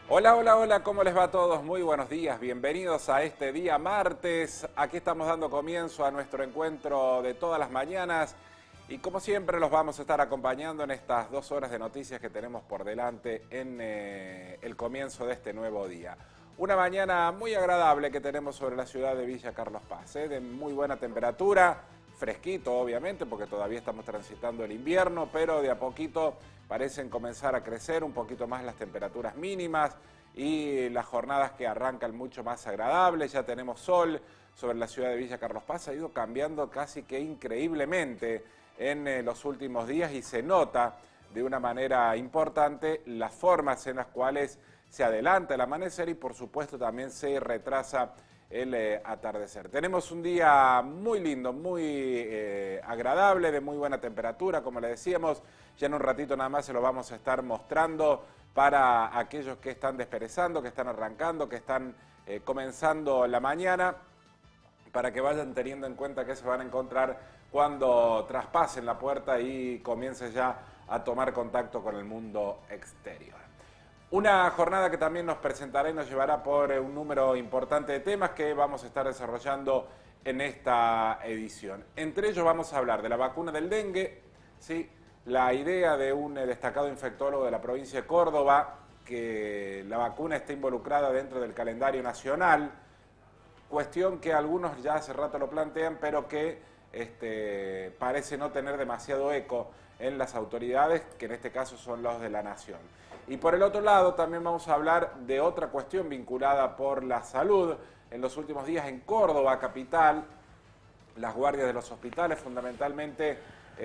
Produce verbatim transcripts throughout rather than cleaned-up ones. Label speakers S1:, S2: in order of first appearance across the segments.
S1: Hola, hola, hola, ¿cómo les va a todos? Muy buenos días, bienvenidos a este día martes. Aquí estamos dando comienzo a nuestro encuentro de todas las mañanas y como siempre los vamos a estar acompañando en estas dos horas de noticias que tenemos por delante en eh, el comienzo de este nuevo día. Una mañana muy agradable que tenemos sobre la ciudad de Villa Carlos Paz, ¿eh? De muy buena temperatura, fresquito obviamente porque todavía estamos transitando el invierno, pero de a poquito parecen comenzar a crecer un poquito más las temperaturas mínimas y las jornadas que arrancan mucho más agradables. Ya tenemos sol sobre la ciudad de Villa Carlos Paz, ha ido cambiando casi que increíblemente en eh, los últimos días y se nota de una manera importante las formas en las cuales se adelanta el amanecer y por supuesto también se retrasa el eh, atardecer. Tenemos un día muy lindo, muy eh, agradable, de muy buena temperatura, como le decíamos. Ya en un ratito nada más se lo vamos a estar mostrando para aquellos que están desperezando, que están arrancando, que están eh, comenzando la mañana, para que vayan teniendo en cuenta que se van a encontrar cuando traspasen la puerta y comiencen ya a tomar contacto con el mundo exterior. Una jornada que también nos presentará y nos llevará por un número importante de temas que vamos a estar desarrollando en esta edición. Entre ellos vamos a hablar de la vacuna del dengue, ¿sí? La idea de un destacado infectólogo de la provincia de Córdoba, que la vacuna esté involucrada dentro del calendario nacional, cuestión que algunos ya hace rato lo plantean, pero que este, parece no tener demasiado eco en las autoridades, que en este caso son los de la Nación. Y por el otro lado también vamos a hablar de otra cuestión vinculada por la salud. En los últimos días en Córdoba, capital, las guardias de los hospitales, fundamentalmente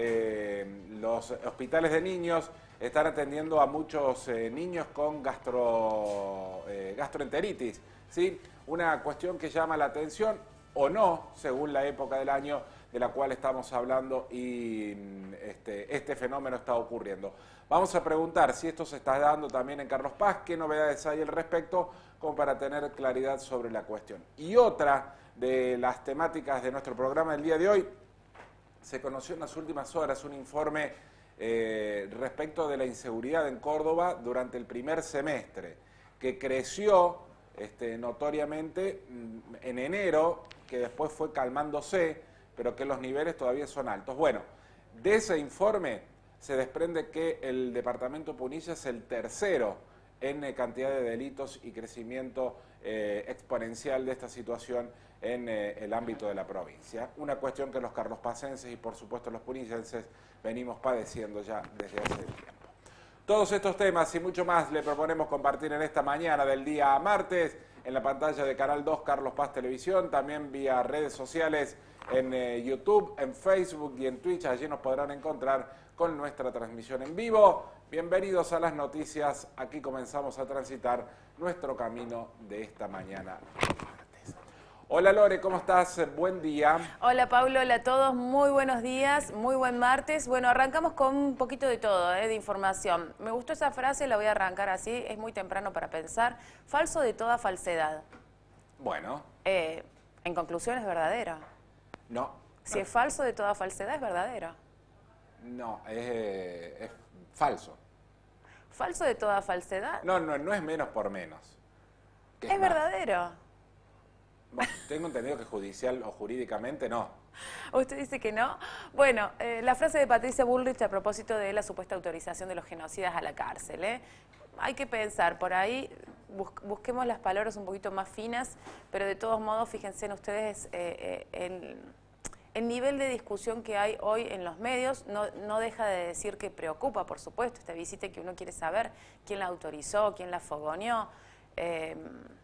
S1: eh, los hospitales de niños, están atendiendo a muchos eh, niños con gastro, eh, gastroenteritis, ¿sí? Una cuestión que llama la atención o no, según la época del año de la cual estamos hablando y este, este fenómeno está ocurriendo. Vamos a preguntar si esto se está dando también en Carlos Paz, qué novedades hay al respecto, como para tener claridad sobre la cuestión. Y otra de las temáticas de nuestro programa del día de hoy, se conoció en las últimas horas un informe eh, respecto de la inseguridad en Córdoba durante el primer semestre, que creció este, notoriamente en enero, que después fue calmándose, pero que los niveles todavía son altos. Bueno, de ese informe se desprende que el departamento Punilla es el tercero en eh, cantidad de delitos y crecimiento eh, exponencial de esta situación en eh, el ámbito de la provincia. Una cuestión que los carlospacenses y por supuesto los punillenses venimos padeciendo ya desde hace tiempo. Todos estos temas y mucho más le proponemos compartir en esta mañana del día martes en la pantalla de Canal dos Carlos Paz Televisión, también vía redes sociales en eh, YouTube, en Facebook y en Twitch. Allí nos podrán encontrar con nuestra transmisión en vivo. Bienvenidos a las noticias. Aquí comenzamos a transitar nuestro camino de esta mañana martes. Hola Lore, ¿cómo estás? Buen día.
S2: Hola Pablo, hola a todos, muy buenos días, muy buen martes. Bueno, arrancamos con un poquito de todo, ¿eh? De información. Me gustó esa frase, la voy a arrancar así, es muy temprano para pensar. Falso de toda falsedad.
S1: Bueno.
S2: Eh, en conclusión, es verdadera.
S1: No.
S2: Si es falso de toda falsedad, es verdadera.
S1: No, es, eh, es falso.
S2: ¿Falso de toda falsedad?
S1: No, no, no es menos por menos.
S2: Es, es verdadero.
S1: Bueno, tengo entendido que judicial o jurídicamente no.
S2: ¿Usted dice que no? Bueno, eh, la frase de Patricia Bullrich a propósito de la supuesta autorización de los genocidas a la cárcel, ¿eh? Hay que pensar, por ahí bus busquemos las palabras un poquito más finas, pero de todos modos, fíjense en ustedes eh, eh, el, el nivel de discusión que hay hoy en los medios, no, no deja de decir que preocupa, por supuesto, esta visita que uno quiere saber quién la autorizó, quién la fogoneó. Eh,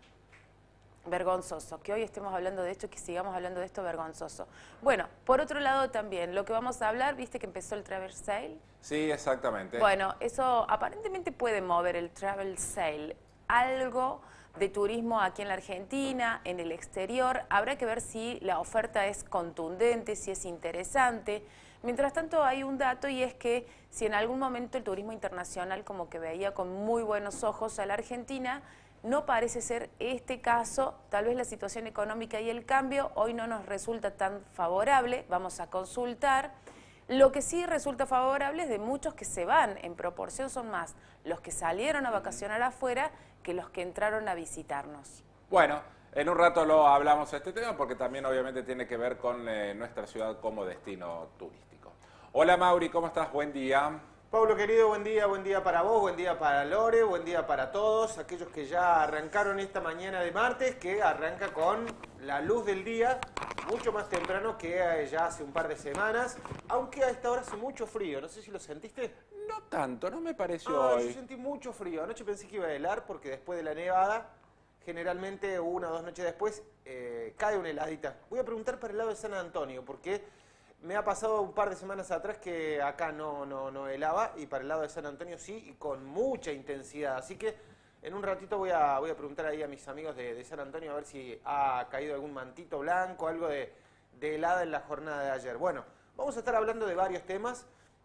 S2: Vergonzoso, que hoy estemos hablando de esto y que sigamos hablando de esto, vergonzoso. Bueno, por otro lado también, lo que vamos a hablar, ¿viste que empezó el Travel Sale?
S1: Sí, exactamente.
S2: Bueno, eso aparentemente puede mover el Travel Sale. Algo de turismo aquí en la Argentina, en el exterior. Habrá que ver si la oferta es contundente, si es interesante. Mientras tanto, hay un dato y es que si en algún momento el turismo internacional como que veía con muy buenos ojos a la Argentina, no parece ser este caso. Tal vez la situación económica y el cambio hoy no nos resulta tan favorable. Vamos a consultar. Lo que sí resulta favorable es de muchos que se van, en proporción son más los que salieron a vacacionar afuera que los que entraron a visitarnos.
S1: Bueno, en un rato lo hablamos de este tema porque también obviamente tiene que ver con eh, nuestra ciudad como destino turístico. Hola Mauri, ¿cómo estás? Buen día.
S3: Pablo querido, buen día, buen día para vos, buen día para Lore, buen día para todos, aquellos que ya arrancaron esta mañana de martes, que arranca con la luz del día, mucho más temprano que ya hace un par de semanas, aunque a esta hora hace mucho frío, no sé si lo sentiste.
S1: No tanto, no me pareció
S3: Ah,
S1: hoy.
S3: yo sentí mucho frío, anoche pensé que iba a helar porque después de la nevada, generalmente una o dos noches después, eh, cae una heladita. Voy a preguntar para el lado de San Antonio, porque me ha pasado un par de semanas atrás que acá no, no, no helaba y para el lado de San Antonio sí, y con mucha intensidad. Así que en un ratito voy a, voy a preguntar ahí a mis amigos de, de San Antonio a ver si ha caído algún mantito blanco, algo de, de helada en la jornada de ayer. Bueno, vamos a estar hablando de varios temas.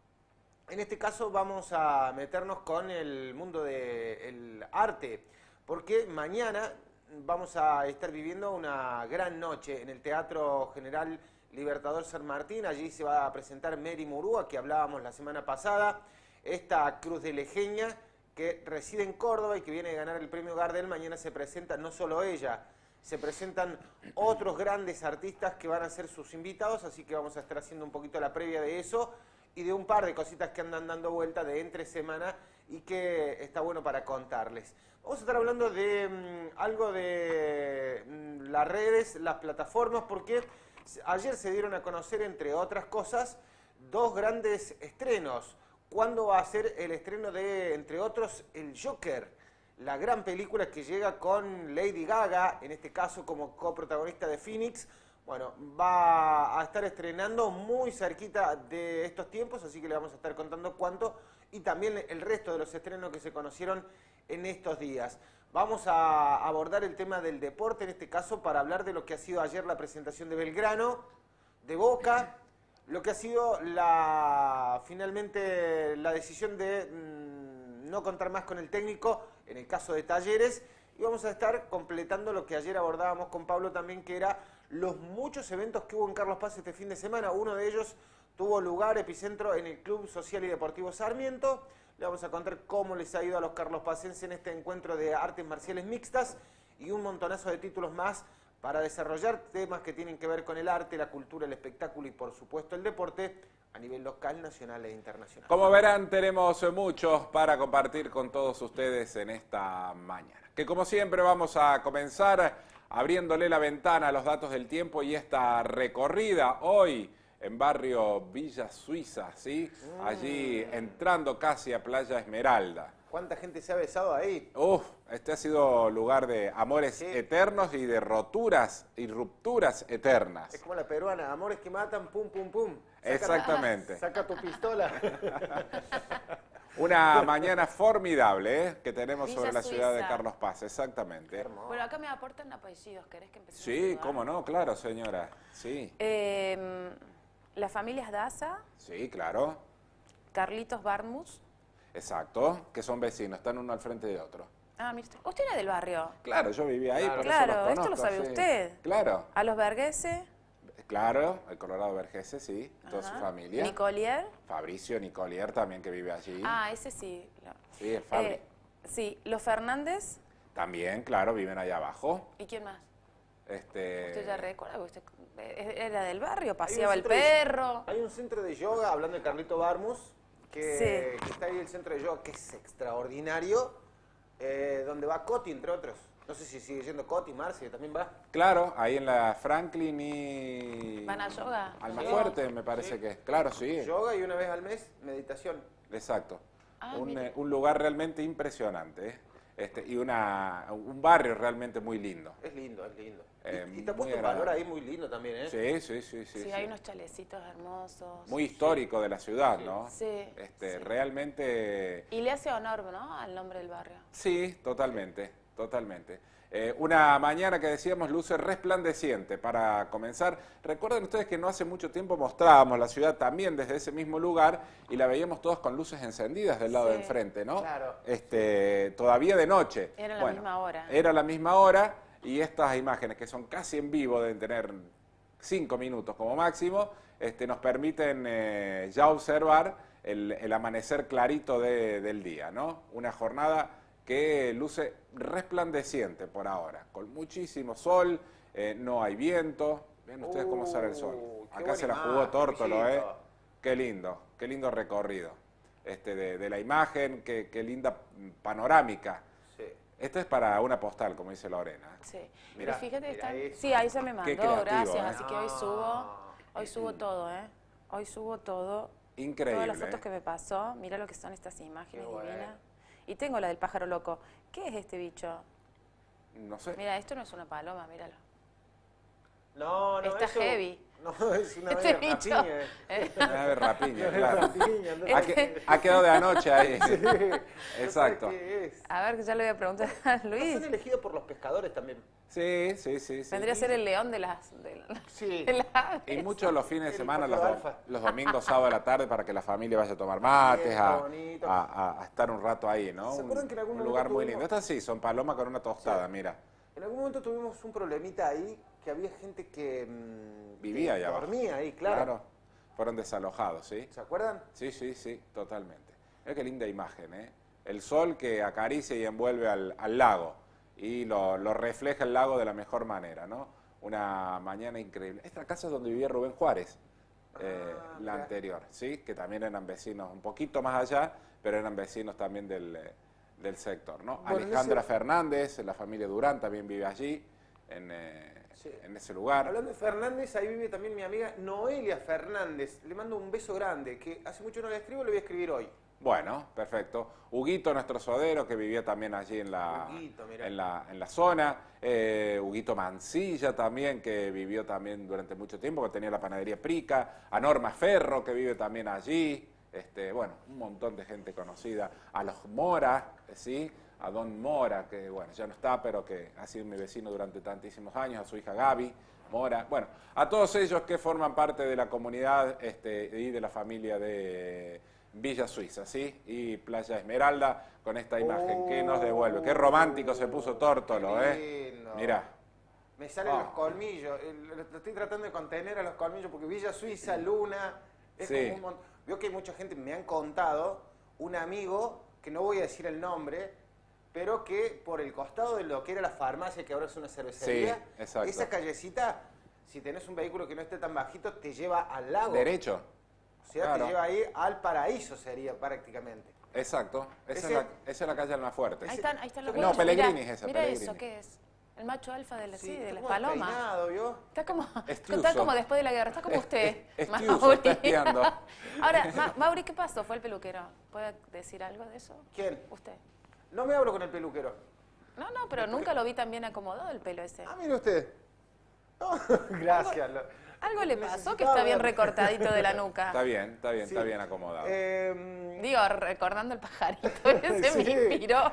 S3: En este caso vamos a meternos con el mundo del arte, porque mañana vamos a estar viviendo una gran noche en el Teatro General Libertador San Martín. Allí se va a presentar Mary Murúa, que hablábamos la semana pasada, esta cruz de lejeña que reside en Córdoba y que viene a ganar el premio Gardel. Mañana se presenta no solo ella, se presentan otros grandes artistas que van a ser sus invitados, así que vamos a estar haciendo un poquito la previa de eso y de un par de cositas que andan dando vuelta de entre semana y que está bueno para contarles. Vamos a estar hablando de mmm, algo de mmm, las redes, las plataformas, porque ayer se dieron a conocer, entre otras cosas, dos grandes estrenos. ¿Cuándo va a ser el estreno de, entre otros, El Joker? La gran película que llega con Lady Gaga, en este caso como coprotagonista de Phoenix. Bueno, va a estar estrenando muy cerquita de estos tiempos, así que le vamos a estar contando cuánto, y también el resto de los estrenos que se conocieron en estos días. Vamos a abordar el tema del deporte, en este caso, para hablar de lo que ha sido ayer la presentación de Belgrano, de Boca, lo que ha sido la finalmente la decisión de mmm, no contar más con el técnico, en el caso de Talleres, y vamos a estar completando lo que ayer abordábamos con Pablo también, que era los muchos eventos que hubo en Carlos Paz este fin de semana. Uno de ellos tuvo lugar, epicentro, en el Club Social y Deportivo Sarmiento. Le vamos a contar cómo les ha ido a los carlospacenses en este encuentro de artes marciales mixtas y un montonazo de títulos más para desarrollar temas que tienen que ver con el arte, la cultura, el espectáculo y, por supuesto, el deporte a nivel local, nacional e internacional.
S1: Como verán, tenemos muchos para compartir con todos ustedes en esta mañana. Que como siempre vamos a comenzar abriéndole la ventana a los datos del tiempo y esta recorrida hoy en barrio Villa Suiza, ¿sí? Mm. Allí entrando casi a Playa Esmeralda.
S3: ¿Cuánta gente se ha besado ahí?
S1: Uf, este ha sido lugar de amores
S3: sí.
S1: eternos y de roturas y rupturas eternas.
S3: Es como la peruana, amores que matan, pum, pum, pum. Saca,
S1: exactamente.
S3: Saca tu pistola.
S1: Una mañana formidable ¿eh? que tenemos
S2: Villa
S1: sobre la
S2: Suiza.
S1: ciudad de Carlos Paz, exactamente.
S2: Bueno, acá me aportan apellidos, ¿querés que empecemos?
S1: Sí, cómo no, claro, señora. Sí.
S2: Eh, las familias Daza.
S1: Sí, claro.
S2: Carlitos Barmus.
S1: Exacto, que son vecinos, están uno al frente de otro.
S2: Ah, mire usted. ¿Usted era del barrio?
S1: Claro, yo vivía ahí,
S3: Claro,
S1: por
S2: claro,
S1: eso los
S2: esto lo
S1: conozco,
S2: sabe
S1: sí.
S2: usted.
S1: Claro,
S2: A los Vergese.
S1: claro, el Colorado Vergese, sí, toda su
S2: Ajá.
S1: familia.
S2: Nicolier.
S1: Fabricio Nicolier también que vive allí.
S2: Ah, ese sí.
S1: Sí, el Fabri.
S2: Eh, sí, los Fernández.
S1: También, claro, viven allá abajo.
S2: ¿Y quién más?
S1: Este...
S2: ¿Usted ya recuerda? Usted era del barrio,
S3: Hay un
S2: paseaba el
S3: centro de-
S2: perro.
S3: hay un centro de yoga, hablando de Carlito Barmus, que,
S2: Sí.
S3: que está ahí el centro de yoga, que es extraordinario, eh, donde va Coti, entre otros. No sé si sigue yendo Coti, Marcia, también va.
S1: Claro, ahí en la Franklin y...
S2: ¿Van a yoga?
S1: Almafuerte, me parece
S3: Sí.
S1: que. Claro, sí.
S3: Yoga y una vez al mes, meditación.
S1: Exacto.
S2: Ah,
S1: un,
S2: mire.
S1: eh, un lugar realmente impresionante. ¿eh? Este, y una, un barrio realmente muy lindo.
S3: Es lindo, es lindo.
S1: Eh,
S3: y, y te ha
S1: muy
S3: puesto un valor
S1: agradable.
S3: ahí muy lindo también, ¿eh?
S1: Sí, sí, sí. Sí,
S2: Sí,
S1: sí.
S2: hay unos chalecitos hermosos.
S1: Muy histórico de la ciudad, ¿no?
S2: Sí,
S1: Este,
S2: sí.
S1: Realmente...
S2: Y le hace honor, ¿no?, al nombre del barrio.
S1: Sí, totalmente, totalmente. Eh, una mañana que decíamos luce resplandeciente para comenzar. Recuerden ustedes que no hace mucho tiempo mostrábamos la ciudad también desde ese mismo lugar y la veíamos todos con luces encendidas del lado
S2: Sí,
S1: de enfrente, ¿no?
S3: claro.
S1: Este, todavía de noche.
S2: Era la misma hora.
S1: Era la misma hora y estas imágenes que son casi en vivo deben tener cinco minutos como máximo, este, nos permiten eh, ya observar el, el amanecer clarito de, del día, ¿no? Una jornada que luce resplandeciente por ahora, con muchísimo sol, eh, no hay viento. Ven ustedes cómo sale el sol.
S3: Uh, qué
S1: Acá
S3: buena
S1: se la jugó
S3: imagen,
S1: Tórtolo, ¿eh?
S3: Luisito.
S1: Qué lindo, qué lindo recorrido este, de, de la imagen, qué, qué linda panorámica.
S3: Sí.
S1: Esto es para una postal, como dice Lorena.
S2: Sí.
S3: Mirá,
S2: Pero fíjate,
S3: mirá
S2: están-
S3: eso.
S2: sí, ahí se me
S1: Qué
S2: mandó,
S1: creativo,
S2: gracias.
S1: ¿eh?
S2: Así que hoy subo, hoy subo todo, ¿eh? Hoy subo todo.
S1: Increíble.
S2: Todas las fotos
S1: ¿eh?
S2: que me pasó, mira lo que son estas imágenes
S3: Qué bueno.
S2: divinas. Y tengo la del pájaro loco. ¿Qué es este bicho?
S1: No sé.
S2: Mira, esto no es una paloma, míralo.
S3: No, no,
S2: Está
S3: eso-
S2: heavy.
S3: No, es una
S2: Este
S3: ave
S2: bicho.
S3: rapiña.
S2: Eh,
S1: Una ave rapiña, claro.
S3: Rapiña,
S1: Ha,
S3: no
S1: que- ha quedado de anoche ahí.
S3: sé
S1: Exacto.
S3: qué es.
S2: A ver, que ya le voy a preguntar a
S3: ¿No
S2: Luis.
S3: son elegidos por los pescadores también?
S1: Sí, sí, sí. sí.
S2: Vendría a ser el león de las, de, la-
S3: Sí.
S2: de las aves.
S1: Y muchos los fines de
S3: El
S1: semana, los,
S3: pájaro
S1: do-
S3: alfa.
S1: los domingos, sábado de la tarde, para que la familia vaya a tomar mates,
S3: Bien,
S1: a,
S3: bonito.
S1: a- a- a estar un rato ahí, ¿no?
S3: ¿Se
S1: Un,
S3: acuerdan que en algún
S1: un lugar
S3: momento
S1: muy
S3: tuvimos-
S1: lindo. Estas sí, son palomas con una tostada,
S3: Sí.
S1: mira.
S3: En algún momento tuvimos un problemita ahí, que había gente que... mm,
S1: Vivía
S3: que
S1: allá abajo.
S3: dormía ahí, claro.
S1: Fueron desalojados, ¿sí?
S3: ¿Se acuerdan?
S1: Sí, sí, sí, totalmente. Mira qué linda imagen, ¿eh? El sol que acaricia y envuelve al, al lago y lo, lo refleja el lago de la mejor manera, ¿no? Una mañana increíble. Esta casa es donde vivía Rubén Juárez, eh,
S3: Ah,
S1: la
S3: mirá.
S1: anterior, ¿sí? Que también eran vecinos un poquito más allá, pero eran vecinos también del, eh, del sector, ¿no?
S3: Bueno, en
S1: Alejandra
S3: ese-
S1: Fernández, la familia Durán también vive allí, en, eh,
S3: Sí.
S1: en ese lugar.
S3: Hablando de Fernández, ahí vive también mi amiga Noelia Fernández. Le mando un beso grande, que hace mucho no le escribo, le voy a escribir hoy.
S1: Bueno, perfecto. Huguito, nuestro sodero, que vivía también allí en la,
S3: Huguito, mirá.
S1: en la, en la zona. Eh, Huguito Mancilla también, que vivió también durante mucho tiempo, que tenía la panadería Prica. A Norma Ferro, que vive también allí. Este, bueno, un montón de gente conocida. A los Mora, ¿sí? A Don Mora, que bueno, ya no está, pero que ha sido mi vecino durante tantísimos años. A su hija Gaby Mora. Bueno, a todos ellos que forman parte de la comunidad este, y de la familia de Villa Suiza, ¿sí? Y Playa Esmeralda, con esta imagen que nos devuelve. Qué romántico se puso Tórtolo,
S3: Qué
S1: ¿eh?
S3: lindo.
S1: Mirá.
S3: Me salen
S1: Ah.
S3: los colmillos. el- Lo estoy tratando de contener a los colmillos porque Villa Suiza, Luna, es
S1: Sí.
S3: como un montón. Veo que hay mucha gente, me han contado, un amigo, que no voy a decir el nombre, pero que por el costado de lo que era la farmacia, que ahora es una cervecería,
S1: Sí, exacto.
S3: esa callecita, si tenés un vehículo que no esté tan bajito, te lleva al lago.
S1: Derecho.
S3: O sea,
S1: Claro.
S3: te lleva ahí al paraíso, sería prácticamente.
S1: Exacto. Esa,
S3: Ese-
S1: es, la, esa es la calle Almafuerte.
S2: Ahí están, ahí están los
S1: No,
S2: bichos.
S1: Pellegrini
S2: Mirá,
S1: es esa,
S2: Mira
S1: Pellegrini.
S2: eso, ¿qué es? El macho alfa de, la, sí, de
S3: está
S2: las
S3: como
S2: palomas.
S3: despeinado, ¿vio?
S2: Está como,
S1: Estiuso.
S2: está como después de la guerra, está como usted,
S1: Estiuso,
S2: Mauri.
S1: está espiando.
S2: Ahora, Ma- Mauri, ¿qué pasó? ¿Fue el peluquero? ¿Puede decir algo de eso?
S3: ¿Quién?
S2: Usted.
S3: No me hablo con el peluquero.
S2: No, no, pero nunca lo vi tan bien acomodado el pelo ese.
S3: Ah, mire usted. No, gracias. lo-
S2: Algo le pasó
S3: necesitaba
S2: que está bien
S3: ver.
S2: recortadito de la nuca.
S1: Está bien, está bien,
S3: Sí.
S1: está bien acomodado.
S3: Eh,
S2: Digo, recordando el pajarito, ese
S3: Sí.
S2: me inspiró.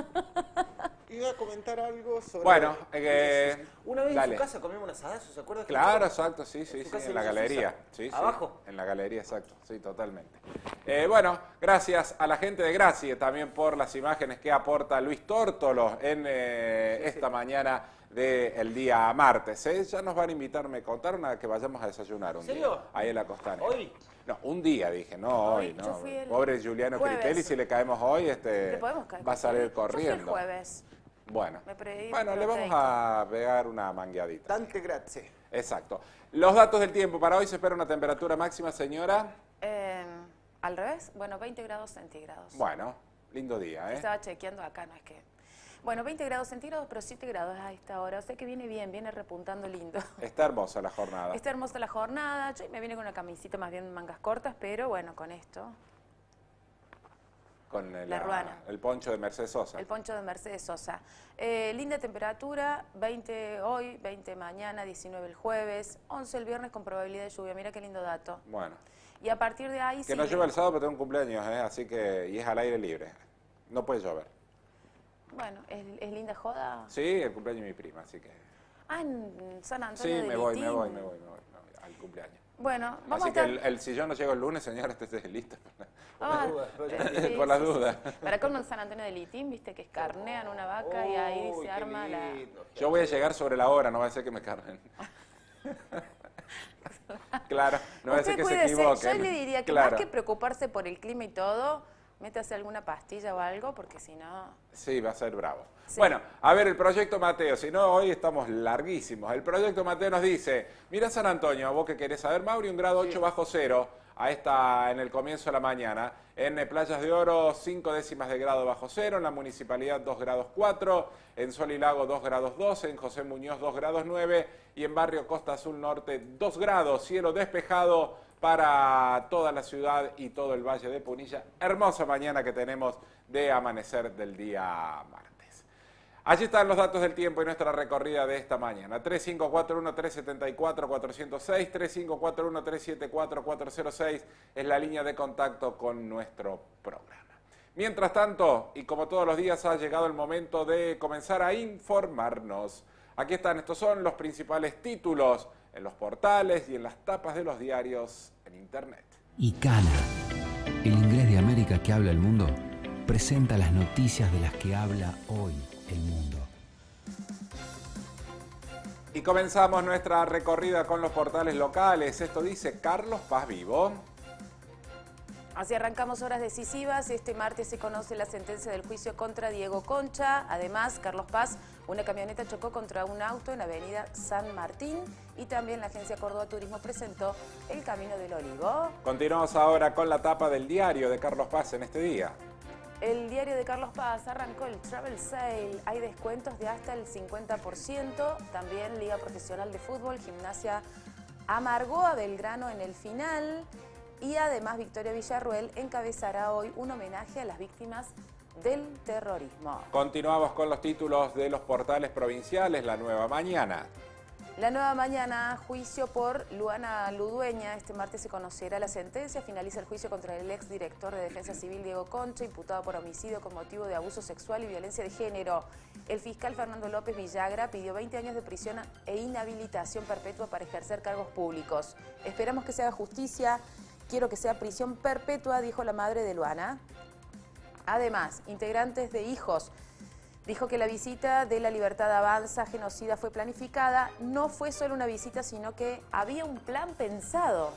S3: iba a comentar algo sobre...
S1: Bueno, eh,
S3: Una vez
S1: dale.
S3: en su casa comimos un asadazo, ¿se acuerda?
S1: Claro, exacto, sí,
S3: En
S1: sí,
S3: su
S1: sí,
S3: casa
S1: en
S3: en
S1: la
S3: Villa
S1: galería.
S3: Suiza.
S1: Sí, sí,
S3: Abajo.
S1: en la galería, exacto, sí, totalmente. Eh, bueno, gracias a la gente de Gracie también por las imágenes que aporta Luis Tórtolo en eh,
S3: Sí,
S1: esta
S3: sí.
S1: mañana del día martes. ¿eh? Ya nos van a invitar, me contaron a que vayamos a desayunar un
S3: ¿En serio?
S1: día, ahí en la costanera.
S3: ¿Hoy?
S1: No, un día dije, no
S2: Hoy,
S1: hoy,
S2: yo
S1: no.
S2: fui el
S1: Pobre Giuliano
S2: jueves.
S1: Critelli, si le caemos hoy, este,
S2: Le podemos caer.
S1: va a salir
S2: Yo fui
S1: corriendo.
S2: el jueves.
S1: Bueno,
S2: Me pedí
S1: bueno, le vamos
S2: proteico.
S1: a pegar una mangueadita.
S3: Tante grazie.
S1: Exacto. Los datos del tiempo para hoy: se espera una temperatura máxima, señora.
S2: Eh, ¿Al revés? Bueno, veinte grados centígrados.
S1: Bueno, lindo día, ¿eh?
S2: Estaba chequeando acá, no es que... Bueno, veinte grados centígrados, pero siete grados a esta hora. O sea que viene bien, viene repuntando lindo.
S1: Está hermosa la jornada.
S2: Está hermosa la jornada. Yo me vine con una camisita más bien mangas cortas, pero bueno, con esto.
S1: Con el,
S2: La ruana.
S1: el poncho de Mercedes Sosa.
S2: El poncho de Mercedes Sosa. Eh, linda temperatura, veinte hoy, veinte mañana, diecinueve el jueves, once el viernes con probabilidad de lluvia. Mira qué lindo dato.
S1: Bueno,
S2: Y a partir de ahí...
S1: que
S2: sí,
S1: no llueva el sábado, pero tengo un cumpleaños, ¿eh? Así que, y es al aire libre. No puede llover.
S2: Bueno, ¿es, es linda joda?
S1: Sí, el cumpleaños de mi prima, así que...
S2: Ah, en San
S1: Sí,
S2: Antonio de
S1: me voy, me
S2: Litín.
S1: voy, me voy, me voy, me voy al cumpleaños.
S2: Bueno, vamos
S1: Así
S2: a
S1: que
S2: estar...
S1: el, el- si yo no llego el lunes, señora, esté listo.
S2: Ah,
S3: Por las dudas,
S2: eh, sí,
S1: Por las
S2: sí, sí.
S1: dudas.
S2: Para como en San Antonio de Litín, viste que escarnean una vaca y ahí
S3: Uy,
S2: se
S3: qué
S2: arma la...
S3: lindo.
S1: Yo voy a llegar sobre la hora, no va a ser que me carguen. Claro, no es
S2: Usted
S1: que se
S2: cuídese.
S1: equivoque.
S2: Yo le diría que
S1: Claro.
S2: más que preocuparse por el clima y todo, métase alguna pastilla o algo, porque si no...
S1: Sí, va a ser bravo.
S2: Sí.
S1: Bueno, a ver, el Proyecto Mateo, si no, hoy estamos larguísimos. El Proyecto Mateo nos dice, mira San Antonio, vos que querés saber, Mauri, un grado ocho bajo cero, a esta, en el comienzo de la mañana. En Playas de Oro, cinco décimas de grado bajo cero, en la Municipalidad dos grados cuatro, en Sol y Lago dos grados doce, en José Muñoz dos grados nueve y en Barrio Costa Azul Norte dos grados, cielo despejado para toda la ciudad y todo el Valle de Punilla. Hermosa mañana que tenemos de amanecer del día martes. Allí están los datos del tiempo y nuestra recorrida de esta mañana. tres cinco cuatro uno, tres siete cuatro, cuatro cero seis, tres cinco cuatro uno, tres siete cuatro, cuatro cero seis es la línea de contacto con nuestro programa. Mientras tanto, y como todos los días, ha llegado el momento de comenzar a informarnos. Aquí están, estos son los principales títulos en los portales y en las tapas de los diarios en Internet.
S4: ICANA, el inglés de América que habla el mundo, presenta las noticias de las que habla hoy el mundo.
S1: Y comenzamos nuestra recorrida con los portales locales. Esto dice Carlos Paz Vivo.
S2: Así arrancamos horas decisivas. Este martes se conoce la sentencia del juicio contra Diego Concha. Además, Carlos Paz, una camioneta chocó contra un auto en Avenida San Martín. Y también la agencia Córdoba Turismo presentó el Camino del Olivo.
S1: Continuamos ahora con la tapa del diario de Carlos Paz en este día.
S2: El diario de Carlos Paz arrancó el Travel Sale. Hay descuentos de hasta el cincuenta por ciento. También Liga Profesional de Fútbol, Gimnasia amargó a Belgrano en el final. Y además Victoria Villarruel encabezará hoy un homenaje a las víctimas del terrorismo.
S1: Continuamos con los títulos de los portales provinciales. La Nueva Mañana.
S2: La Nueva Mañana, juicio por Luana Ludueña. Este martes se conocerá la sentencia. Finaliza el juicio contra el exdirector de Defensa Civil Diego Concha, imputado por homicidio con motivo de abuso sexual y violencia de género. El fiscal Fernando López Villagra pidió veinte años de prisión e inhabilitación perpetua para ejercer cargos públicos. Esperamos que se haga justicia. Quiero que sea prisión perpetua, dijo la madre de Luana. Además, integrantes de Hijos dijo que la visita de La Libertad Avanza genocida fue planificada. No fue solo una visita, sino que había un plan pensado.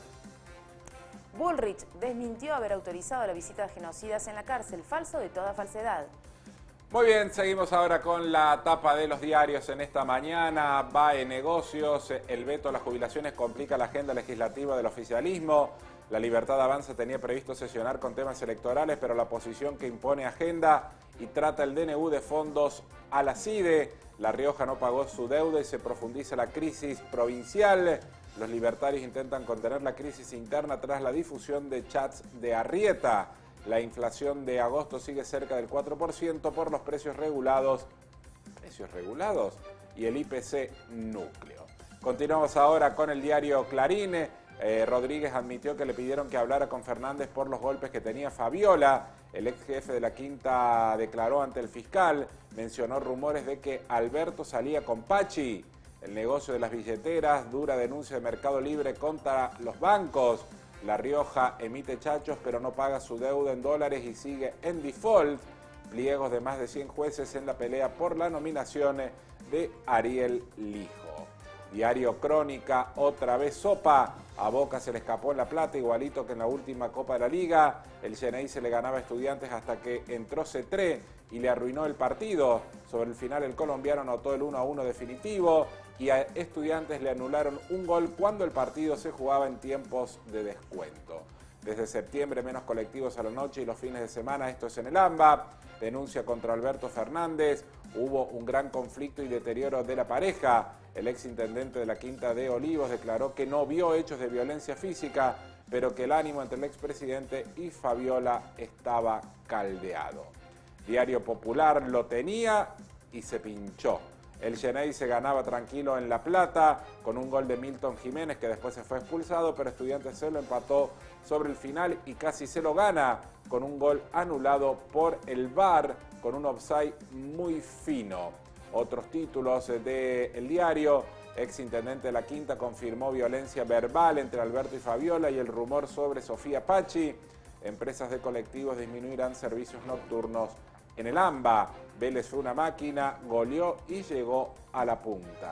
S2: Bullrich desmintió haber autorizado la visita de genocidas en la cárcel. Falso de toda falsedad.
S1: Muy bien, seguimos ahora con la tapa de los diarios en esta mañana. B A E Negocios, el veto a las jubilaciones complica la agenda legislativa del oficialismo. La Libertad Avanza tenía previsto sesionar con temas electorales, pero la oposición que impone agenda y trata el D N U de fondos a la CIDE. La Rioja no pagó su deuda y se profundiza la crisis provincial. Los libertarios intentan contener la crisis interna tras la difusión de chats de Arrieta. La inflación de agosto sigue cerca del cuatro por ciento por los precios regulados. ¿Precios regulados? Y el I P C núcleo. Continuamos ahora con el diario Clarín. Eh, Rodríguez admitió que le pidieron que hablara con Fernández por los golpes que tenía Fabiola. El ex jefe de la Quinta declaró ante el fiscal, mencionó rumores de que Alberto salía con Pachi. El negocio de las billeteras, dura denuncia de Mercado Libre contra los bancos. La Rioja emite chachos pero no paga su deuda en dólares y sigue en default. Pliegos de más de cien jueces en la pelea por la nominación de Ariel Lijo. Diario Crónica, otra vez sopa. A Boca se le escapó en La Plata, igualito que en la última Copa de la Liga. El Xeneize se le ganaba a Estudiantes hasta que entró Cetré y le arruinó el partido. Sobre el final el colombiano anotó el uno a uno definitivo y a Estudiantes le anularon un gol cuando el partido se jugaba en tiempos de descuento. Desde septiembre menos colectivos a la noche y los fines de semana, esto es en el AMBA. Denuncia contra Alberto Fernández. Hubo un gran conflicto y deterioro de la pareja. El exintendente de la Quinta de Olivos declaró que no vio hechos de violencia física, pero que el ánimo entre el expresidente y Fabiola estaba caldeado. Diario Popular lo tenía y se pinchó. El Xeneize se ganaba tranquilo en La Plata con un gol de Milton Jiménez que después se fue expulsado, pero Estudiantes se lo empató sobre el final y casi se lo gana con un gol anulado por el V A R con un offside muy fino. Otros títulos del diario: exintendente de la Quinta confirmó violencia verbal entre Alberto y Fabiola y el rumor sobre Sofía Pachi. Empresas de colectivos disminuirán servicios nocturnos en el AMBA. Vélez fue una máquina, goleó y llegó a la punta.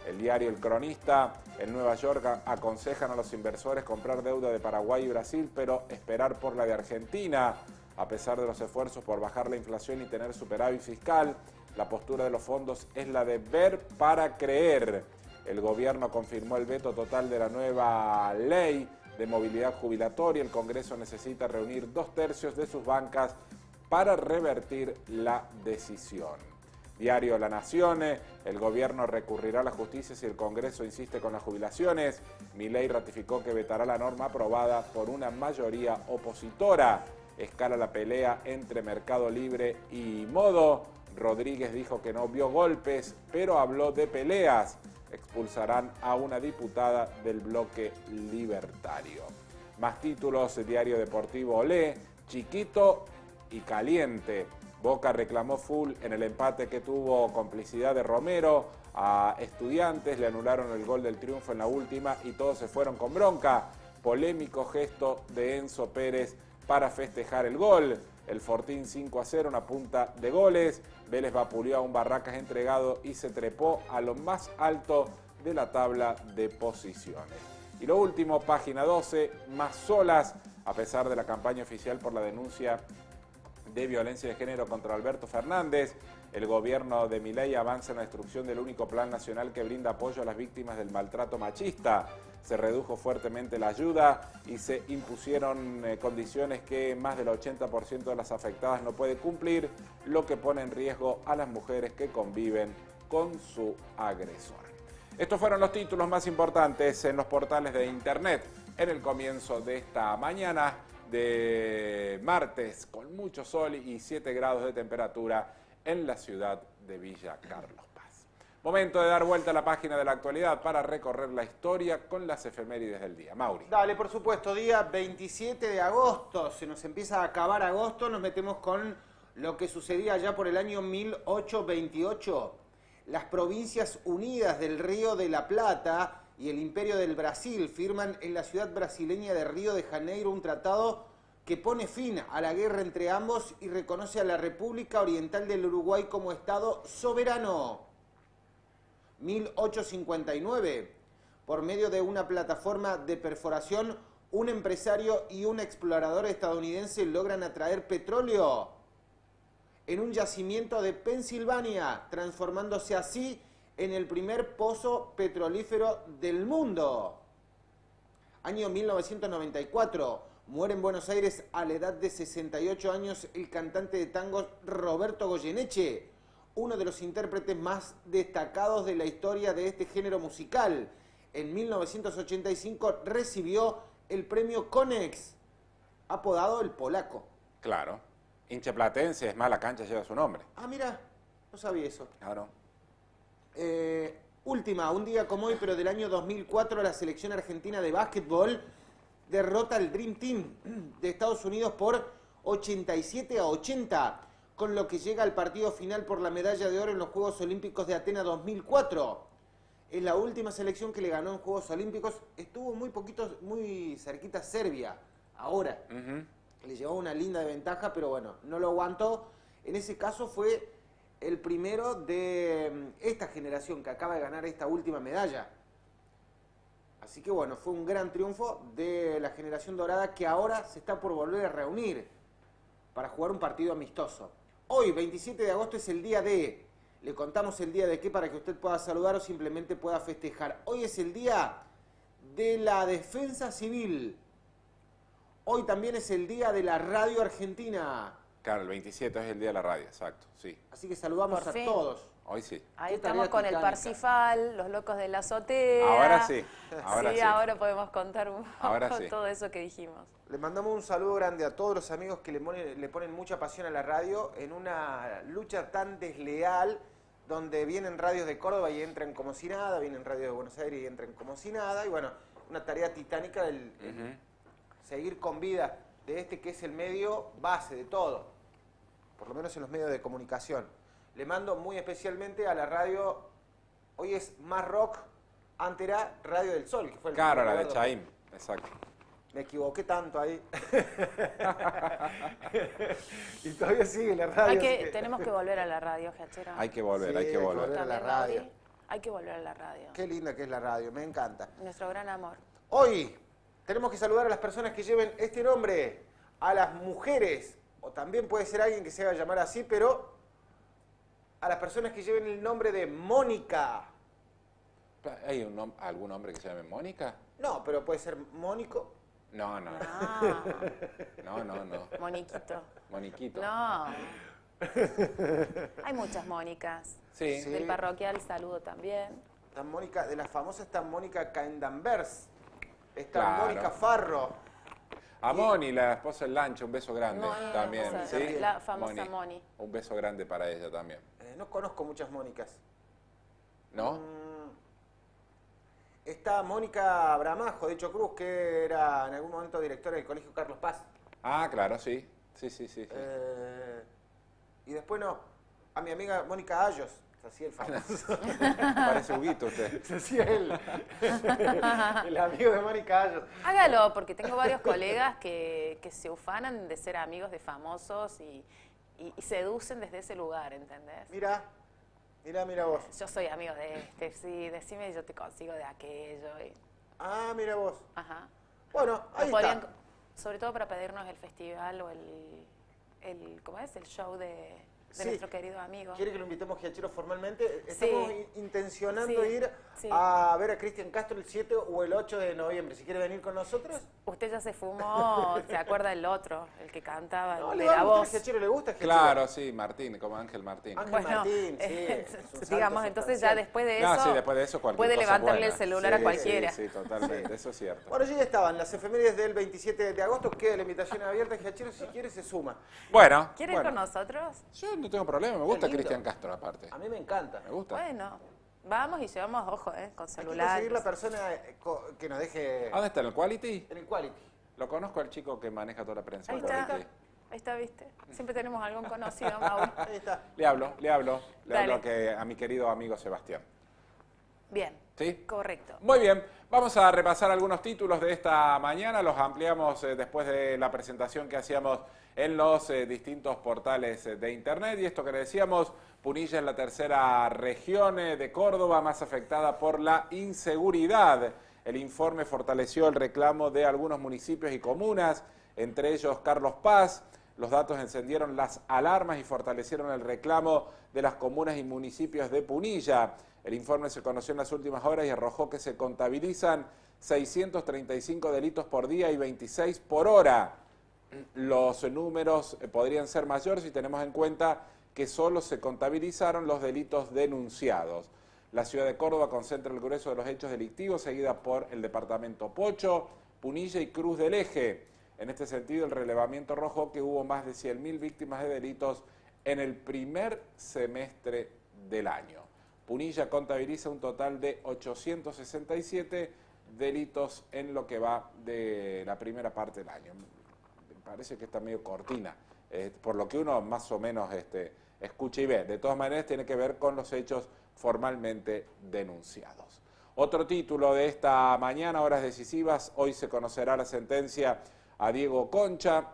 S1: El diario El Cronista, en Nueva York aconsejan a los inversores comprar deuda de Paraguay y Brasil, pero esperar por la de Argentina. A pesar de los esfuerzos por bajar la inflación y tener superávit fiscal, la postura de los fondos es la de ver para creer. El gobierno confirmó el veto total de la nueva ley de movilidad jubilatoria. El Congreso necesita reunir dos tercios de sus bancas para revertir la decisión. Diario La Nación, el gobierno recurrirá a la justicia si el Congreso insiste con las jubilaciones. Milei ratificó que vetará la norma aprobada por una mayoría opositora. Escala la pelea entre Mercado Libre y Modo. Rodríguez dijo que no vio golpes, pero habló de peleas. Expulsarán a una diputada del bloque libertario. Más títulos, Diario Deportivo Olé, chiquito y caliente. Boca reclamó full en el empate que tuvo complicidad de Romero. A Estudiantes le anularon el gol del triunfo en la última y todos se fueron con bronca. Polémico gesto de Enzo Pérez para festejar el gol. El Fortín cinco a cero, una punta de goles. Vélez vapuleó a un Barracas entregado y se trepó a lo más alto de la tabla de posiciones. Y lo último, página doce, más solas, a pesar de la campaña oficial por la denuncia de violencia de género contra Alberto Fernández, el gobierno de Milei avanza en la destrucción del único plan nacional que brinda apoyo a las víctimas del maltrato machista. Se redujo fuertemente la ayuda y se impusieron eh, condiciones que más del ochenta por ciento de las afectadas no puede cumplir, lo que pone en riesgo a las mujeres que conviven con su agresor. Estos fueron los títulos más importantes en los portales de internet en el comienzo de esta mañana de martes, con mucho sol y siete grados de temperatura en la ciudad de Villa Carlos Paz. Momento de dar vuelta a la página de la actualidad para recorrer la historia con las efemérides del día. Mauri.
S3: Dale, por supuesto, día veintisiete de agosto, se nos empieza a acabar agosto, nos metemos con lo que sucedía allá por el año mil ochocientos veintiocho. Las Provincias Unidas del Río de la Plata y el Imperio del Brasil firman en la ciudad brasileña de Río de Janeiro un tratado que pone fin a la guerra entre ambos y reconoce a la República Oriental del Uruguay como Estado soberano. mil ochocientos cincuenta y nueve, por medio de una plataforma de perforación, un empresario y un explorador estadounidense logran atraer petróleo en un yacimiento de Pensilvania, transformándose así en el primer pozo petrolífero del mundo. Año mil novecientos noventa y cuatro, muere en Buenos Aires a la edad de sesenta y ocho años el cantante de tango Roberto Goyeneche, uno de los intérpretes más destacados de la historia de este género musical. En mil novecientos ochenta y cinco recibió el premio Konex, apodado el Polaco.
S1: Claro, hincha platense, es más, la cancha lleva su nombre.
S3: Ah, mira, no sabía eso.
S1: Claro.
S3: Eh, última, un día como hoy, pero del año dos mil cuatro, la selección argentina de básquetbol derrota al Dream Team de Estados Unidos por ochenta y siete a ochenta, con lo que llega al partido final por la medalla de oro en los Juegos Olímpicos de Atenas dos mil cuatro. Es la última selección que le ganó en Juegos Olímpicos. Estuvo muy poquito, muy cerquita Serbia, ahora. Uh-huh. Le llevó una linda ventaja, pero bueno, no lo aguantó. En ese caso fue el primero de esta generación que acaba de ganar esta última medalla. Así que bueno, fue un gran triunfo de la generación dorada que ahora se está por volver a reunir para jugar un partido amistoso. Hoy, veintisiete de agosto, es el día de... Le contamos el día de qué para que usted pueda saludar o simplemente pueda festejar. Hoy es el día de la defensa civil. Hoy también es el día de la radio argentina.
S1: Claro, el veintisiete es el día de la radio, exacto, sí.
S3: Así que saludamos
S2: Por
S3: a
S2: fin.
S3: todos.
S1: Hoy sí.
S2: Ahí
S3: Qué tarea
S2: estamos con el
S3: titánica.
S2: Parsifal, los locos de la azotea.
S1: Ahora sí, ahora
S2: sí,
S1: sí.
S2: ahora podemos contar un
S1: Ahora
S2: poco
S1: sí.
S2: todo eso que dijimos.
S3: Le mandamos un saludo grande a todos los amigos que le ponen, le ponen mucha pasión a la radio en una lucha tan desleal, donde vienen radios de Córdoba y entran como si nada, vienen radios de Buenos Aires y entran como si nada, y bueno, una tarea titánica el, el
S1: Uh-huh.
S3: seguir con vida de este que es el medio base de todo, por lo menos en los medios de comunicación. Le mando muy especialmente a la radio, hoy es Más Rock, antes era Radio del Sol, que fue el
S1: Claro,
S3: primer
S1: la de
S3: verde.
S1: Chaim, exacto.
S3: Me equivoqué tanto ahí. Y todavía sigue la radio.
S2: Hay
S3: así
S2: que, tenemos que volver a la radio, Giachero.
S1: Hay que volver,
S3: Sí,
S1: hay que
S3: hay que
S1: volver.
S3: volver. a la
S2: También,
S3: radio.
S2: Mauri. Hay que volver a la radio.
S3: Qué linda que es la radio, me encanta.
S2: Nuestro gran amor.
S3: Hoy tenemos que saludar a las personas que lleven este nombre, a las mujeres, o también puede ser alguien que se haga llamar así, pero a las personas que lleven el nombre de Mónica.
S1: ¿Hay un nom- algún hombre que se llame Mónica?
S3: No, pero puede ser Mónico.
S1: No, no,
S2: Ah,
S1: no, no, no.
S2: Moniquito.
S1: Moniquito.
S2: No. Hay muchas Mónicas.
S1: Sí.
S3: Sí.
S2: Del parroquial saludo también.
S3: Está Mónica, de las famosas está Mónica Caendambers. Está
S1: Claro.
S3: Mónica Farro.
S1: A Moni, la esposa del Lancho, un beso grande
S2: Moni,
S1: también.
S2: la
S1: ¿sí?
S2: esposa- la famosa Moni.
S1: Un beso grande para ella también.
S3: Eh, no conozco muchas Mónicas.
S1: ¿No?
S3: Mm, Está Mónica Bramajo, de Cruz, que era en algún momento directora del Colegio Carlos Paz.
S1: Ah, claro, sí. Sí, sí, sí. sí.
S3: Eh, y después no, a mi amiga Mónica Ayos, se hacía el famoso.
S1: Parece Huguito usted.
S3: se hacía el, el amigo de Mónica Ayos.
S2: Hágalo, porque tengo varios colegas que, que se ufanan de ser amigos de famosos y, y, y seducen desde ese lugar, ¿entendés?
S3: Mira, mira, mira vos.
S2: Yo soy amigo de este, sí, decime y yo te consigo de aquello. Y,
S3: Ah, mira vos.
S2: ajá.
S3: Bueno, ahí
S2: Podrían-
S3: está.
S2: sobre todo para pedirnos el festival o el, el ¿cómo es? El show de, de
S3: Sí.
S2: nuestro querido amigo.
S3: ¿Quiere que lo invitemos Giachero formalmente? Estamos
S2: Sí.
S3: in- intencionando
S2: Sí,
S3: ir
S2: sí.
S3: a ver a Cristian Castro el siete o el ocho de noviembre. Si quiere venir con nosotros.
S2: Usted ya se fumó, ¿se acuerda del otro? El que cantaba,
S3: No,
S2: el
S3: le
S2: de
S3: va
S2: la
S3: a gustar
S2: voz.
S3: Giachero, ¿le gusta Giachero?
S1: Claro, sí, Martín, como Ángel Martín.
S3: Ángel
S2: Bueno,
S3: Martín, sí,
S2: eh,
S3: es un salto
S2: digamos, entonces ya
S3: sustancial.
S2: después de
S1: No,
S2: eso,
S1: sí, después de eso cualquier
S2: puede
S1: cosa es
S2: levantarle
S1: buena.
S2: el celular a
S1: Sí,
S2: cualquiera.
S1: Sí, sí, totalmente, eso es cierto.
S3: Bueno, ya estaban las efemérides del veintisiete de agosto. Queda la invitación abierta. Giachero, si quiere, se suma.
S1: Bueno,
S2: ¿Quiere ir
S1: bueno,
S2: con nosotros?
S1: yo no tengo problema, me gusta
S3: lindo.
S1: Cristian Castro aparte.
S3: A mí me encanta.
S1: Me gusta.
S2: Bueno, vamos y llevamos, ojo, eh, con
S3: Hay que
S2: celular.
S3: conseguir la persona eh, co- que nos deje
S1: ¿A dónde está en el Quality?
S3: en el quality.
S1: Lo conozco al chico que maneja toda la prensa.
S2: Ahí
S1: del
S2: está,
S1: Quality.
S2: ahí está, viste. Siempre tenemos algún conocido, Mauro.
S3: Ahí está.
S1: Le hablo, le hablo, le
S2: Dale.
S1: hablo a, que, a mi querido amigo Sebastián.
S2: Bien,
S1: ¿Sí?
S2: correcto.
S1: Muy bien, vamos a repasar algunos títulos de esta mañana, los ampliamos eh, después de la presentación que hacíamos en los eh, distintos portales eh, de internet. Y esto que le decíamos, Punilla es la tercera región eh, de Córdoba más afectada por la inseguridad. El informe fortaleció el reclamo de algunos municipios y comunas, entre ellos Carlos Paz. Los datos encendieron las alarmas y fortalecieron el reclamo de las comunas y municipios de Punilla. El informe se conoció en las últimas horas y arrojó que se contabilizan seiscientos treinta y cinco delitos por día y veintiséis por hora. Los números podrían ser mayores si tenemos en cuenta que solo se contabilizaron los delitos denunciados. La ciudad de Córdoba concentra el grueso de los hechos delictivos, seguida por el departamento Pocho, Punilla y Cruz del Eje. En este sentido, el relevamiento arrojó que hubo más de cien mil víctimas de delitos en el primer semestre del año. Punilla contabiliza un total de ochocientos sesenta y siete delitos en lo que va de la primera parte del año. Me parece que está medio cortina, eh, por lo que uno más o menos este, escucha y ve. De todas maneras, tiene que ver con los hechos formalmente denunciados. Otro título de esta mañana, horas decisivas, hoy se conocerá la sentencia a Diego Concha.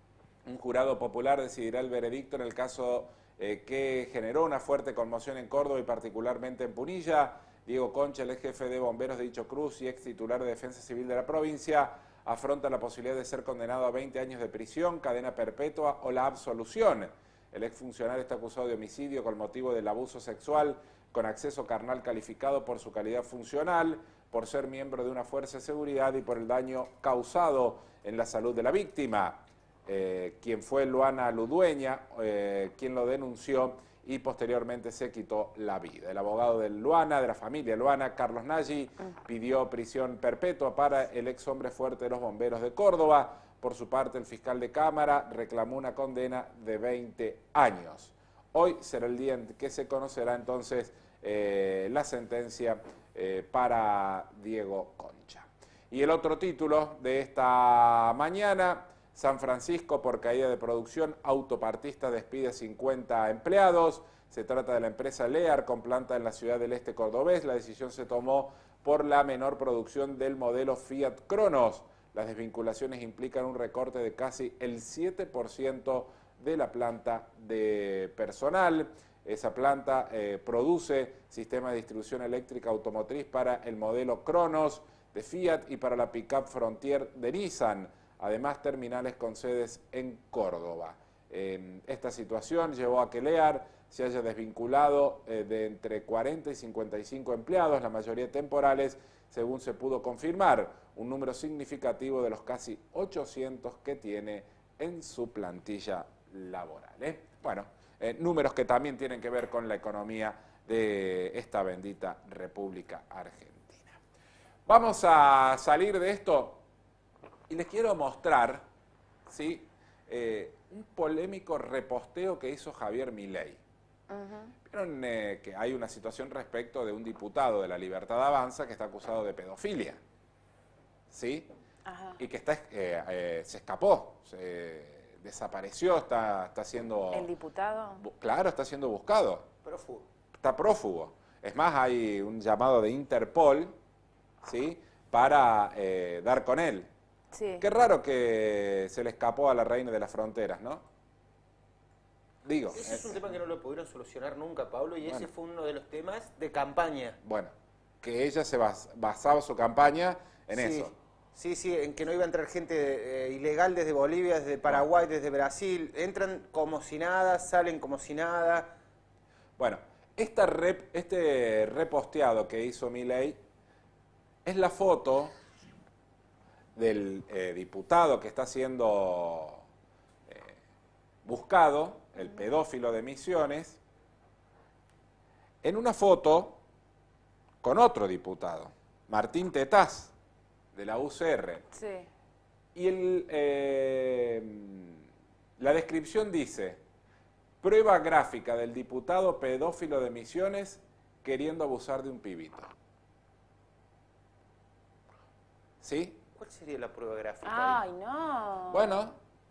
S1: Un jurado popular decidirá el veredicto en el caso eh, que generó una fuerte conmoción en Córdoba y particularmente en Punilla. Diego Concha, el ex jefe de bomberos de Dicho Cruz y ex titular de Defensa Civil de la provincia, afronta la posibilidad de ser condenado a veinte años de prisión, cadena perpetua o la absolución. El exfuncionario está acusado de homicidio con motivo del abuso sexual con acceso carnal calificado por su calidad funcional, por ser miembro de una fuerza de seguridad y por el daño causado en la salud de la víctima. Eh, quien fue Luana Ludueña, eh, quien lo denunció y posteriormente se quitó la vida. El abogado de Luana, de la familia Luana, Carlos Nagy, pidió prisión perpetua para el ex hombre fuerte de los bomberos de Córdoba. Por su parte, el fiscal de Cámara reclamó una condena de veinte años. Hoy será el día en que se conocerá entonces eh, la sentencia eh, para Diego Concha. Y el otro título de esta mañana: San Francisco, por caída de producción, autopartista despide cincuenta empleados. Se trata de la empresa Lear, con planta en la ciudad del este cordobés. La decisión se tomó por la menor producción del modelo Fiat Cronos. Las desvinculaciones implican un recorte de casi el siete por ciento de la planta de personal. Esa planta eh, produce sistemas de distribución eléctrica automotriz para el modelo Cronos de Fiat y para la pickup Frontier de Nissan. Además, terminales con sedes en Córdoba. Eh, esta situación llevó a que Lear se haya desvinculado eh, de entre cuarenta y cincuenta y cinco empleados, la mayoría temporales, según se pudo confirmar, un número significativo de los casi ochocientos que tiene en su plantilla laboral. ¿eh? Bueno, eh, números que también tienen que ver con la economía de esta bendita República Argentina. Vamos a salir de esto y les quiero mostrar, ¿sí? Eh, un polémico reposteo que hizo Javier Milei. Uh-huh. Vieron eh, que hay una situación respecto de un diputado de la Libertad Avanza que está acusado de pedofilia, ¿sí? Uh-huh. Y que está, eh, eh, se escapó, se desapareció, está, está siendo...
S2: ¿El diputado?
S1: Claro, está siendo buscado.
S3: Prófugo.
S1: Está prófugo. Es más, hay un llamado de Interpol, ¿sí? Para eh, dar con él.
S2: Sí.
S1: Qué raro que se le escapó a la reina de las fronteras, ¿no? Digo.
S3: Ese es un tema que no lo pudieron solucionar nunca, Pablo, y bueno, ese fue uno de los temas de campaña.
S1: Bueno, que ella se bas, basaba su campaña en
S3: sí,
S1: eso.
S3: Sí, sí, en que no iba a entrar gente eh, ilegal desde Bolivia, desde Paraguay, desde Brasil. Entran como si nada, salen como si nada.
S1: Bueno, esta rep, este reposteado que hizo Milei es la foto del eh, diputado que está siendo eh, buscado, el pedófilo de Misiones, en una foto con otro diputado, Martín Tetaz, de la U C R.
S2: Sí.
S1: Y el, eh, la descripción dice, prueba gráfica del diputado pedófilo de Misiones queriendo abusar de un pibito. ¿Sí?
S3: ¿Cuál sería la prueba gráfica?
S2: Ay, no.
S1: Bueno,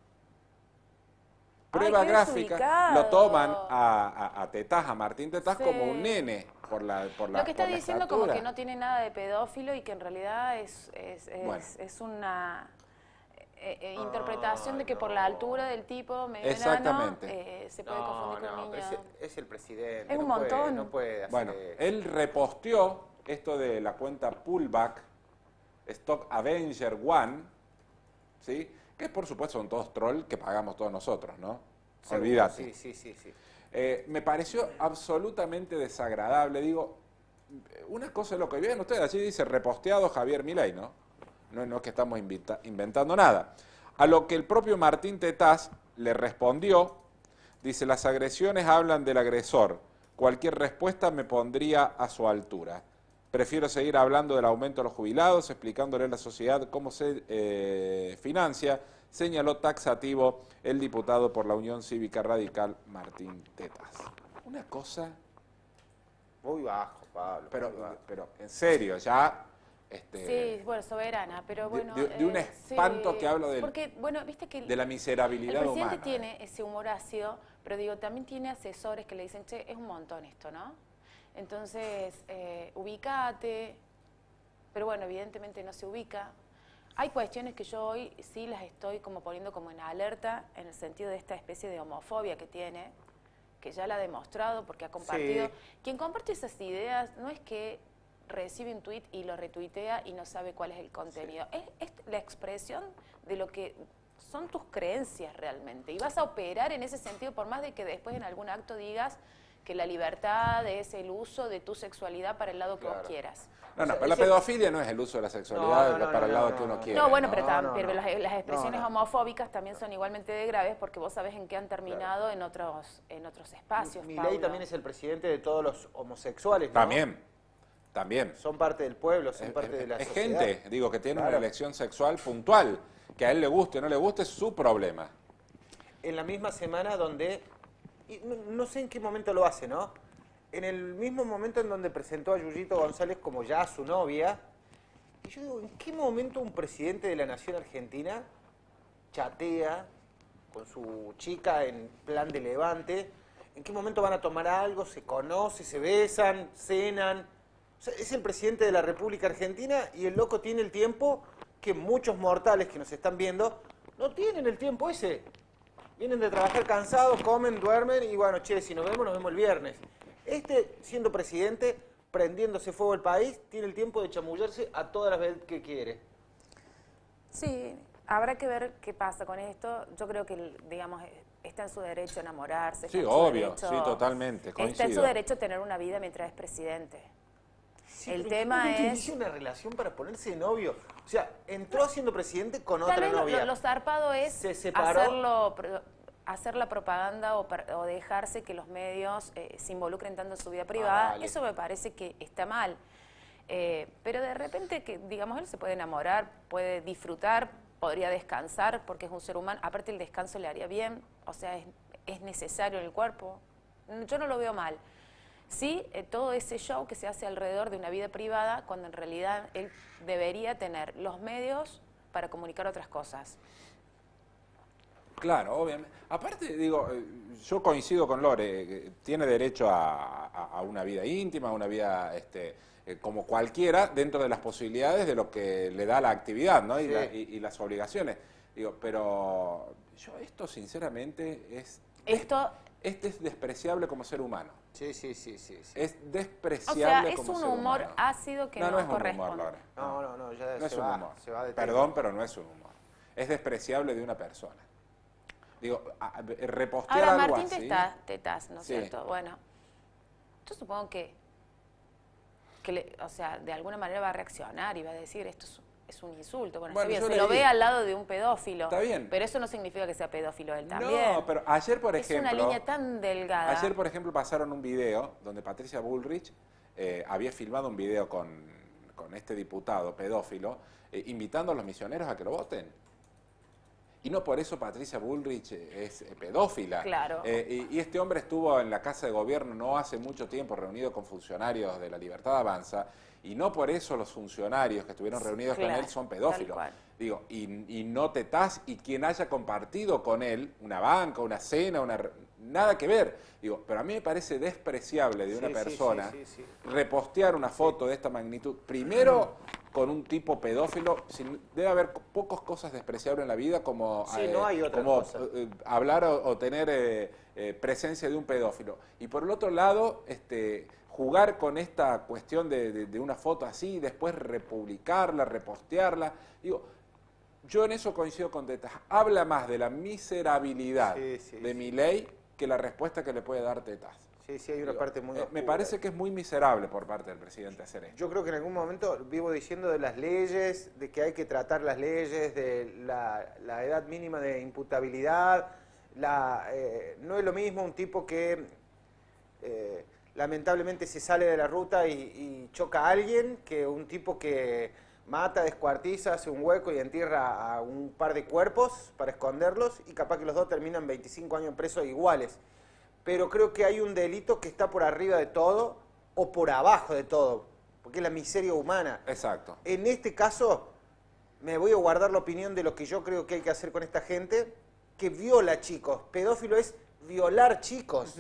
S1: prueba
S2: Ay, qué
S1: gráfica,
S2: desubicado.
S1: lo toman a, a, a Tetaz, a Martín Tetaz,
S2: Sí.
S1: como un nene por la por la
S2: Lo que está
S1: por la
S2: diciendo
S1: estatura.
S2: como que no tiene nada de pedófilo y que en realidad es, es, es,
S1: Bueno.
S2: es una eh, eh, interpretación de que por la
S3: no.
S2: altura del tipo medio enano
S1: Exactamente.
S2: eh, se puede
S3: No,
S2: confundir con
S3: no,
S2: un
S3: pero
S2: niño.
S3: es, es el presidente.
S2: Es un
S3: no puede-
S2: montón.
S3: no puede hacer
S1: Bueno,
S3: eso.
S1: él reposteó esto de la cuenta Pullback, Stock Avenger One, ¿sí? Que por supuesto son todos trolls que pagamos todos nosotros, ¿no?
S3: Seguro,
S1: Olvídate.
S3: Sí, sí, sí, sí.
S1: Eh, me pareció absolutamente desagradable. Digo, una cosa es lo que ven ustedes, allí dice reposteado Javier Milei, ¿no? No, no es que estamos invita- inventando nada. A lo que el propio Martín Tetaz le respondió, dice, las agresiones hablan del agresor. Cualquier respuesta me pondría a su altura. Prefiero seguir hablando del aumento de los jubilados, explicándole a la sociedad cómo se eh, financia, señaló taxativo el diputado por la Unión Cívica Radical, Martín Tetaz. Una cosa,
S3: Muy bajo, Pablo.
S1: pero,
S3: muy bajo.
S1: pero en serio, ya... Este,
S2: Sí, bueno, soberana, pero
S1: de-
S2: bueno...
S1: de, de un
S2: eh,
S1: espanto
S2: sí.
S1: que habla del-
S2: Porque, bueno, viste que...
S1: de la miserabilidad
S2: El presidente
S1: humana.
S2: tiene
S1: ¿eh?
S2: ese humor ácido, pero digo, también tiene asesores que le dicen, che, es un montón esto, ¿no? Entonces, eh, ubícate, pero bueno, evidentemente no se ubica. Hay cuestiones que yo hoy sí las estoy como poniendo como en alerta, en el sentido de esta especie de homofobia que tiene, que ya la ha demostrado porque ha compartido.
S3: Sí.
S2: Quien comparte esas ideas no es que recibe un tuit y lo retuitea y no sabe cuál es el contenido. Es, es la expresión de lo que son tus creencias realmente. Y vas a operar en ese sentido, por más de que después en algún acto digas que la libertad es el uso de tu sexualidad para el lado que
S3: Claro.
S2: vos quieras.
S1: No, no,
S3: O sea,
S1: pero la
S3: ese-
S1: pedofilia no es el uso de la sexualidad
S3: No, no, no,
S1: para
S3: no,
S1: el lado
S3: no,
S1: que uno
S3: no,
S1: quiere.
S2: No, bueno,
S3: no,
S2: pero, tam-
S3: no,
S2: pero
S3: no.
S2: las, las expresiones
S3: No, no.
S2: homofóbicas también son igualmente de graves porque vos sabés en qué han terminado en otros en otros espacios.
S3: Milei
S2: Paulo.
S3: también es el presidente de todos los homosexuales, ¿no?
S1: También, también.
S3: Son parte del pueblo, son
S1: Es,
S3: parte de la
S1: es
S3: sociedad.
S1: gente, digo, que tiene
S3: Claro.
S1: una elección sexual puntual. Que a él le guste o no le guste es su problema.
S3: En la misma semana donde, y no, no sé en qué momento lo hace, ¿no? En el mismo momento en donde presentó a Yuyito González como ya su novia, y yo digo, ¿en qué momento un presidente de la nación argentina chatea con su chica en plan de levante? ¿En qué momento van a tomar algo? ¿Se conocen, se besan, cenan? O sea, es el presidente de la República Argentina y el loco tiene el tiempo que muchos mortales que nos están viendo no tienen el tiempo ese. Vienen de trabajar cansados, comen, duermen y bueno, che, si nos vemos, nos vemos el viernes. Este, siendo presidente, prendiéndose fuego el país, tiene el tiempo de chamullarse a todas las veces que quiere.
S2: Sí, habrá que ver qué pasa con esto. Yo creo que, digamos, está en su derecho a enamorarse.
S1: Sí,
S2: está en su
S1: obvio,
S2: derecho,
S1: sí, totalmente,
S2: Está en su
S1: coincido.
S2: derecho a tener una vida mientras es presidente.
S3: Sí,
S2: el
S3: pero
S2: tema
S3: ¿cómo
S2: es...
S3: inicia una relación para ponerse de novio? O sea, entró siendo presidente con
S2: Tal
S3: otra
S2: vez lo,
S3: novia.
S2: lo- lo zarpado es
S3: Se separó.
S2: hacerlo, pro- hacer la propaganda o, par- o dejarse que los medios eh, se involucren tanto en su vida privada.
S3: Ah, vale.
S2: Eso me parece que está mal. Eh, pero de repente, que digamos, él se puede enamorar, puede disfrutar, podría descansar, porque es un ser humano. Aparte, el descanso le haría bien, o sea, es, es necesario en el cuerpo. Yo no lo veo mal. Sí, eh, todo ese show que se hace alrededor de una vida privada, cuando en realidad él debería tener los medios para comunicar otras cosas.
S1: Claro, obviamente. Aparte, digo, eh, yo coincido con Lore, que tiene derecho a, a- a una vida íntima, a una vida este, eh, como cualquiera, dentro de las posibilidades de lo que le da la actividad, ¿no? Y,
S3: Sí.
S1: la- y- y las obligaciones. Digo, pero yo esto sinceramente es...
S2: Esto,
S1: Este es despreciable como ser humano.
S3: Sí, sí, sí, sí. sí.
S1: Es
S2: o
S1: despreciable
S2: sea, es
S1: como
S2: un
S1: ser
S2: humor
S1: humano.
S2: ácido que no,
S1: no es un
S2: corresponde.
S1: humor, Lore.
S3: No, no, no, ya
S1: No es
S3: se,
S1: un
S3: va,
S1: humor.
S3: se va de
S1: Perdón, pero no es un humor. Es despreciable de una persona. Digo, a- a- repostear
S2: Ahora,
S1: algo
S2: Martín
S1: así...
S2: Tetaz, Tetaz, ¿no es
S1: Sí.
S2: cierto? Bueno, yo supongo que, que le- o sea, de alguna manera va a reaccionar y va a decir, esto es, es un insulto. Bueno,
S1: Bueno,
S2: está
S1: yo
S2: bien, se lo
S1: leí.
S2: ve al lado de un pedófilo.
S1: Está bien.
S2: Pero eso no significa que sea pedófilo él también.
S1: No, pero ayer, por
S2: es
S1: ejemplo...
S2: una línea tan delgada.
S1: Ayer, por ejemplo, pasaron un video donde Patricia Bullrich eh, había filmado un video con, con este diputado pedófilo, eh, invitando a los misioneros a que lo voten. Y no por eso Patricia Bullrich es eh, pedófila.
S2: Claro.
S1: Eh, y, y este hombre estuvo en la Casa de Gobierno no hace mucho tiempo reunido con funcionarios de la Libertad Avanza, y no por eso los funcionarios que estuvieron reunidos con
S2: Claro,
S1: él son
S2: tal
S1: pedófilos.
S2: cual.
S1: Digo, y, y no Tetaz y quien haya compartido con él una banca, una cena, una re- nada que ver. Digo, pero a mí me parece despreciable de una
S3: Sí, sí,
S1: persona
S3: sí, sí, sí.
S1: repostear una foto de esta magnitud. Primero, con un tipo pedófilo, sin- debe haber co- pocas cosas despreciables en la vida como,
S3: Sí, no hay otra
S1: como
S3: cosa.
S1: eh, hablar o, o tener eh, eh, presencia de un pedófilo. Y por el otro lado, este, jugar con esta cuestión de, de- de una foto así, después republicarla, repostearla. Digo, yo en eso coincido con Tetaz. Habla más de la miserabilidad
S3: Sí, sí,
S1: de
S3: sí.
S1: Milei que la respuesta que le puede dar Tetaz.
S3: Sí, sí, hay una
S1: Digo,
S3: parte muy
S1: eh, me
S3: oscura.
S1: parece que es muy miserable por parte del presidente hacer esto.
S3: Yo creo que en algún momento vivo diciendo de las leyes, de que hay que tratar las leyes, de la, la edad mínima de imputabilidad. La, eh, no es lo mismo un tipo que eh, lamentablemente se sale de la ruta y, y choca a alguien que un tipo que mata, descuartiza, hace un hueco y entierra a un par de cuerpos para esconderlos y capaz que los dos terminan veinticinco años presos iguales. Pero creo que hay un delito que está por arriba de todo o por abajo de todo, porque es la miseria humana.
S1: Exacto.
S3: En este caso, me voy a guardar la opinión de lo que yo creo que hay que hacer con esta gente que viola chicos. Pedófilo es violar chicos.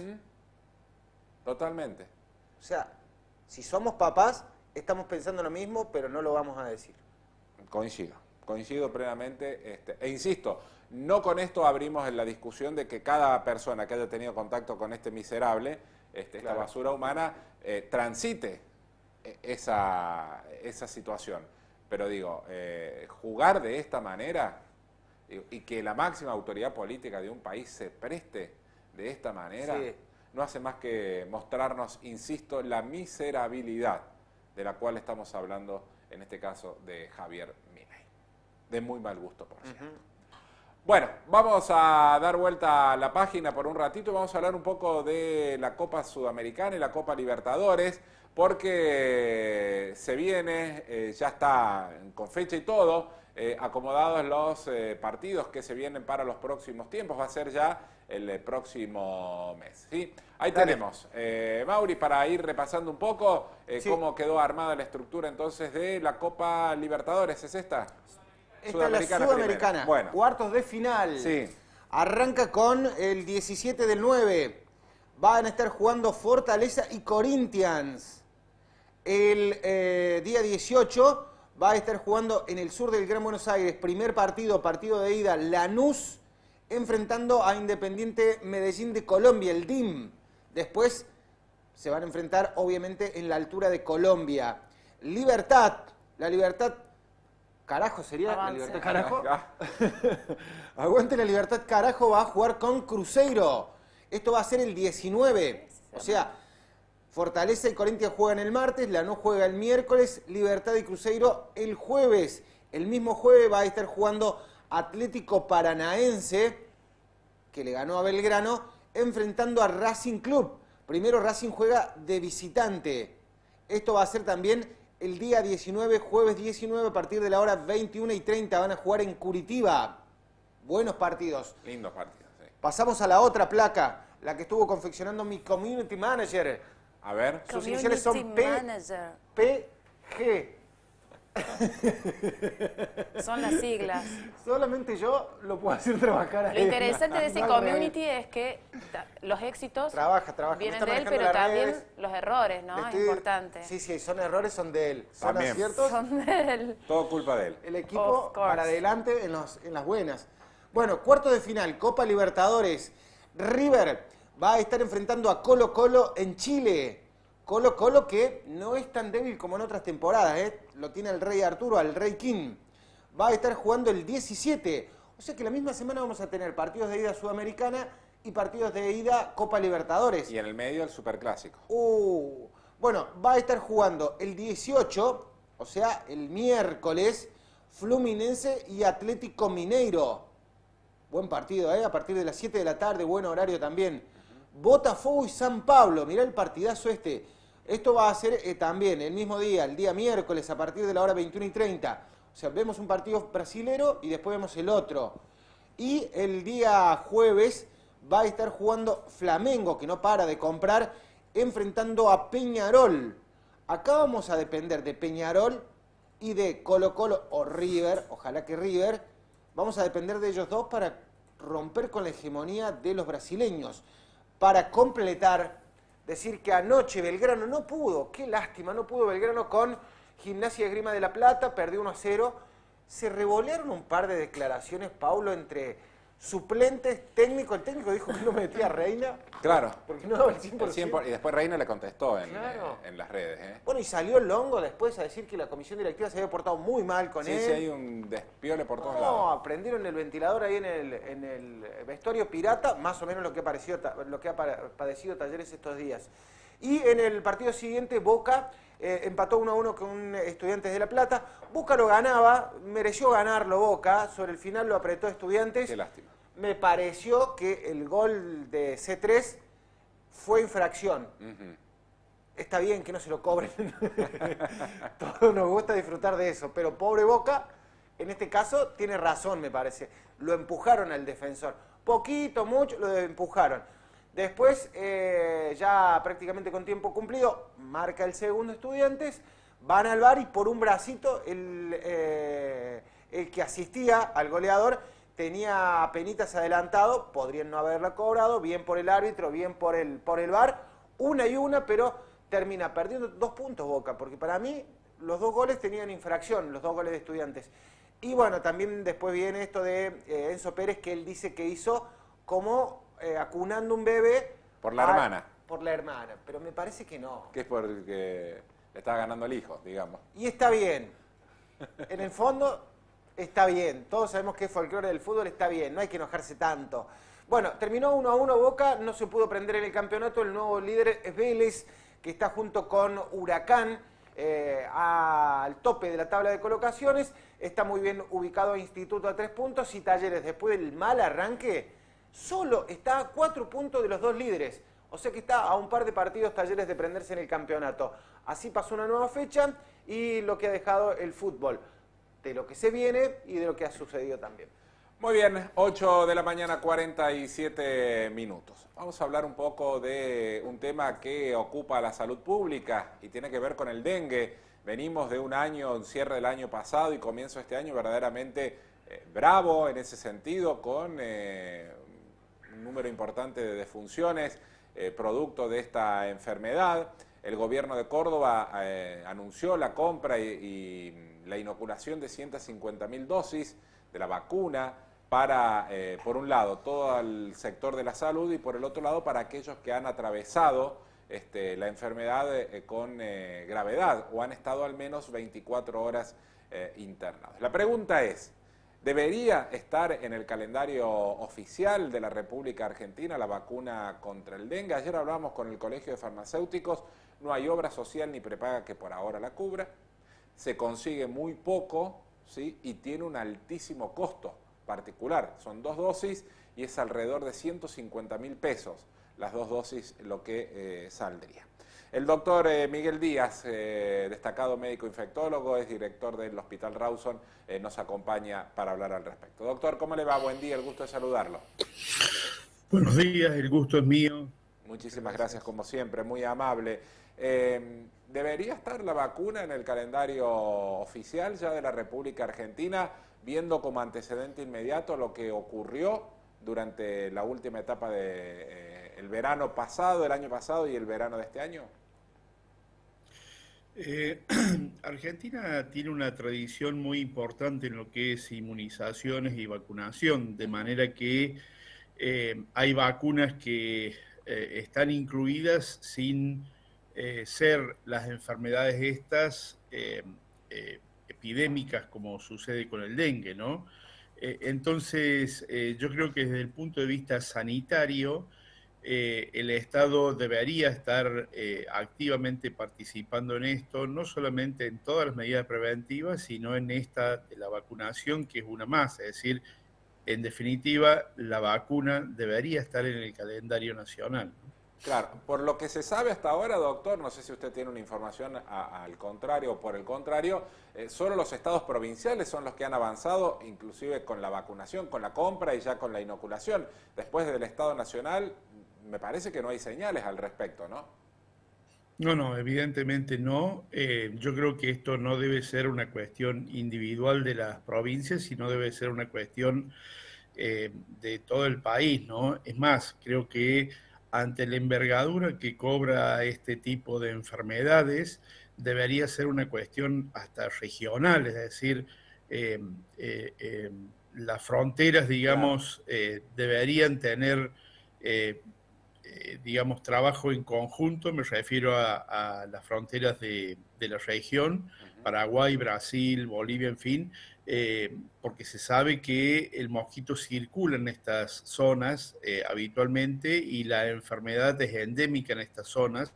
S1: Totalmente.
S3: O sea, si somos papás, estamos pensando lo mismo, pero no lo vamos a decir.
S1: Coincido, coincido plenamente. Este, e insisto, no con esto abrimos en la discusión de que cada persona que haya tenido contacto con este miserable, este, esta
S3: Claro.
S1: basura humana, eh, transite eh, esa, esa situación. Pero digo, eh, jugar de esta manera digo, y que la máxima autoridad política de un país se preste de esta manera,
S3: Sí.
S1: no hace más que mostrarnos, insisto, la miserabilidad de la cual estamos hablando, en este caso, de Javier Milei. De muy mal gusto, por cierto. Bueno, vamos a dar vuelta a la página por un ratito y vamos a hablar un poco de la Copa Sudamericana y la Copa Libertadores, porque se viene, eh, ya está con fecha y todo, eh, acomodados los eh, partidos que se vienen para los próximos tiempos. Va a ser ya el eh, próximo mes. ¿Sí? Ahí
S3: Dale.
S1: tenemos, eh, Mauri, para ir repasando un poco eh,
S3: Sí.
S1: cómo quedó armada la estructura entonces de la Copa Libertadores. ¿Es esta?
S3: Esta es la
S1: Sudamericana
S3: Sudamericana.
S1: primero. Bueno.
S3: Cuartos de final.
S1: Sí.
S3: Arranca con el diecisiete del nueve. Van a estar jugando Fortaleza y Corinthians. El eh, día dieciocho va a estar jugando en el sur del Gran Buenos Aires. Primer partido, partido de ida, Lanús enfrentando a Independiente Medellín de Colombia, el D I M. Después se van a enfrentar, obviamente, en la altura de Colombia. Libertad, la Libertad, carajo sería,
S2: Avance.
S3: la Libertad carajo. Aguante la Libertad carajo, va a jugar con Cruzeiro. Esto va a ser el diecinueve, o sea, Fortaleza y Corinthians juegan el martes, Lanús juega el miércoles, Libertad y Cruzeiro el jueves. El mismo jueves va a estar jugando Atlético Paranaense, que le ganó a Belgrano, enfrentando a Racing Club. Primero Racing juega de visitante. Esto va a ser también el día diecinueve, jueves diecinueve, a partir de la hora veintiuna y treinta. Van a jugar en Curitiba. Buenos partidos.
S1: Lindos partidos, sí.
S3: Pasamos a la otra placa, la que estuvo confeccionando mi community manager.
S1: A ver.
S3: Sus
S2: Community
S3: iniciales son P,
S2: Manager.
S3: P, G.
S2: Son las siglas.
S3: Solamente yo lo puedo hacer trabajar a
S2: Lo
S3: él.
S2: interesante de ese
S3: No al
S2: community
S3: revés.
S2: es que ta- los éxitos
S3: Trabaja, trabaja.
S2: vienen
S3: Me está
S2: de él,
S3: manejando
S2: pero
S3: las
S2: también
S3: redes.
S2: los errores, ¿no?
S3: Le
S2: Es
S3: estoy-
S2: importante.
S3: Sí, sí, son errores, son de él. Son
S1: También.
S3: aciertos.
S2: Son de él.
S1: Todo culpa de él.
S3: El equipo
S2: Of course.
S3: para adelante en, los, en las buenas. Bueno, cuarto de final, Copa Libertadores. River va a estar enfrentando a Colo Colo en Chile. Colo Colo que no es tan débil como en otras temporadas, ¿eh? Lo tiene el Rey Arturo, al Rey King. Va a estar jugando el diecisiete. O sea que la misma semana vamos a tener partidos de ida Sudamericana y partidos de ida Copa Libertadores.
S1: Y en el medio el Superclásico.
S3: Uh, bueno, va a estar jugando el dieciocho, o sea, el miércoles, Fluminense y Atlético Mineiro. Buen partido, ¿eh? A partir de las siete de la tarde, buen horario también. Botafogo y San Pablo, mirá el partidazo este. Esto va a ser eh, también el mismo día, el día miércoles, a partir de la hora veintiuna y treinta. O sea, vemos un partido brasilero y después vemos el otro. Y el día jueves va a estar jugando Flamengo, que no para de comprar, enfrentando a Peñarol. Acá vamos a depender de Peñarol y de Colo Colo o River, ojalá que River. Vamos a depender de ellos dos para romper con la hegemonía de los brasileños. Para completar, decir que anoche Belgrano no pudo, qué lástima, no pudo Belgrano con Gimnasia y Esgrima de la Plata, perdió uno a cero. Se revolearon un par de declaraciones, Paulo, entre suplentes, técnico. El técnico dijo que no metía a Reina.
S1: Claro.
S3: Porque no daba el cien por
S1: El
S3: ciento.
S1: cien por ciento. Y después Reina le contestó en,
S3: Claro.
S1: eh, en las redes. ¿eh?
S3: Bueno, y salió Longo después a decir que la comisión directiva se había portado muy mal con
S1: Sí,
S3: él.
S1: sí, hay un despiole por todos
S3: No,
S1: lados.
S3: prendieron el ventilador ahí en el, en el vestuario pirata, más o menos lo que ha, parecido, lo que ha pa- padecido Talleres estos días. Y en el partido siguiente, Boca eh, empató uno a uno con Estudiantes de La Plata. Boca lo ganaba, mereció ganarlo Boca, sobre el final lo apretó Estudiantes.
S1: Qué lástima.
S3: Me pareció que el gol de C tres fue infracción.
S1: Ujú.
S3: Está bien que no se lo cobren. Todos nos gusta disfrutar de eso, pero pobre Boca, en este caso, tiene razón, me parece. Lo empujaron al defensor. Poquito, mucho, lo empujaron. Después, eh, ya prácticamente con tiempo cumplido, marca el segundo Estudiantes, van al V A R y por un bracito el, eh, el que asistía al goleador tenía apenitas adelantado, podrían no haberla cobrado, bien por el árbitro, bien por el, por el V A R, una y una, pero termina perdiendo dos puntos Boca, porque para mí los dos goles tenían infracción, los dos goles de Estudiantes. Y bueno, también después viene esto de eh, Enzo Pérez, que él dice que hizo como eh, acunando un bebé.
S1: Por la
S3: a-
S1: hermana.
S3: Por la hermana, pero me parece que no.
S1: Que es porque le estaba ganando el hijo, digamos.
S3: Y está bien. En el fondo, está bien. Todos sabemos que es folclore del fútbol, está bien. No hay que enojarse tanto. Bueno, terminó uno a uno Boca, no se pudo prender en el campeonato. El nuevo líder es Vélez, que está junto con Huracán eh, al tope de la tabla de colocaciones. Está muy bien ubicado Instituto a tres puntos y Talleres, después del mal arranque, solo está a cuatro puntos de los dos líderes. O sea que está a un par de partidos Talleres de prenderse en el campeonato. Así pasó una nueva fecha y lo que ha dejado el fútbol, de lo que se viene y de lo que ha sucedido también.
S1: Muy bien, ocho de la mañana, cuarenta y siete minutos. Vamos a hablar un poco de un tema que ocupa la salud pública y tiene que ver con el dengue. Venimos de un año, un cierre del año pasado y comienzo este año verdaderamente eh, bravo en ese sentido, con eh, un número importante de defunciones eh, producto de esta enfermedad. El gobierno de Córdoba eh, anunció la compra y, y la inoculación de ciento cincuenta mil dosis de la vacuna para, eh, por un lado, todo el sector de la salud y por el otro lado para aquellos que han atravesado este, la enfermedad eh, con eh, gravedad o han estado al menos veinticuatro horas eh, internados. La pregunta es, ¿debería estar en el calendario oficial de la República Argentina la vacuna contra el dengue? Ayer hablamos con el Colegio de Farmacéuticos, no hay obra social ni prepaga que por ahora la cubra, se consigue muy poco, ¿sí? Y tiene un altísimo costo particular. Son dos dosis y es alrededor de ciento cincuenta mil pesos las dos dosis lo que eh, saldría. El doctor eh, Miguel Díaz, eh, destacado médico infectólogo, es director del Hospital Rawson, eh, nos acompaña para hablar al respecto. Doctor, ¿cómo le va? Buen día, el gusto de saludarlo.
S5: Buenos días, el gusto es mío.
S1: Muchísimas gracias, como siempre, muy amable. Eh, ¿Debería estar la vacuna en el calendario oficial ya de la República Argentina, viendo como antecedente inmediato lo que ocurrió durante la última etapa del de, eh, verano pasado, el año pasado y el verano de este año?
S5: Eh, Argentina tiene una tradición muy importante en lo que es inmunizaciones y vacunación, de manera que eh, hay vacunas que eh, están incluidas sin eh, ser las enfermedades estas eh, eh, epidémicas como sucede con el dengue, ¿no? Eh, entonces, eh, yo creo que desde el punto de vista sanitario, Eh, el Estado debería estar eh, activamente participando en esto, no solamente en todas las medidas preventivas, sino en esta de la vacunación, que es una más. Es decir, en definitiva, la vacuna debería estar en el calendario nacional, ¿no?
S1: Claro, por lo que se sabe hasta ahora, doctor, no sé si usted tiene una información a, al contrario o por el contrario, eh, solo los estados provinciales son los que han avanzado, inclusive con la vacunación, con la compra y ya con la inoculación. Después del Estado Nacional, me parece que no hay señales al respecto, ¿no?
S5: No, no, evidentemente no. Eh, yo creo que esto no debe ser una cuestión individual de las provincias, sino debe ser una cuestión eh, de todo el país, ¿no? Es más, creo que ante la envergadura que cobra este tipo de enfermedades, debería ser una cuestión hasta regional, es decir, eh, eh, eh, las fronteras, digamos, eh, deberían tener... Eh, Eh, digamos, trabajo en conjunto, me refiero a, a las fronteras de, de la región, Paraguay, Brasil, Bolivia, en fin, eh, porque se sabe que el mosquito circula en estas zonas eh, habitualmente y la enfermedad es endémica en estas zonas,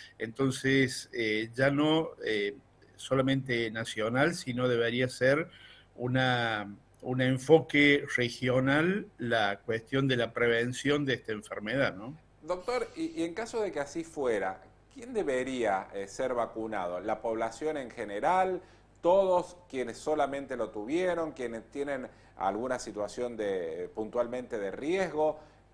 S5: entonces eh, ya no eh, solamente nacional, sino debería ser una... un enfoque regional la cuestión de la prevención de esta enfermedad, ¿no?
S1: Doctor, y, y en caso de que así fuera, ¿quién debería eh, ser vacunado? ¿La población en general? ¿Todos quienes solamente lo tuvieron? ¿Quienes tienen alguna situación de, puntualmente de riesgo?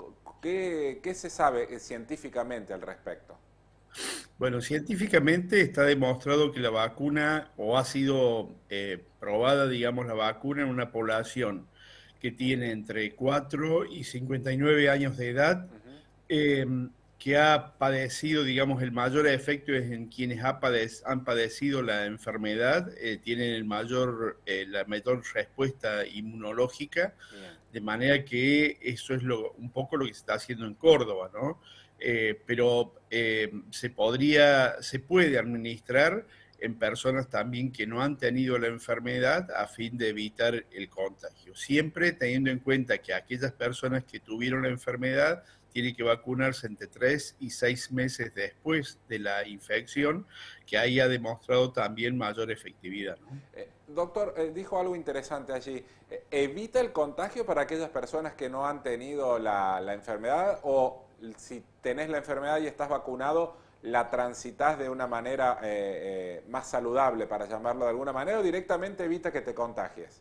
S1: ¿Qué, qué se sabe científicamente al respecto?
S5: Bueno, científicamente está demostrado que la vacuna, o ha sido eh, probada, digamos, la vacuna en una población que tiene entre cuatro y cincuenta y nueve años de edad, uh-huh. eh, que ha padecido, digamos, el mayor efecto es en quienes ha padec- han padecido la enfermedad, eh, tienen el mayor, eh, la mayor respuesta inmunológica, yeah. De manera que eso es lo, un poco lo que se está haciendo en Córdoba, ¿no? Eh, pero eh, se podría, se puede administrar en personas también que no han tenido la enfermedad a fin de evitar el contagio. Siempre teniendo en cuenta que aquellas personas que tuvieron la enfermedad tienen que vacunarse entre tres y seis meses después de la infección, que ahí ha demostrado también mayor efectividad, ¿no?
S1: Eh, doctor, eh, dijo algo interesante allí. Eh, ¿Evita el contagio para aquellas personas que no han tenido la, la enfermedad o si tenés la enfermedad y estás vacunado, la transitas de una manera eh, eh, más saludable, para llamarlo de alguna manera, o directamente evita que te contagies?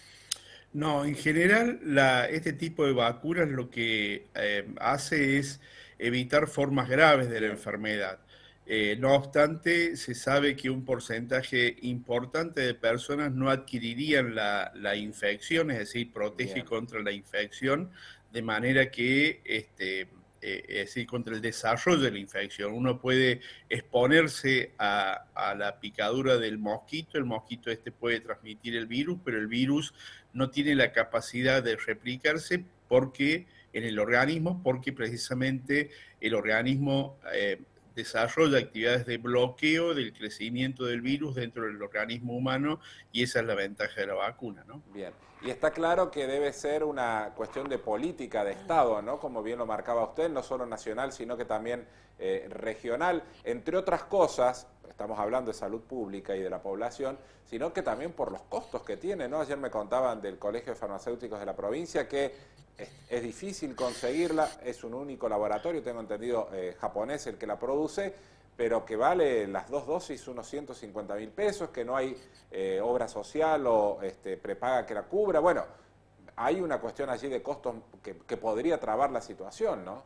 S5: No, en general la, este tipo de vacunas lo que eh, hace es evitar formas graves de la enfermedad. Eh, no obstante, se sabe que un porcentaje importante de personas no adquirirían la, la infección, es decir, protege Bien. contra la infección, de manera que este, eh, es decir, contra el desarrollo de la infección. Uno puede exponerse a, a la picadura del mosquito, el mosquito este puede transmitir el virus, pero el virus no tiene la capacidad de replicarse porque en el organismo, porque precisamente el organismo eh, desarrolla actividades de bloqueo del crecimiento del virus dentro del organismo humano, y esa es la ventaja de la vacuna, ¿no?
S1: Bien, y está claro que debe ser una cuestión de política de Estado, ¿no? Como bien lo marcaba usted, no solo nacional, sino que también eh, regional, entre otras cosas. Estamos hablando de salud pública y de la población, sino que también por los costos que tiene, ¿no? Ayer me contaban del Colegio de Farmacéuticos de la provincia que es, es difícil conseguirla, es un único laboratorio, tengo entendido, eh, japonés el que la produce, pero que vale las dos dosis unos ciento cincuenta mil pesos, que no hay eh, obra social o este, prepaga que la cubra. Bueno, hay una cuestión allí de costos que, que podría trabar la situación, ¿no?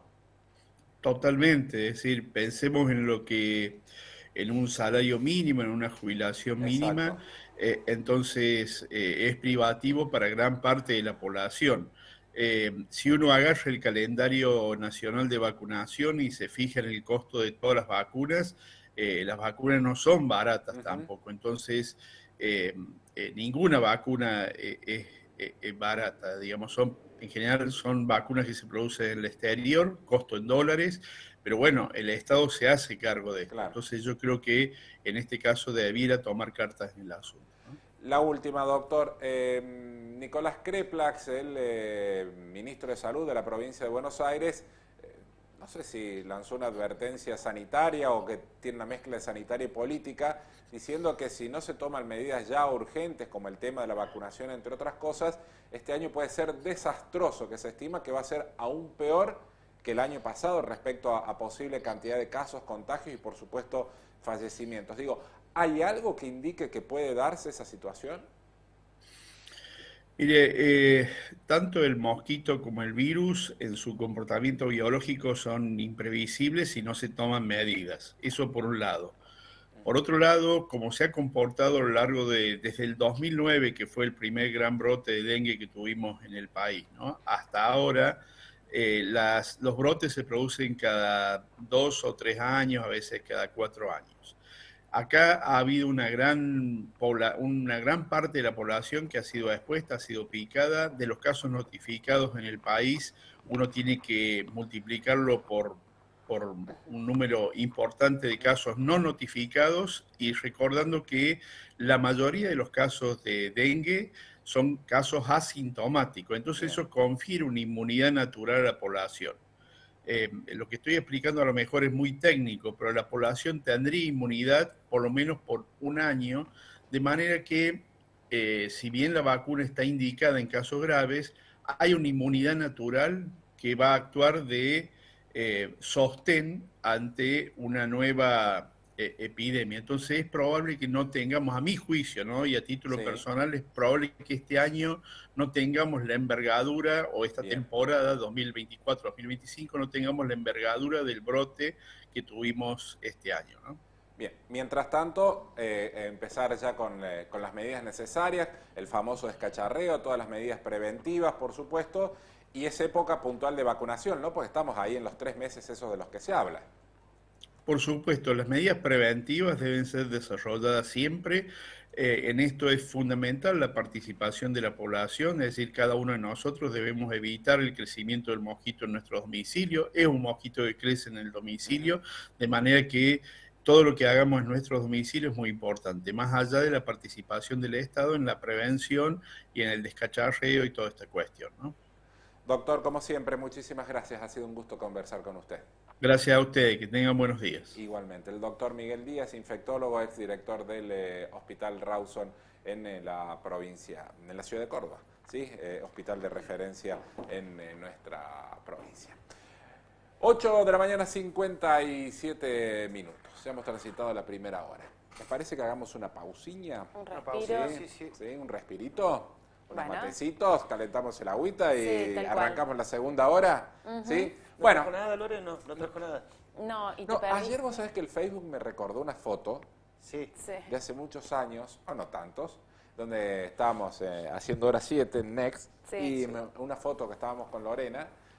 S5: Totalmente, es decir, pensemos en lo que, en un salario mínimo, en una jubilación mínima, eh, entonces eh, es privativo para gran parte de la población. Eh, si uno agarra el calendario nacional de vacunación y se fija en el costo de todas las vacunas, eh, las vacunas no son baratas uh-huh. tampoco, entonces eh, eh, ninguna vacuna eh, es, es, es barata, digamos, son, en general son vacunas que se producen en el exterior, costo en dólares, pero bueno, el Estado se hace cargo de esto, claro. Entonces yo creo que en este caso debiera tomar cartas en el asunto, ¿no?
S1: La última, doctor. Eh, Nicolás Kreplak, el eh, ministro de Salud de la provincia de Buenos Aires, eh, no sé si lanzó una advertencia sanitaria o que tiene una mezcla de sanitaria y política, diciendo que si no se toman medidas ya urgentes, como el tema de la vacunación, entre otras cosas, este año puede ser desastroso, que se estima que va a ser aún peor que el año pasado respecto a, a posible cantidad de casos, contagios y, por supuesto, fallecimientos. Digo, ¿hay algo que indique que puede darse esa situación?
S5: Mire, eh, tanto el mosquito como el virus en su comportamiento biológico son imprevisibles si no se toman medidas. Eso por un lado. Por otro lado, como se ha comportado a lo largo de, desde el dos mil nueve, que fue el primer gran brote de dengue que tuvimos en el país, ¿no? Hasta ahora, eh, las, los brotes se producen cada dos o tres años, a veces cada cuatro años. Acá ha habido una gran, una gran parte de la población que ha sido expuesta, ha sido picada. De los casos notificados en el país, uno tiene que multiplicarlo por, por un número importante de casos no notificados, y recordando que la mayoría de los casos de dengue son casos asintomáticos. Entonces eso confiere una inmunidad natural a la población. Eh, lo que estoy explicando a lo mejor es muy técnico, pero la población tendría inmunidad por lo menos por un año, de manera que eh, si bien la vacuna está indicada en casos graves, hay una inmunidad natural que va a actuar de eh, sostén ante una nueva eh, epidemia. Entonces es probable que no tengamos, a mi juicio, ¿no? Y a título sí. personal, es probable que este año no tengamos la envergadura, o esta Bien. temporada dos mil veinticuatro dos mil veinticinco no tengamos la envergadura del brote que tuvimos este año, ¿no?
S1: Bien, mientras tanto, eh, empezar ya con, eh, con las medidas necesarias, el famoso descacharreo, todas las medidas preventivas, por supuesto, y es época puntual de vacunación, ¿no? Porque estamos ahí en los tres meses esos de los que se habla.
S5: Por supuesto, las medidas preventivas deben ser desarrolladas siempre. Eh, en esto es fundamental la participación de la población, es decir, cada uno de nosotros debemos evitar el crecimiento del mosquito en nuestro domicilio. Es un mosquito que crece en el domicilio, de manera que todo lo que hagamos en nuestros domicilios es muy importante, más allá de la participación del Estado en la prevención y en el descacharreo y toda esta cuestión, ¿no?
S1: Doctor, como siempre, muchísimas gracias. Ha sido un gusto conversar con usted.
S5: Gracias a ustedes, que tengan buenos días.
S1: Igualmente. El doctor Miguel Díaz, infectólogo, exdirector del eh, Hospital Rawson en eh, la provincia, en la ciudad de Córdoba, ¿sí? Eh, hospital de referencia en eh, nuestra provincia. ocho de la mañana, cincuenta y siete minutos. Ya hemos transitado la primera hora. ¿Les parece que hagamos una pausiña?
S2: Un respiro.
S1: ¿Sí? Sí, sí. ¿Sí? ¿Un respirito? Unos bueno. matecitos, calentamos el agüita y sí, arrancamos cual. la segunda hora. Uh-huh. ¿Sí?
S3: ¿No
S1: bueno.
S3: trajo nada, Lore? No, no trajo nada.
S2: No, y
S1: no, ayer vos sabés que el Facebook me recordó una foto
S3: sí.
S2: Sí.
S1: de hace muchos años, o no tantos, donde estábamos eh, haciendo hora siete en Next, sí, y sí. Me, una foto que estábamos con Lorena,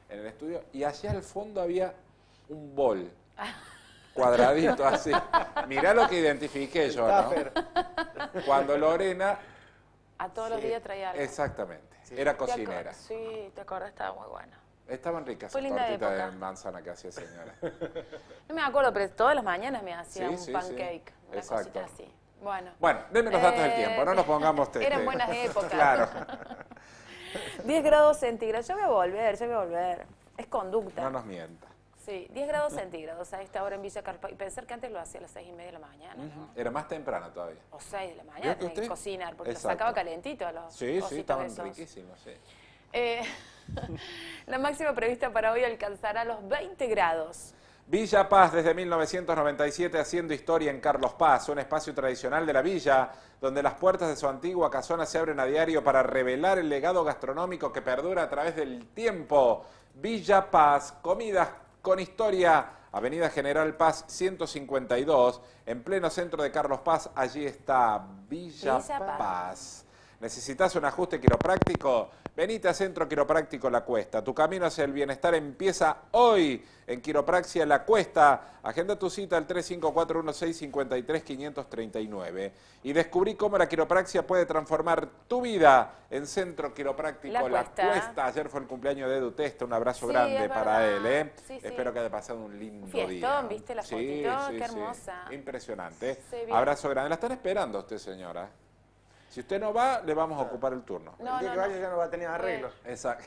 S1: en el estudio, y allá al fondo había un bol cuadradito así. Mirá lo que identifiqué yo, ¿no? Cuando Lorena...
S2: A todos los
S1: sí,
S2: días traía algo.
S1: Exactamente, sí. Era cocinera.
S2: Sí, te acordás, estaba muy buena.
S1: Estaban ricas
S2: Fue
S1: esas
S2: linda
S1: tortitas
S2: época.
S1: de manzana que hacía señora.
S2: No me acuerdo, pero todas las mañanas me hacía
S1: Sí,
S2: un
S1: sí,
S2: pancake,
S1: sí.
S2: una
S1: Exacto.
S2: cosita así. Bueno,
S1: Bueno, denme los datos
S2: Eh,
S1: del tiempo, no nos pongamos... Te,
S2: eran
S1: te-
S2: buenas épocas.
S1: Claro,
S2: diez grados centígrados, ya voy a volver, ya voy a volver. Es conducta.
S1: no nos mienta.
S2: Sí, diez grados centígrados a esta hora en Villa Carlos Paz. Y pensar que antes lo hacía a las seis y media de la mañana, ¿no?
S1: Era más temprano todavía.
S2: O seis de la mañana,
S1: ¿Vio que
S2: tenía que
S1: usted?
S2: cocinar, porque
S1: Exacto.
S2: lo sacaba calentito a los
S1: Sí, sí,
S2: cositos
S1: estaban
S2: esos.
S1: riquísimos, sí.
S2: Eh, la máxima prevista para hoy alcanzará los veinte grados.
S1: Villa Paz desde mil novecientos noventa y siete haciendo historia en Carlos Paz, un espacio tradicional de la villa donde las puertas de su antigua casona se abren a diario para revelar el legado gastronómico que perdura a través del tiempo. Villa Paz, comidas con historia, Avenida General Paz ciento cincuenta y dos, en pleno centro de Carlos Paz, allí está Villa,
S2: Villa Paz.
S1: Paz. ¿Necesitas un ajuste quiropráctico? Venite a Centro Quiropráctico La Cuesta. Tu camino hacia el bienestar empieza hoy en Quiropraxia La Cuesta. Agenda tu cita al tres cinco cuatro uno seis cinco tres cinco tres nueve. Y descubrí cómo la quiropraxia puede transformar tu vida en Centro Quiropráctico
S2: La
S1: La
S2: Cuesta.
S1: Cuesta. Ayer fue el cumpleaños de Edu Testa. Un abrazo
S2: Sí,
S1: grande
S2: es
S1: para
S2: verdad.
S1: él. ¿eh?
S2: Sí, sí.
S1: Espero que haya pasado un lindo
S2: Un fiestón,
S1: día.
S2: ¿viste la
S1: Sí,
S2: fotito?
S1: sí,
S2: Qué
S1: sí.
S2: hermosa.
S1: Impresionante.
S2: Sí, bien.
S1: Abrazo grande. La están esperando a usted, señora. Si usted no va, le vamos a ocupar el turno.
S2: No,
S3: el día
S2: no,
S3: que vaya
S2: no.
S3: ya no va a tener arreglo.
S1: Exacto.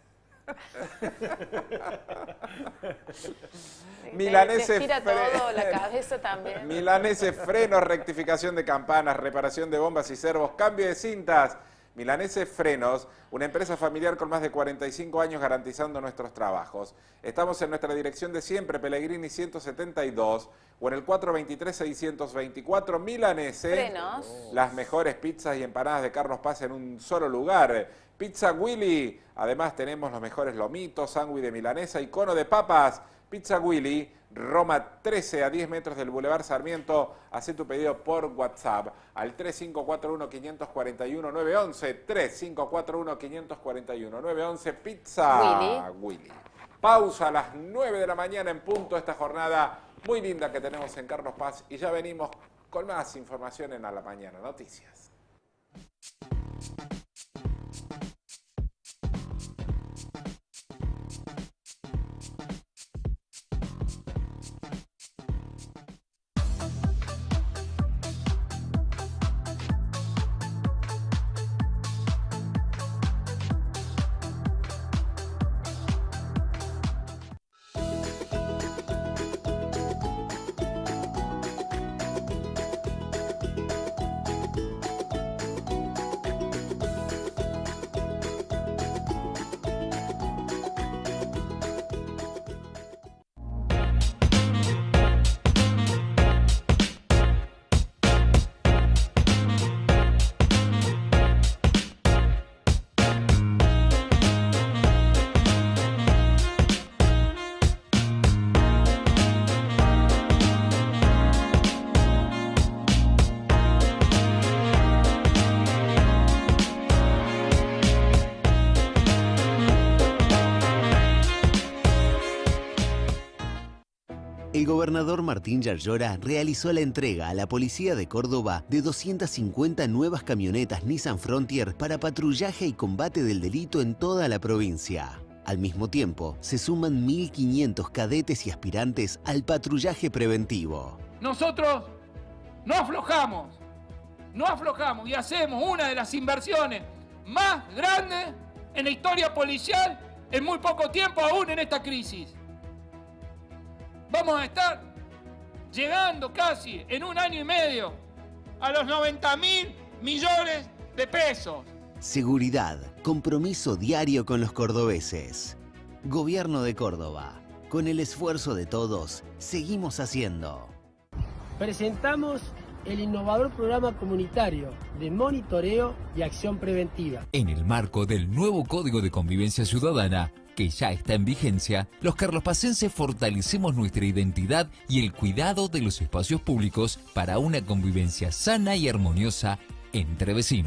S2: Te-
S1: Milanese
S2: te tira
S1: fre-
S2: todo, la cabeza también.
S1: Milanese frenos, rectificación de campanas, reparación de bombas y servos, cambio de cintas. Milanese Frenos, una empresa familiar con más de cuarenta y cinco años garantizando nuestros trabajos. Estamos en nuestra dirección de siempre, Pellegrini ciento setenta y dos, o en el cuatro dos tres, seis dos cuatro, Milanese.
S2: Frenos.
S1: Las mejores pizzas y empanadas de Carlos Paz en un solo lugar. Pizza Willy, además tenemos los mejores lomitos, sándwich de milanesa y cono de papas. Pizza Willy, Roma trece, a diez metros del Boulevard Sarmiento. Hacé tu pedido por WhatsApp al tres cinco cuatro uno, cinco cuatro uno, nueve uno uno, tres cinco cuatro uno, cinco cuatro uno, nueve uno uno, Pizza
S2: Willy.
S1: Willy. Pausa a las nueve de la mañana en punto, esta jornada muy linda que tenemos en Carlos Paz, y ya venimos con más información en A la Mañana Noticias.
S6: El gobernador Martín Yarlora realizó la entrega a la policía de Córdoba de doscientas cincuenta nuevas camionetas Nissan Frontier para patrullaje y combate del delito en toda la provincia. Al mismo tiempo, se suman mil quinientos cadetes y aspirantes al patrullaje preventivo.
S7: Nosotros no aflojamos, no aflojamos y hacemos una de las inversiones más grandes en la historia policial en muy poco tiempo, aún en esta crisis. Vamos a estar llegando casi en un año y medio a los noventa mil millones de pesos.
S6: Seguridad, compromiso diario con los cordobeses. Gobierno de Córdoba. Con el esfuerzo de todos, seguimos haciendo.
S8: Presentamos el innovador programa comunitario de monitoreo y acción preventiva.
S9: En el marco del nuevo Código de Convivencia Ciudadana, que ya está en vigencia, los carlospacenses fortalecemos nuestra identidad y el cuidado de los espacios públicos para una convivencia sana y armoniosa entre vecinos.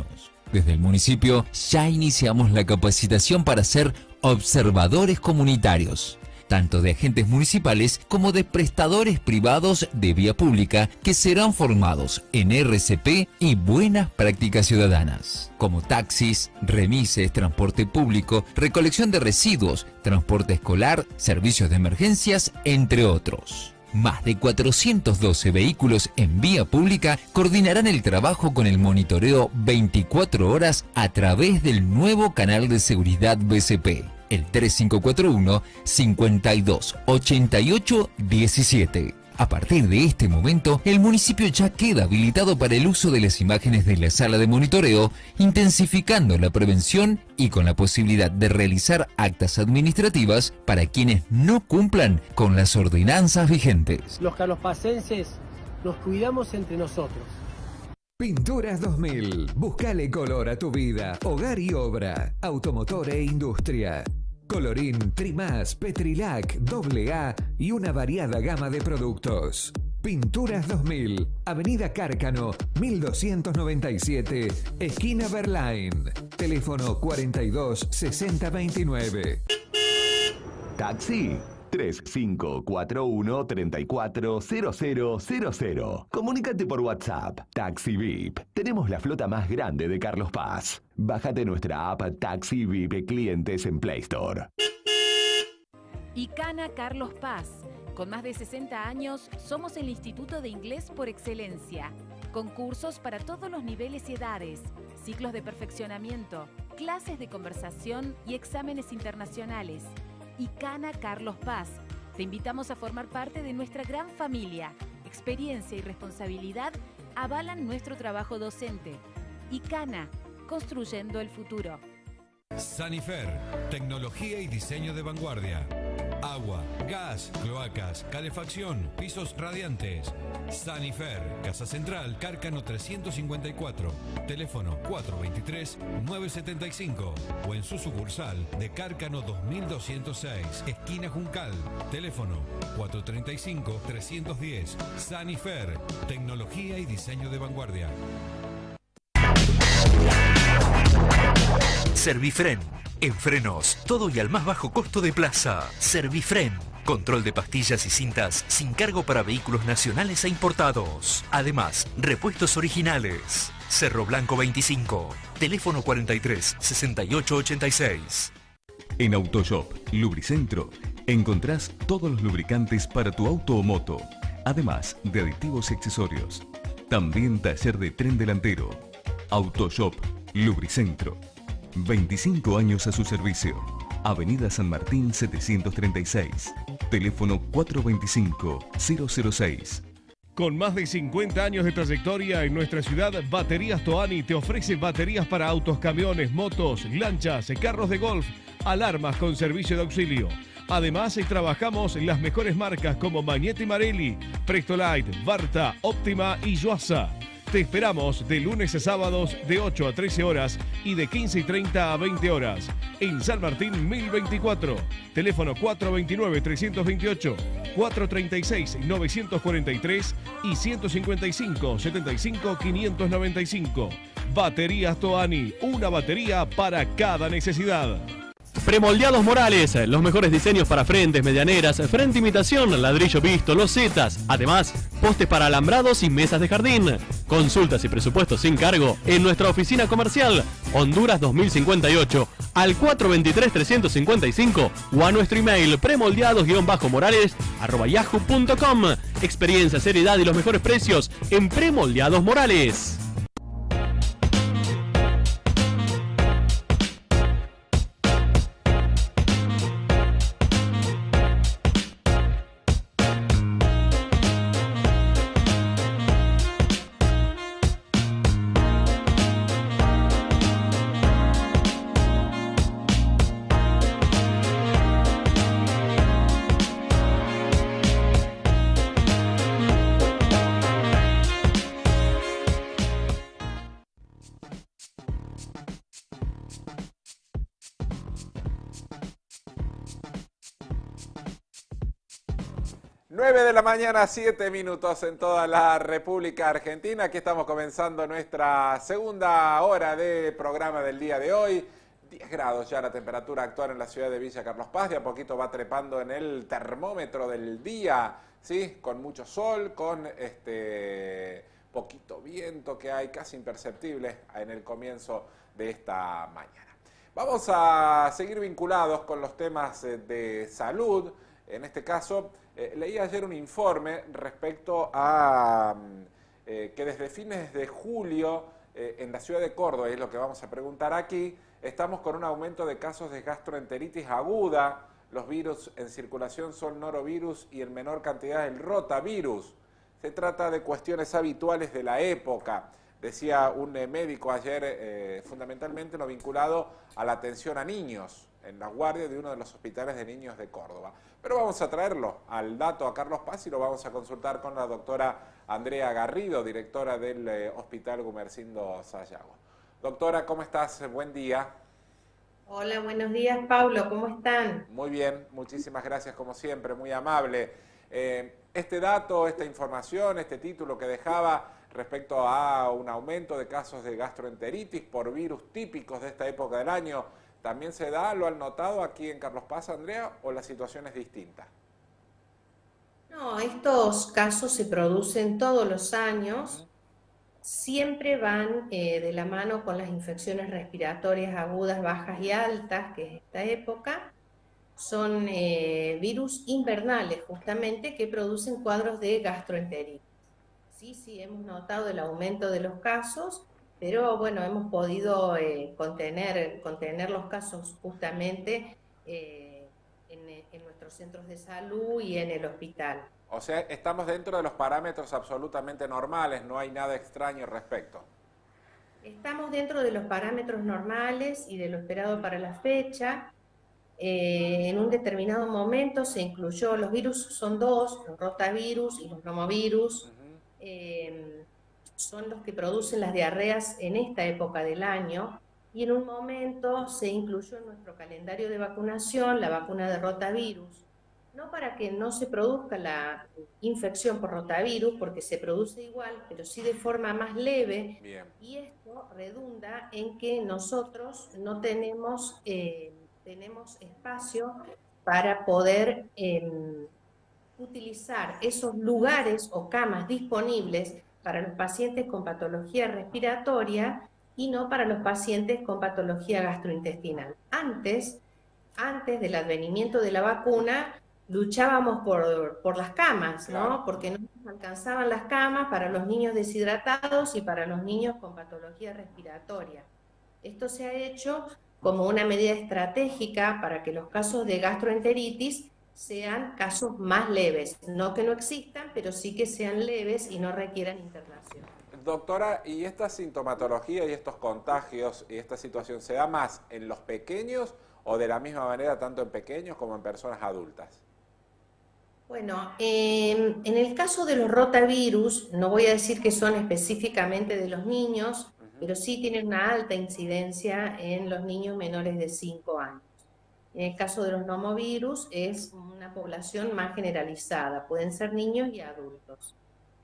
S9: Desde el municipio ya iniciamos la capacitación para ser observadores comunitarios, tanto de agentes municipales como de prestadores privados de vía pública que serán formados en R C P y buenas prácticas ciudadanas, como taxis, remises, transporte público, recolección de residuos, transporte escolar, servicios de emergencias, entre otros. Más de cuatrocientos doce vehículos en vía pública coordinarán el trabajo con el monitoreo veinticuatro horas a través del nuevo canal de seguridad B C P. El tres cinco cuatro uno, cinco dos ocho ocho uno siete. A partir de este momento, el municipio ya queda habilitado para el uso de las imágenes de la sala de monitoreo, intensificando la prevención y con la posibilidad de realizar actas administrativas para quienes no cumplan con las ordenanzas vigentes.
S8: Los carlospacenses nos cuidamos entre nosotros.
S10: Pinturas dos mil. Buscale color a tu vida, hogar y obra, automotor e industria. Colorín, Trimás, Petrilac, doble A y una variada gama de productos. Pinturas dos mil, Avenida Cárcano, mil doscientos noventa y siete, esquina Berlain. Teléfono cuarenta y dos, sesenta veintinueve.
S11: Taxi tres cinco cuatro uno, tres cuatro cero cero cero cero. Comunícate por WhatsApp. Taxi V I P. Tenemos la flota más grande de Carlos Paz. Bájate nuestra app Taxi V I P Clientes en Play Store.
S12: Icana Carlos Paz. Con más de sesenta años, somos el Instituto de Inglés por excelencia. Concursos para todos los niveles y edades, ciclos de perfeccionamiento, clases de conversación y exámenes internacionales. Icana Carlos Paz. Te invitamos a formar parte de nuestra gran familia. Experiencia y responsabilidad avalan nuestro trabajo docente. Icana, construyendo el futuro.
S13: Sanifer, tecnología y diseño de vanguardia. Agua, gas, cloacas, calefacción, pisos radiantes. Sanifer, Casa Central, Cárcano trescientos cincuenta y cuatro. Teléfono cuatro veintitrés, nueve setenta y cinco. O en su sucursal de Cárcano dos mil doscientos seis, esquina Juncal. Teléfono cuatro treinta y cinco, trescientos diez. Sanifer, tecnología y diseño de vanguardia.
S14: Servifren. En frenos, todo y al más bajo costo de plaza. Servifren. Control de pastillas y cintas sin cargo para vehículos nacionales e importados. Además, repuestos originales. Cerro Blanco veinticinco. Teléfono cuarenta y tres, sesenta y ocho ochenta y seis.
S15: En Autoshop Lubricentro encontrás todos los lubricantes para tu auto o moto, además de aditivos y accesorios. También taller de tren delantero. Autoshop Lubricentro. veinticinco años a su servicio. Avenida San Martín setecientos treinta y seis. Teléfono cuatro veinticinco, cero cero seis.
S16: Con más de cincuenta años de trayectoria en nuestra ciudad, Baterías Toani te ofrece baterías para autos, camiones, motos, lanchas, carros de golf, alarmas con servicio de auxilio. Además, trabajamos en las mejores marcas como Magneti Marelli, Prestolite, Varta, Optima y Yuasa. Te esperamos de lunes a sábados de ocho a trece horas y de quince y treinta a veinte horas. En San Martín mil veinticuatro. Teléfono cuatro veintinueve, trescientos veintiocho, cuatro treinta y seis, novecientos cuarenta y tres y ciento cincuenta y cinco, setenta y cinco, quinientos noventa y cinco. Baterías Toani, una batería para cada necesidad.
S17: Premoldeados Morales, los mejores diseños para frentes, medianeras, frente imitación, ladrillo visto, losetas, además postes para alambrados y mesas de jardín. Consultas y presupuestos sin cargo en nuestra oficina comercial Honduras dos mil cincuenta y ocho al cuatro veintitrés, trescientos cincuenta y cinco o a nuestro email premoldeados-morales arroba yahoo punto com. Experiencia, seriedad y los mejores precios en Premoldeados Morales.
S1: nueve de la mañana, siete minutos en toda la República Argentina. Aquí estamos comenzando nuestra segunda hora de programa del día de hoy. diez grados ya la temperatura actual en la ciudad de Villa Carlos Paz. De a poquito va trepando en el termómetro del día, ¿sí? Con mucho sol, con este poquito viento que hay, casi imperceptible en el comienzo de esta mañana. Vamos a seguir vinculados con los temas de salud. En este caso, eh, leí ayer un informe respecto a eh, que desde fines de julio eh, en la ciudad de Córdoba, y es lo que vamos a preguntar aquí, estamos con un aumento de casos de gastroenteritis aguda. Los virus en circulación son norovirus y en menor cantidad el rotavirus. Se trata de cuestiones habituales de la época. Decía un eh, médico ayer, eh, fundamentalmente lo vinculado a la atención a niños en la guardia de uno de los hospitales de niños de Córdoba. Pero vamos a traerlo al dato a Carlos Paz y lo vamos a consultar con la doctora Andrea Garrido, directora del eh, Hospital Gumersindo Sayago. Doctora, ¿cómo estás? Buen día.
S18: Hola, buenos días, Pablo, ¿cómo están?
S1: Muy bien, muchísimas gracias como siempre, muy amable. Eh, este dato, esta información, este título que dejaba respecto a un aumento de casos de gastroenteritis por virus típicos de esta época del año, ¿también se da, lo han notado aquí en Carlos Paz, Andrea, o la situación es distinta?
S18: No, estos casos se producen todos los años, siempre van eh, de la mano con las infecciones respiratorias agudas, bajas y altas, que es esta época. Son eh, virus invernales justamente que producen cuadros de gastroenteritis. Sí, sí, hemos notado el aumento de los casos, pero bueno, hemos podido eh, contener, contener los casos justamente eh, en, en nuestros centros de salud y en el hospital.
S1: O sea, estamos dentro de los parámetros absolutamente normales, no hay nada extraño al respecto.
S18: Estamos dentro de los parámetros normales y de lo esperado para la fecha. Eh, en un determinado momento se incluyó, los virus son dos, los rotavirus y los nomovirus. Uh-huh. eh, son los que producen las diarreas en esta época del año, y en un momento se incluyó en nuestro calendario de vacunación la vacuna de rotavirus, no para que no se produzca la infección por rotavirus, porque se produce igual, pero sí de forma más leve. Bien. Y esto redunda en que nosotros no tenemos, eh, tenemos espacio para poder eh, utilizar esos lugares o camas disponibles para los pacientes con patología respiratoria y no para los pacientes con patología gastrointestinal. Antes, antes del advenimiento de la vacuna, luchábamos por, por las camas, ¿no? Claro. Porque no nos alcanzaban las camas para los niños deshidratados y para los niños con patología respiratoria. Esto se ha hecho como una medida estratégica para que los casos de gastroenteritis sean casos más leves, no que no existan, pero sí que sean leves y no requieran internación.
S1: Doctora, ¿y esta sintomatología y estos contagios y esta situación se da más en los pequeños o de la misma manera tanto en pequeños como en personas adultas?
S18: Bueno, eh, en el caso de los rotavirus, no voy a decir que son específicamente de los niños, uh-huh. pero sí tienen una alta incidencia en los niños menores de cinco años. En el caso de los nomovirus es una población más generalizada, pueden ser niños y adultos.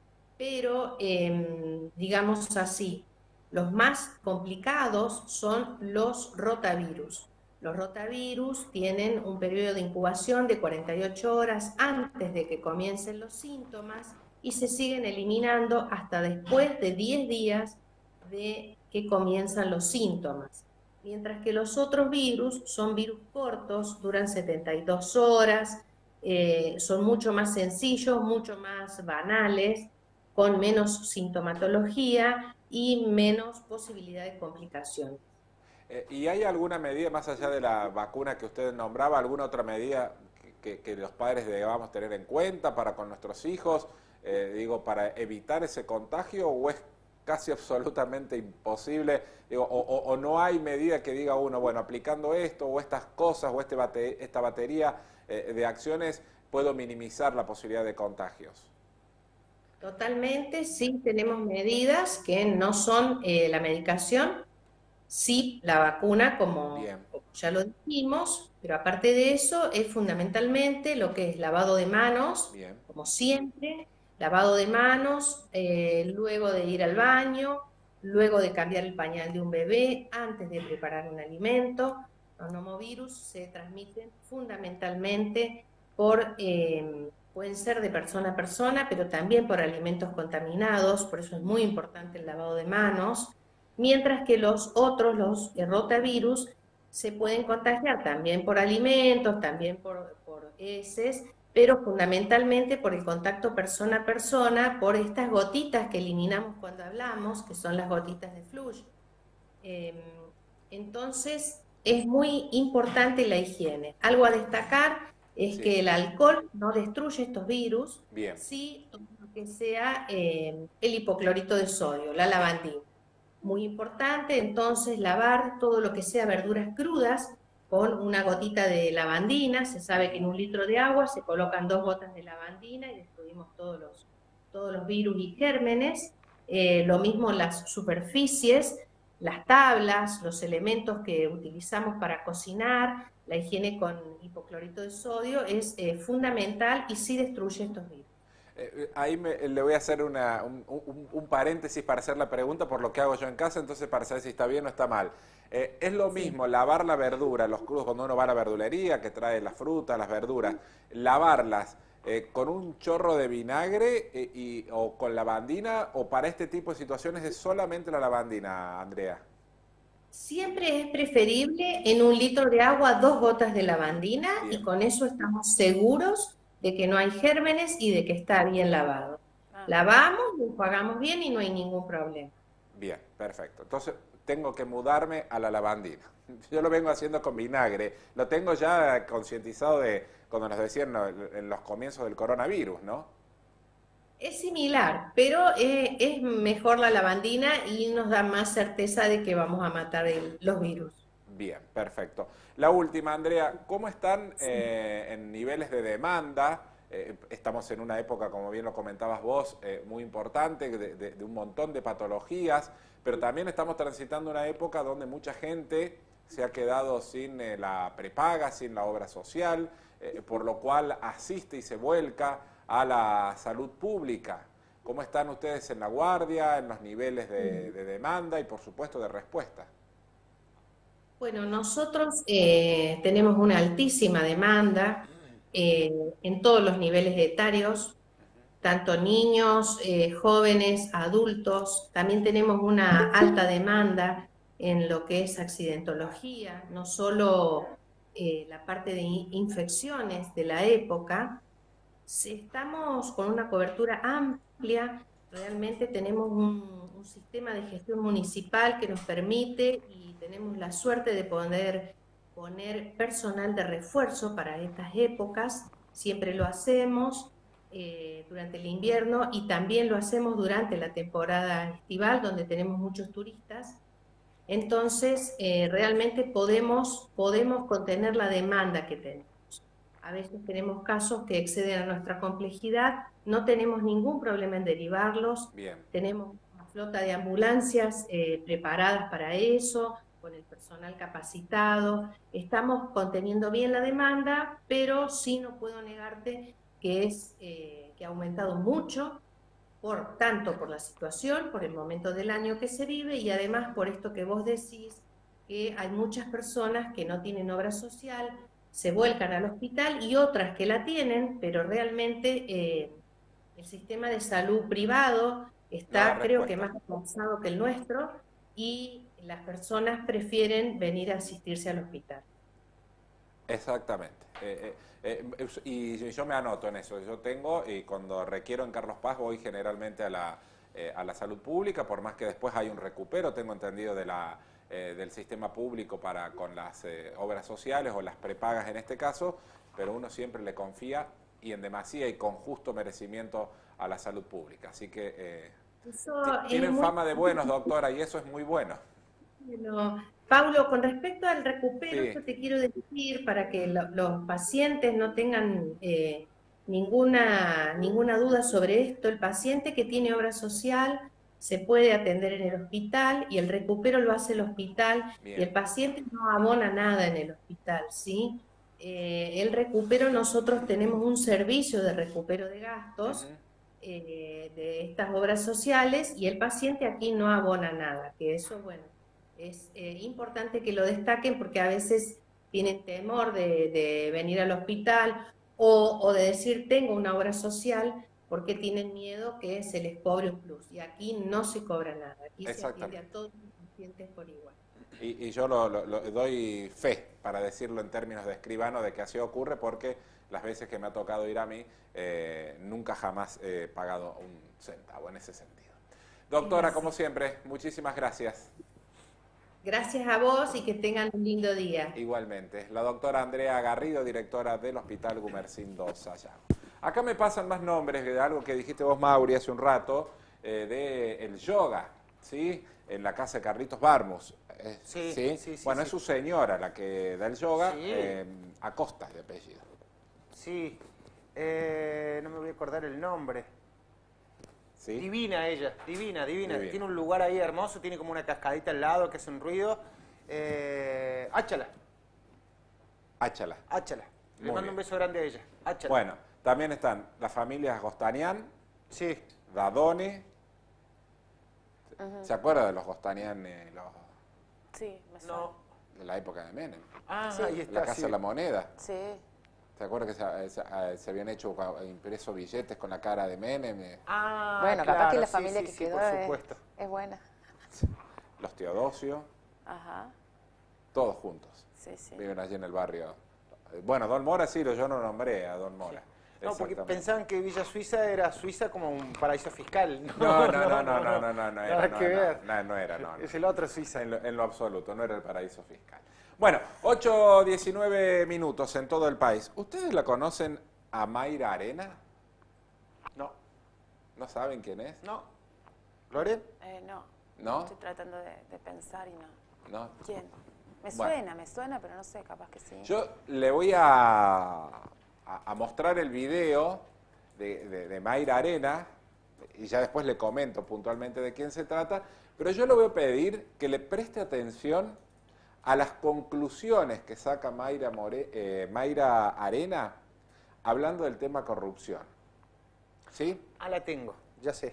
S18: Pero, eh, digamos así, los más complicados son los rotavirus. Los rotavirus tienen un periodo de incubación de cuarenta y ocho horas antes de que comiencen los síntomas y se siguen eliminando hasta después de diez días de que comienzan los síntomas. Mientras que los otros virus son virus cortos, duran setenta y dos horas, eh, son mucho más sencillos, mucho más banales, con menos sintomatología y menos posibilidad de complicación.
S1: Eh, ¿Y hay alguna medida, más allá de la vacuna que usted nombraba, alguna otra medida que, que, que los padres debamos tener en cuenta para con nuestros hijos, eh, digo, para evitar ese contagio, o es casi absolutamente imposible, digo, o, o, o no hay medida que diga uno, bueno, aplicando esto o estas cosas o este bate, esta batería eh, de acciones, puedo minimizar la posibilidad de contagios?
S18: Totalmente, sí, tenemos medidas que no son eh, la medicación, Sí, la vacuna, como, como ya lo dijimos, pero aparte de eso es fundamentalmente lo que es lavado de manos,
S1: Bien.
S18: como siempre, lavado de manos, eh, luego de ir al baño, luego de cambiar el pañal de un bebé, antes de preparar un alimento. Los nomovirus se transmiten fundamentalmente por, eh, pueden ser de persona a persona, pero también por alimentos contaminados, por eso es muy importante el lavado de manos, mientras que los otros, los rotavirus, se pueden contagiar también por alimentos, también por, por heces, pero fundamentalmente por el contacto persona a persona, por estas gotitas que eliminamos cuando hablamos, que son las gotitas de flush. Eh, entonces, es muy importante la higiene. Algo a destacar es sí. que el alcohol no destruye estos virus,
S1: Bien.
S18: sí que sea eh, el hipoclorito de sodio, la lavandina. Muy importante, entonces, lavar todo lo que sea verduras crudas con una gotita de lavandina. Se sabe que en un litro de agua se colocan dos gotas de lavandina y destruimos todos los, todos los virus y gérmenes. Eh, lo mismo las superficies, las tablas, los elementos que utilizamos para cocinar, la higiene con hipoclorito de sodio es eh, fundamental y sí destruye estos virus.
S1: Eh, ahí me, le voy a hacer una, un, un, un paréntesis para hacer la pregunta por lo que hago yo en casa, entonces para saber si está bien o está mal. Eh, es lo mismo sí. lavar la verdura, los crudos, cuando uno va a la verdulería, que trae las frutas, las verduras, lavarlas eh, con un chorro de vinagre eh, y, o con lavandina, o para este tipo de situaciones es solamente la lavandina, Andrea.
S18: Siempre es preferible en un litro de agua dos gotas de lavandina bien. Y con eso estamos seguros de que no hay gérmenes y de que está bien lavado. Ah. Lavamos, lo enjuagamos bien y no hay ningún problema.
S1: Bien, perfecto. Entonces tengo que mudarme a la lavandina. Yo lo vengo haciendo con vinagre. Lo tengo ya concientizado de cuando nos decían en los comienzos del coronavirus, ¿no?
S18: Es similar, pero eh, es mejor la lavandina y nos da más certeza de que vamos a matar el, los virus.
S1: Bien, perfecto. La última, Andrea, ¿cómo están sí. eh, en niveles de demanda? Eh, estamos en una época, como bien lo comentabas vos, eh, muy importante, de, de, de un montón de patologías, pero también estamos transitando una época donde mucha gente se ha quedado sin eh, la prepaga, sin la obra social, eh, por lo cual asiste y se vuelca a la salud pública. ¿Cómo están ustedes en la guardia, en los niveles de, de demanda y, por supuesto, de respuesta?
S18: Bueno, nosotros eh, tenemos una altísima demanda eh, en todos los niveles etarios, tanto niños, eh, jóvenes, adultos. También tenemos una alta demanda en lo que es accidentología, no solo eh, la parte de infecciones de la época. Estamos con una cobertura amplia, realmente tenemos un, un sistema de gestión municipal que nos permite y tenemos la suerte de poder poner personal de refuerzo para estas épocas, siempre lo hacemos eh, durante el invierno y también lo hacemos durante la temporada estival donde tenemos muchos turistas. Entonces, eh, realmente podemos, podemos contener la demanda que tenemos. A veces tenemos casos que exceden a nuestra complejidad, no tenemos ningún problema en derivarlos.
S1: Bien.
S18: Tenemos una flota de ambulancias eh, preparadas para eso, con el personal capacitado. Estamos conteniendo bien la demanda, pero sí no puedo negarte que, es, eh, que ha aumentado mucho, por, tanto por la situación, por el momento del año que se vive y además por esto que vos decís, que hay muchas personas que no tienen obra social, se vuelcan al hospital y otras que la tienen, pero realmente eh, el sistema de salud privado está, no, creo que, más avanzado que el nuestro y las personas prefieren venir a asistirse al hospital.
S1: Exactamente. Eh, eh, eh, y yo me anoto en eso. Yo tengo, y cuando requiero en Carlos Paz, voy generalmente a la, eh, a la salud pública, por más que después hay un recupero, tengo entendido, de la... Eh, del sistema público para con las eh, obras sociales o las prepagas en este caso, pero uno siempre le confía y en demasía y con justo merecimiento a la salud pública. Así que eh, tienen muy... fama de buenos, doctora, y eso es muy bueno.
S18: Bueno, Paulo, con respecto al recupero, sí. Yo te quiero decir, para que lo, los pacientes no tengan eh, ninguna, ninguna duda sobre esto, el paciente que tiene obra social se puede atender en el hospital y el recupero lo hace el hospital. Bien. Y el paciente no abona nada en el hospital, ¿sí? Eh, el recupero, nosotros tenemos un servicio de recupero de gastos uh-huh. eh, de estas obras sociales y el paciente aquí no abona nada, que eso, bueno, es eh, importante que lo destaquen porque a veces tienen temor de, de venir al hospital o, o de decir tengo una obra social porque tienen miedo que se les cobre un plus. Y aquí no se cobra nada, aquí se atiende a todos los pacientes por igual.
S1: Y, y yo lo, lo, lo doy fe, para decirlo en términos de escribano, de que así ocurre, porque las veces que me ha tocado ir a mí, eh, nunca jamás he pagado un centavo en ese sentido. Doctora, como siempre, muchísimas gracias.
S18: Gracias a vos y que tengan un lindo día.
S1: Igualmente. La doctora Andrea Garrido, directora del Hospital Gumersindo Sayago. Acá me pasan más nombres de algo que dijiste vos, Mauri, hace un rato, eh, de el yoga, ¿sí? En la casa de Carlitos Barmus. Eh,
S3: sí,
S1: ¿sí?
S3: sí, sí.
S1: Bueno,
S3: sí.
S1: es su señora la que da el yoga,
S3: sí.
S1: eh, Acosta de apellido.
S3: Sí. Eh, no me voy a acordar el nombre.
S1: ¿Sí?
S3: Divina ella, divina, divina,
S1: divina.
S3: Tiene un lugar ahí hermoso, tiene como una cascadita al lado que hace un ruido. Eh, Áchala.
S1: Áchala.
S3: Áchala. Le
S1: Muy
S3: mando
S1: bien.
S3: un beso grande a ella. Áchala.
S1: Bueno, también están las familias Gostanian,
S3: sí.
S1: Dadone.
S2: Uh-huh.
S1: ¿Se acuerda de los Gostanian? Eh, los,
S2: sí, me suena.
S3: No.
S1: De la época de Menem.
S3: Ah,
S2: sí.
S3: ahí está.
S1: La Casa
S3: sí.
S1: de la Moneda.
S2: Sí.
S1: ¿Se acuerda que se, se, se habían hecho impresos billetes con la cara de Menem?
S3: Ah,
S2: bueno,
S3: claro,
S2: capaz que la
S3: sí,
S2: familia
S3: sí,
S2: que
S3: sí,
S2: quedó
S3: por
S2: es,
S3: supuesto.
S2: es buena.
S1: Los Teodosio.
S2: Ajá.
S1: Todos juntos.
S2: Sí, sí.
S1: Viven allí en el barrio. Bueno, Don Mora sí, yo no nombré a Don Mora.
S3: Sí. No, porque pensaban que Villa Suiza era Suiza como un paraíso fiscal.
S1: No, no, no, no, no, no, no, no, no era,
S3: nada
S1: no,
S3: que
S1: no,
S3: ver.
S1: no, no era, no, no.
S3: Es el otro Suiza.
S1: En lo, en lo absoluto, no era el paraíso fiscal. Bueno, ocho diecinueve minutos en todo el país. ¿Ustedes la conocen a Mayra Arena?
S3: No.
S1: ¿No saben quién es?
S3: No. ¿Gloria?
S2: Eh, no.
S1: ¿No?
S2: Estoy tratando de, de pensar y no.
S1: ¿No?
S2: ¿Quién? Me
S1: Bueno.
S2: suena, me suena, pero no sé, capaz que sí.
S1: Yo le voy a, a, a mostrar el video de, de, de Mayra Arena y ya después le comento puntualmente de quién se trata, pero yo le voy a pedir que le preste atención a las conclusiones que saca Mayra, More, eh, Mayra Arena hablando del tema corrupción. ¿Sí?
S3: Ah, la tengo, ya sé.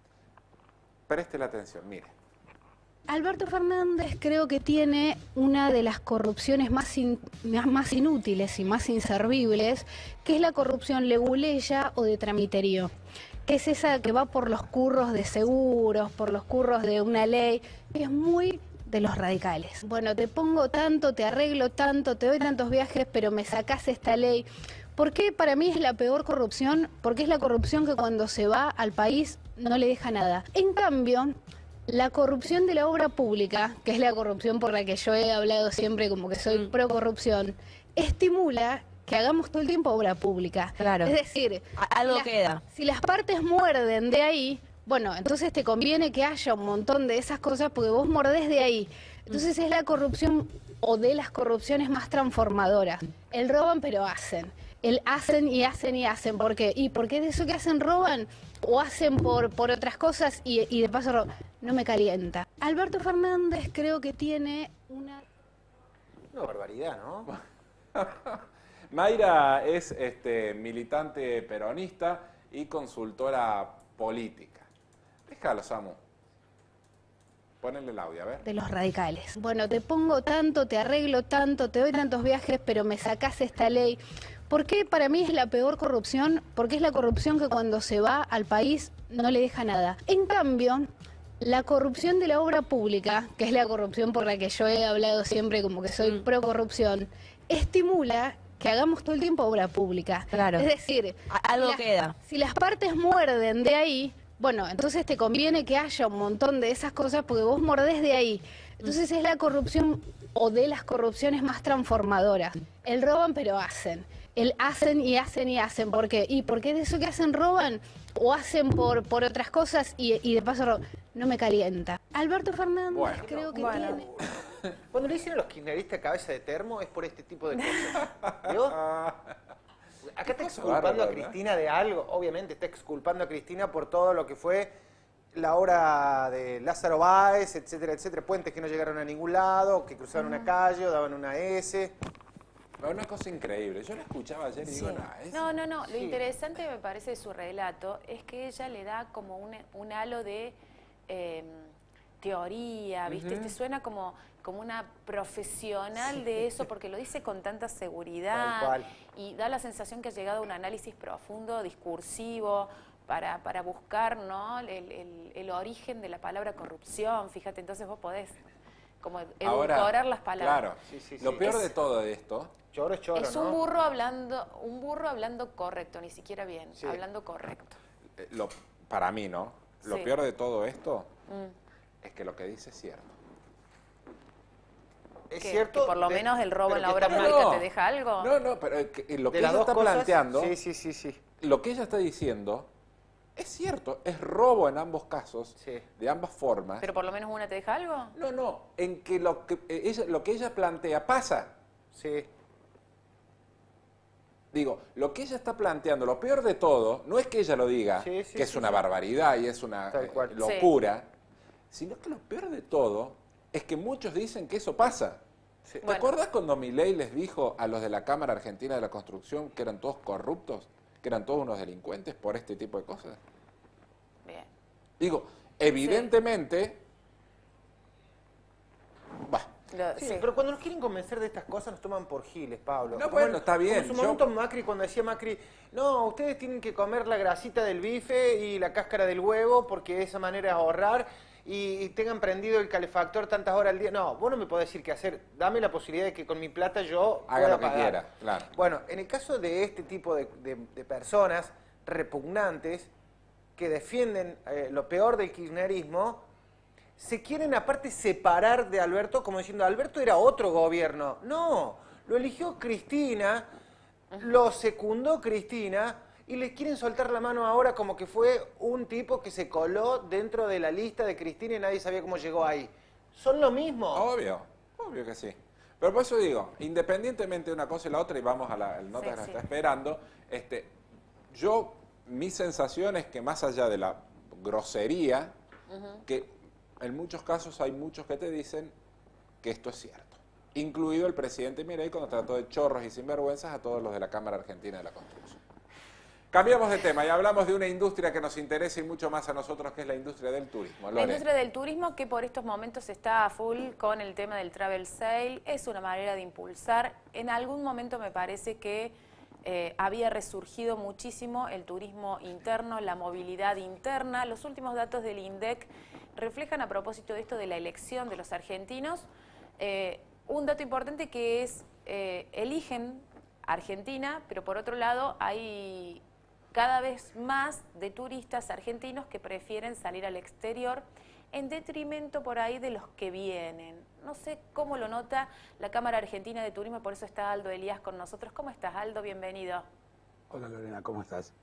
S1: Preste la atención, mire.
S19: Alberto Fernández creo que tiene una de las corrupciones más, in, más inútiles y más inservibles, que es la corrupción leguleya o de tramiterío, que es esa que va por los curros de seguros, por los curros de una ley, que es muy de los radicales. Bueno, te pongo tanto, te arreglo tanto, te doy tantos viajes, pero me sacás esta ley. ¿Por qué para mí es la peor corrupción? Porque es la corrupción que cuando se va al país no le deja nada. En cambio, la corrupción de la obra pública, que es la corrupción por la que yo he hablado siempre como que soy pro corrupción, estimula que hagamos todo el tiempo obra pública.
S20: Claro.
S19: Es decir,
S20: algo
S19: si las,
S20: queda.
S19: Si las partes muerden de ahí, bueno, entonces te conviene que haya un montón de esas cosas porque vos mordés de ahí. Entonces es la corrupción o de las corrupciones más transformadoras. El roban pero hacen. El hacen y hacen y hacen. ¿Por qué? Y porque de eso que hacen roban o hacen por, por otras cosas y, y de paso roban. No me calienta. Alberto Fernández creo que tiene una...
S3: Una barbaridad, ¿no?
S1: Mayra es este, militante peronista y consultora política. Déjalo, Samu. Ponele el audio, a ver.
S19: De los radicales. Bueno, te pongo tanto, te arreglo tanto, te doy tantos viajes, pero me sacás esta ley. ¿Por qué para mí es la peor corrupción? Porque es la corrupción que cuando se va al país no le deja nada. En cambio, la corrupción de la obra pública, que es la corrupción por la que yo he hablado siempre como que soy pro corrupción, estimula que hagamos todo el tiempo obra pública.
S20: Claro.
S19: Es decir,
S20: algo
S19: si las,
S20: queda.
S19: Si las partes muerden de ahí, bueno, entonces te conviene que haya un montón de esas cosas porque vos mordés de ahí. Entonces es la corrupción o de las corrupciones más transformadoras. El roban pero hacen. El hacen y hacen y hacen. ¿Por qué? Y porque de eso que hacen roban o hacen por, por otras cosas y, y de paso roban. No me calienta. Alberto Fernández
S1: bueno,
S19: creo que
S2: bueno.
S19: tiene...
S3: Cuando le dicen a los kirchneristas cabeza de termo es por este tipo de cosas. ¿Vio? Acá está exculpando a Cristina de algo. Obviamente está exculpando a Cristina por todo lo que fue la hora de Lázaro Báez, etcétera, etcétera, puentes que no llegaron a ningún lado, que cruzaban una calle o daban una S.
S1: Una cosa increíble. Yo la escuchaba ayer y
S2: Sí.
S1: digo, no, es...
S2: No, no, no. Lo
S3: Sí.
S2: interesante me parece de su relato es que ella le da como un, un halo de eh, teoría, ¿viste?
S3: Ujú.
S2: Te suena como, como una profesional
S3: Sí.
S2: de eso porque lo dice con tanta seguridad.
S3: Tal cual.
S2: Y da la sensación que ha llegado a un análisis profundo, discursivo, para, para buscar, ¿no? el, el- el origen de la palabra corrupción. Fíjate, entonces vos podés como edulcorar las palabras.
S1: Claro,
S3: Sí, sí,
S1: lo
S3: sí.
S1: peor
S2: Es-
S1: de todo de esto...
S3: Choro es choro,
S2: es
S3: ¿no?
S2: un burro hablando, un burro hablando correcto, ni siquiera bien,
S3: Sí.
S2: hablando correcto.
S1: eh, lo, para mí, ¿no? Lo
S2: Sí.
S1: peor de todo esto
S2: Mm.
S1: es que lo que dice es cierto.
S3: Es
S2: ¿Qué?
S3: cierto.
S2: ¿Que por lo
S3: de-
S2: menos el robo
S3: pero
S2: en la
S3: que
S2: obra
S3: está-
S2: pública
S1: No.
S2: te deja algo?
S1: No, no, pero eh, que- eh, lo
S3: De
S1: que
S3: las
S1: ella
S3: dos
S1: está
S3: cosas,
S1: planteando,
S3: Sí, sí, sí, sí.
S1: lo que ella está diciendo, es cierto, es robo en ambos casos,
S3: Sí.
S1: de ambas formas.
S2: ¿Pero por lo menos una te deja algo?
S1: No, no, en que lo que eh, ella, lo que ella plantea pasa.
S3: Sí.
S1: Digo, lo que ella está planteando, lo peor de todo, no es que ella lo diga,
S3: Sí, sí,
S1: que es
S3: sí,
S1: una
S3: sí.
S1: barbaridad y es una
S3: Tal
S1: eh,
S3: cual.
S1: locura, sino que lo peor de todo es que muchos dicen que eso pasa.
S3: Sí.
S1: ¿Te
S2: Bueno.
S1: acuerdas cuando Milei les dijo a los de la Cámara Argentina de la Construcción que eran todos corruptos, que eran todos unos delincuentes por este tipo de cosas?
S2: Bien.
S1: Digo, evidentemente... Bah,
S2: Lo-
S3: Sí,
S2: sí.
S3: pero cuando nos quieren convencer de estas cosas nos toman por giles, Pablo.
S1: No,
S3: Como
S1: bueno,
S3: en-
S1: está bien,
S3: Como en su
S1: yo-
S3: momento Macri, cuando decía Macri, no, ustedes tienen que comer la grasita del bife y la cáscara del huevo porque de esa manera es ahorrar y, y tengan prendido el calefactor tantas horas al día. No, vos no me podés decir qué hacer. Dame la posibilidad de que con mi plata yo
S1: haga
S3: pueda
S1: lo que
S3: pagar.
S1: quiera, claro.
S3: Bueno, en el caso de este tipo de, de- de personas repugnantes que defienden eh, lo peor del kirchnerismo, se quieren aparte separar de Alberto como diciendo, Alberto era otro gobierno. No, lo eligió Cristina, lo secundó Cristina y les quieren soltar la mano ahora como que fue un tipo que se coló dentro de la lista de Cristina y nadie sabía cómo llegó ahí. Son lo mismo.
S1: Obvio, obvio que sí. Pero por eso digo, independientemente de una cosa y la otra, y vamos a la el nota
S2: Sí,
S1: que nos
S2: sí.
S1: está esperando, este, yo, mi sensación es que más allá de la grosería,
S2: Ujú.
S1: que en muchos casos hay muchos que te dicen que esto es cierto. Incluido el presidente Milei cuando trató de chorros y sinvergüenzas a todos los de la Cámara Argentina de la Construcción. Cambiamos de tema y hablamos de una industria que nos interesa y mucho más a nosotros, que es la industria del turismo.
S2: La
S1: Lore.
S2: industria del turismo que por estos momentos está a full con el tema del travel sale, es una manera de impulsar. En algún momento me parece que eh, había resurgido muchísimo el turismo interno, la movilidad interna. Los últimos datos del INDEC reflejan a propósito de esto de la elección de los argentinos, eh, un dato importante que es, eh, eligen Argentina, pero por otro lado hay cada vez más de turistas argentinos que prefieren salir al exterior en detrimento por ahí de los que vienen. No sé cómo lo nota la Cámara Argentina de Turismo, por eso está Aldo Elías con nosotros. ¿Cómo estás, Aldo? Bienvenido.
S20: Hola Lorena, ¿cómo estás?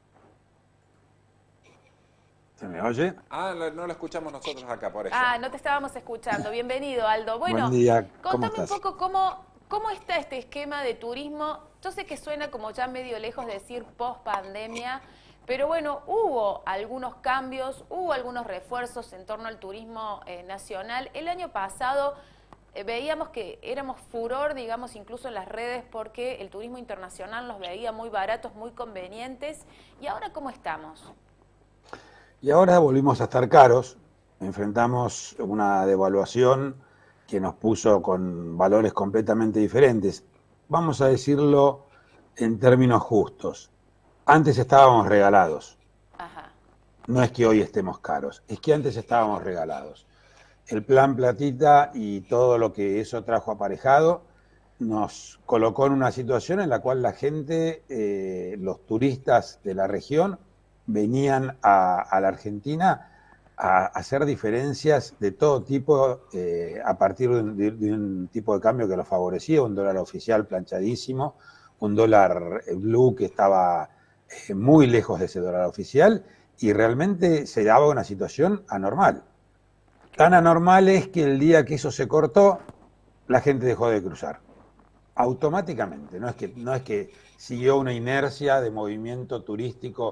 S20: ¿Se me oye?
S1: Ah, no, no lo escuchamos nosotros acá, por eso.
S2: Ah, no te estábamos escuchando. Bienvenido, Aldo. Bueno,
S20: Buen día, ¿cómo
S2: contame
S20: estás?
S2: un poco cómo, cómo está este esquema de turismo. Yo sé que suena como ya medio lejos de decir post-pandemia, pero bueno, hubo algunos cambios, hubo algunos refuerzos en torno al turismo eh, nacional. El año pasado eh, veíamos que éramos furor, digamos, incluso en las redes, porque el turismo internacional los veía muy baratos, muy convenientes. ¿Y ahora cómo estamos?
S20: Y ahora volvimos a estar caros, enfrentamos una devaluación que nos puso con valores completamente diferentes. Vamos a decirlo en términos justos. Antes estábamos regalados.
S2: Ajá.
S20: No es que hoy estemos caros, es que antes estábamos regalados. El plan Platita y todo lo que eso trajo aparejado nos colocó en una situación en la cual la gente, eh, los turistas de la región, venían a, a la Argentina a hacer diferencias de todo tipo eh, a partir de un, de, de un tipo de cambio que los favorecía, un dólar oficial planchadísimo, un dólar blue que estaba eh, muy lejos de ese dólar oficial y realmente se daba una situación anormal. Tan anormal es que el día que eso se cortó, la gente dejó de cruzar. Automáticamente, no es que, no es que siguió una inercia de movimiento turístico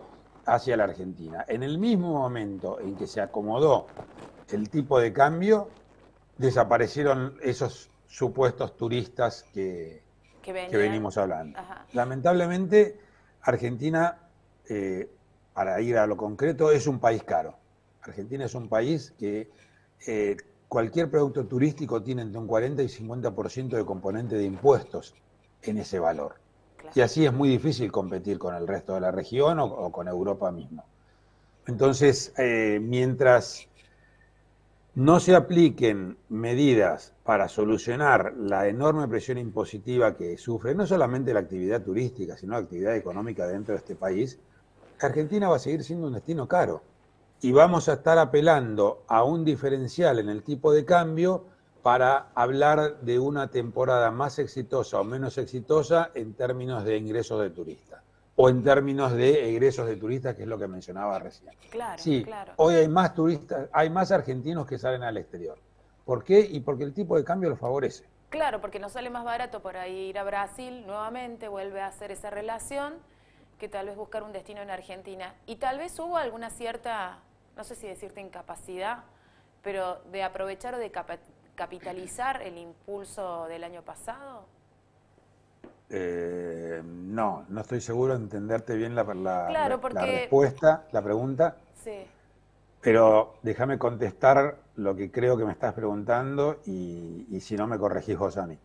S20: hacia la Argentina. En el mismo momento en que se acomodó el tipo de cambio, desaparecieron esos supuestos turistas que, que, que venimos hablando. Ajá. Lamentablemente, Argentina, eh, para ir a lo concreto, es un país caro. Argentina es un país que eh, cualquier producto turístico tiene entre un cuarenta y cincuenta por ciento de componente de impuestos en ese valor. Claro. Y así es muy difícil competir con el resto de la región o, o con Europa mismo. Entonces, eh, mientras no se apliquen medidas para solucionar la enorme presión impositiva que sufre no solamente la actividad turística, sino la actividad económica dentro de este país, Argentina va a seguir siendo un destino caro. Y vamos a estar apelando a un diferencial en el tipo de cambio para hablar de una temporada más exitosa o menos exitosa en términos de ingresos de turistas. O en términos de egresos de turistas, que es lo que mencionaba recién.
S2: Claro,
S20: sí,
S2: claro.
S20: Hoy hay más turistas, hay más argentinos que salen al exterior. ¿Por qué? Y porque el tipo de cambio los favorece.
S2: Claro, porque nos sale más barato por ahí ir a Brasil nuevamente, vuelve a hacer esa relación, que tal vez buscar un destino en Argentina. Y tal vez hubo alguna cierta, no sé si decirte incapacidad, pero de aprovechar o de cap capitalizar el impulso del año pasado.
S20: Eh, no, no estoy seguro de entenderte bien la, la,
S2: claro,
S20: la,
S2: porque...
S20: la respuesta, la pregunta.
S2: Sí.
S20: Pero déjame contestar lo que creo que me estás preguntando y, y si no me corregís vos a mí.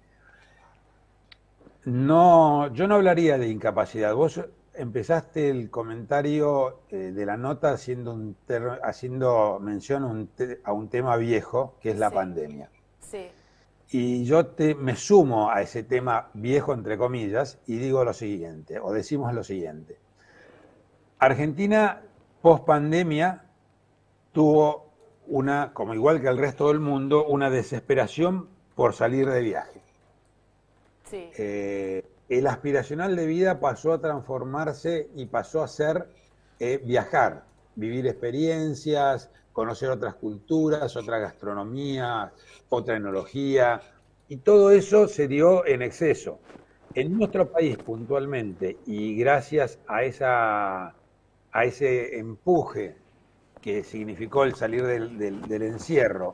S20: No, yo no hablaría de incapacidad. Vos empezaste el comentario eh, de la nota haciendo, un ter, haciendo mención a un, te, a un tema viejo, que es la
S2: sí.
S20: pandemia.
S2: Sí.
S20: Y yo te, me sumo a ese tema viejo, entre comillas, y digo lo siguiente, o decimos lo siguiente. Argentina, post pandemia, tuvo una, como igual que el resto del mundo, una desesperación por salir de viaje.
S2: Sí.
S20: Eh, el aspiracional de vida pasó a transformarse y pasó a ser eh, viajar, vivir experiencias, conocer otras culturas, otra gastronomía, otra enología, y todo eso se dio en exceso. En nuestro país puntualmente, y gracias a, esa, a ese empuje que significó el salir del, del, del encierro,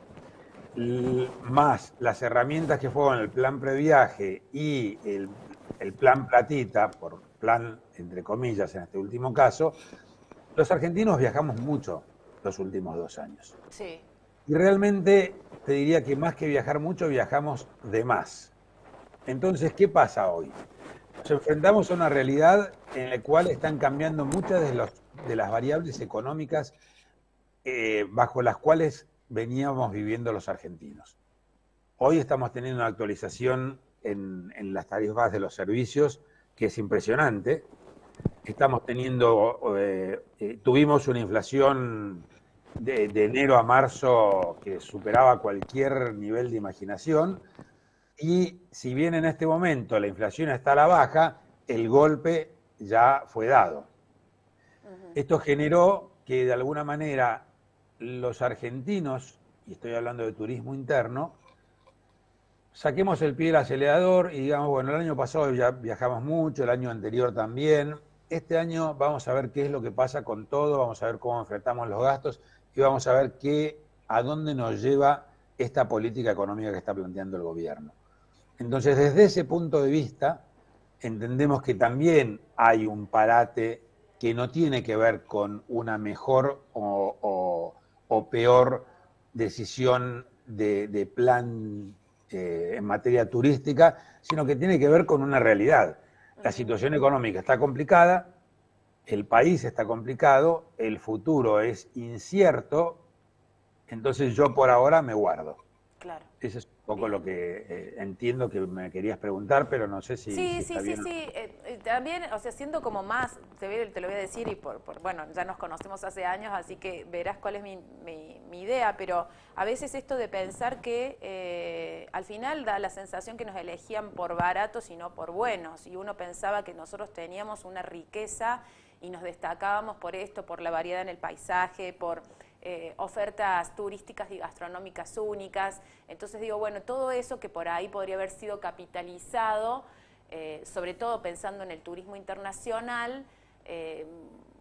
S20: más las herramientas que fueron el plan previaje y el, el plan platita, por plan entre comillas en este último caso, los argentinos viajamos mucho los últimos dos años.
S2: Sí.
S20: Y realmente te diría que más que viajar mucho, viajamos de más. Entonces, ¿qué pasa hoy? Nos enfrentamos a una realidad en la cual están cambiando muchas de, los, de las variables económicas eh, bajo las cuales veníamos viviendo los argentinos. Hoy estamos teniendo una actualización en, en las tarifas de los servicios que es impresionante. Estamos teniendo, eh, eh, tuvimos una inflación de, de enero a marzo que superaba cualquier nivel de imaginación, y si bien en este momento la inflación está a la baja, el golpe ya fue dado. Uh-huh. Esto generó que de alguna manera los argentinos, y estoy hablando de turismo interno, saquemos el pie del acelerador y digamos, bueno, el año pasado ya viajamos mucho, el año anterior también. Este año vamos a ver qué es lo que pasa con todo, vamos a ver cómo enfrentamos los gastos y vamos a ver qué, a dónde nos lleva esta política económica que está planteando el gobierno. Entonces, desde ese punto de vista, entendemos que también hay un parate que no tiene que ver con una mejor o, o, o peor decisión de, de plan eh, en materia turística, sino que tiene que ver con una realidad. La situación económica está complicada, el país está complicado, el futuro es incierto, entonces yo por ahora me guardo.
S2: Claro.
S20: Eso es un poco lo que eh, entiendo que me querías preguntar, pero no sé si,
S2: sí,
S20: si
S2: sí,
S20: está
S2: sí,
S20: bien.
S2: Sí, sí, eh, eh, también, o sea, siendo como más, te, te lo voy a decir y por, por, bueno, ya nos conocemos hace años, así que verás cuál es mi, mi, mi idea, pero a veces esto de pensar que eh, al final da la sensación que nos elegían por baratos y no por buenos, y uno pensaba que nosotros teníamos una riqueza y nos destacábamos por esto, por la variedad en el paisaje, por eh, ofertas turísticas y gastronómicas únicas. Entonces digo, bueno, todo eso que por ahí podría haber sido capitalizado, eh, sobre todo pensando en el turismo internacional, eh,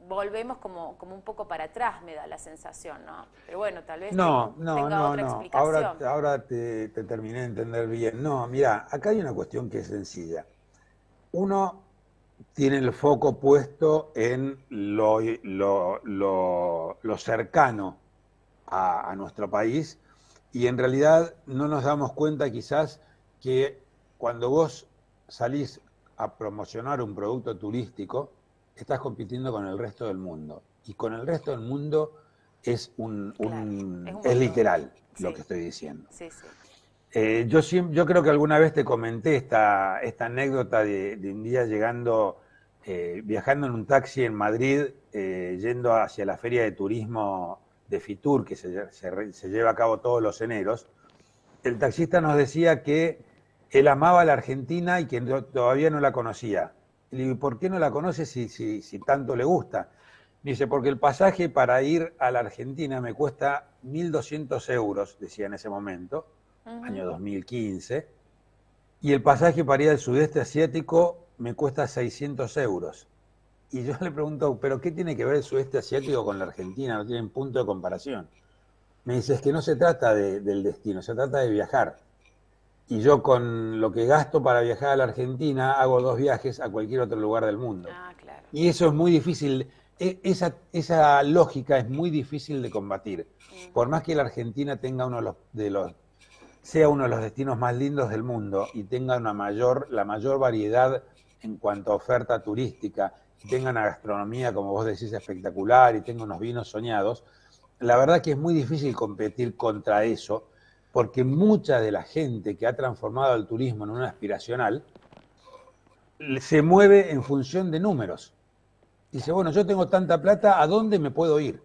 S2: volvemos como, como un poco para atrás, me da la sensación, ¿no? Pero bueno, tal vez
S20: No,
S2: te-
S20: no,
S2: tenga
S20: no,
S2: otra
S20: no.
S2: explicación.
S20: Ahora, ahora te, te terminé de entender bien. No, mira, acá hay una cuestión que es sencilla. Uno tiene el foco puesto en lo, lo, lo, lo cercano a, a nuestro país y en realidad no nos damos cuenta quizás que cuando vos salís a promocionar un producto turístico, estás compitiendo con el resto del mundo. Y con el resto del mundo es un, un-
S2: Claro, es un
S20: es
S2: montón.
S20: literal
S2: Sí.
S20: lo que estoy diciendo.
S2: Sí, sí.
S20: Eh, yo, siem- yo creo que alguna vez te comenté esta, esta anécdota de, de un día llegando, eh, viajando en un taxi en Madrid, eh, yendo hacia la feria de turismo de Fitur, que se, se re- se lleva a cabo todos los eneros. El taxista nos decía que él amaba a la Argentina y que no- todavía no la conocía. Y le digo, ¿y por qué no la conoce si, si, si tanto le gusta? Dice, porque el pasaje para ir a la Argentina me cuesta mil doscientos euros, decía en ese momento, año dos mil quince, y el pasaje para ir al sudeste asiático me cuesta seiscientos euros. Y yo le pregunto, ¿pero qué tiene que ver el sudeste asiático con la Argentina? No tienen punto de comparación. Me dice, es que no se trata de- del destino, se trata de viajar. Y yo con lo que gasto para viajar a la Argentina hago dos viajes a cualquier otro lugar del mundo. Y eso es muy difícil, e- esa, esa lógica es muy difícil de combatir. Por más que la Argentina tenga uno de los, de los, sea uno de los destinos más lindos del mundo y tenga una mayor, la mayor variedad en cuanto a oferta turística, y tenga una gastronomía, como vos decís, espectacular y tenga unos vinos soñados, la verdad que es muy difícil competir contra eso, porque mucha de la gente que ha transformado el turismo en una aspiracional se mueve en función de números. Dice, bueno, yo tengo tanta plata, ¿a dónde me puedo ir?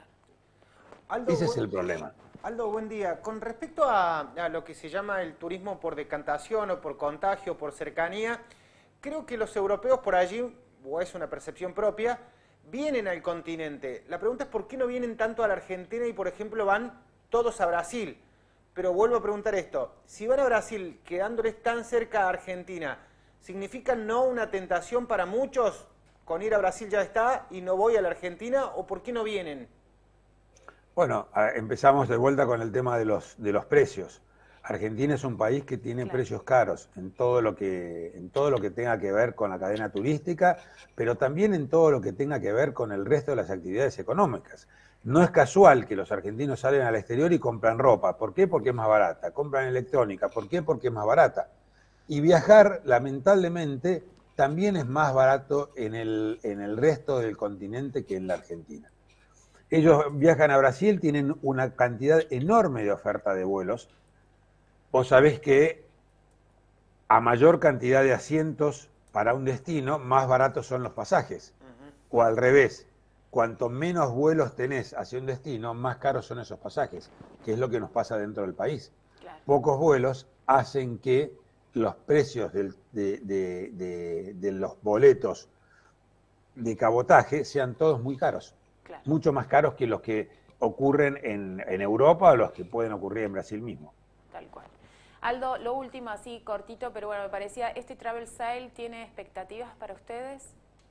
S3: Aldo,
S20: Ese es
S3: buen-
S20: el problema.
S3: Aldo, buen día. Con respecto a, a lo que se llama el turismo por decantación o por contagio, por cercanía, creo que los europeos por allí, o es una percepción propia, vienen al continente. La pregunta es por qué no vienen tanto a la Argentina y, por ejemplo, van todos a Brasil. Pero vuelvo a preguntar esto, si van a Brasil quedándoles tan cerca a Argentina, ¿significa no una tentación para muchos con ir a Brasil ya está y no voy a la Argentina? ¿O por qué no vienen?
S20: Bueno, a- empezamos de vuelta con el tema de los, de los precios. Argentina es un país que tiene precios caros en todo lo que, en todo lo que tenga que ver con la cadena turística, pero también en todo lo que tenga que ver con el resto de las actividades económicas. No es casual que los argentinos salen al exterior y compran ropa. ¿Por qué? Porque es más barata. Compran electrónica. ¿Por qué? Porque es más barata. Y viajar, lamentablemente, también es más barato en el, en el resto del continente que en la Argentina. Ellos viajan a Brasil, tienen una cantidad enorme de oferta de vuelos. Vos sabés que a mayor cantidad de asientos para un destino, más baratos son los pasajes. O al revés, cuanto menos vuelos tenés hacia un destino, más caros son esos pasajes, que es lo que nos pasa dentro del país. Pocos vuelos hacen que los precios del- de, de- de- de los boletos de cabotaje sean todos muy caros. Mucho más caros que los que ocurren en, en Europa o los que pueden ocurrir en Brasil mismo.
S2: Tal cual. Aldo, lo último, así cortito, pero bueno, me parecía, ¿este Travel Sale tiene expectativas para ustedes?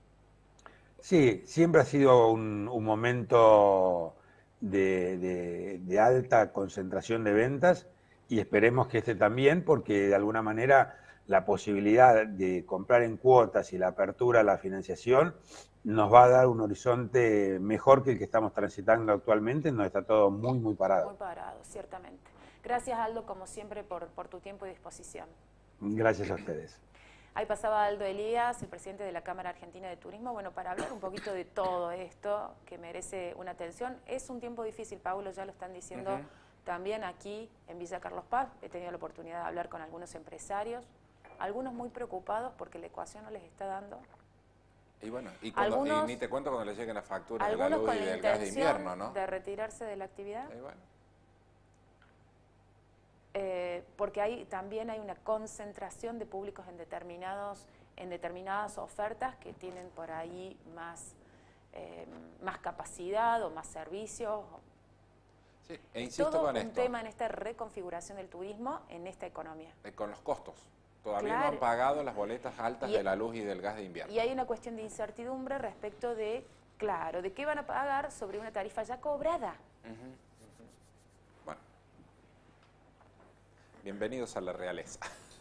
S20: Sí, siempre ha sido un, un momento de, de- de alta concentración de ventas y esperemos que este también, porque de alguna manera la posibilidad de comprar en cuotas y la apertura a la financiación nos va a dar un horizonte mejor que el que estamos transitando actualmente, en donde está todo muy, muy parado.
S2: Muy parado, ciertamente. Gracias, Aldo, como siempre, por, por tu tiempo y disposición.
S20: Gracias a ustedes.
S2: Ahí pasaba Aldo Elías, el presidente de la Cámara Argentina de Turismo, bueno, para hablar un poquito de todo esto que merece una atención. Es un tiempo difícil, Paulo, ya lo están diciendo
S1: Ujú.
S2: también aquí en Villa Carlos Paz. He tenido la oportunidad de hablar con algunos empresarios, algunos muy preocupados porque la ecuación no les está dando.
S1: Y bueno, y, cuando- y
S2: Algunos-
S1: ni te cuento cuando le lleguen las facturas de la
S2: Algunos
S1: luz
S2: con
S1: y
S2: la
S1: del gas de
S2: intención
S1: invierno, ¿no?
S2: de retirarse de la actividad.
S1: Y bueno.
S2: Eh, porque hay, también hay una concentración de públicos en, determinados, en determinadas ofertas que tienen por ahí más, eh, más capacidad o más servicios.
S1: Sí, e insisto
S2: Todo
S1: con
S2: un
S1: esto,
S2: tema en esta reconfiguración del turismo en esta economía.
S1: eh, con los costos. Todavía no
S2: Claro.
S1: han pagado las boletas altas
S2: Y-
S1: de la luz y del gas de invierno.
S2: Y hay una cuestión de incertidumbre respecto de Claro, ¿de qué van a pagar sobre una tarifa ya cobrada?
S1: Uh-huh, uh-huh. Bueno. Bienvenidos a la realeza.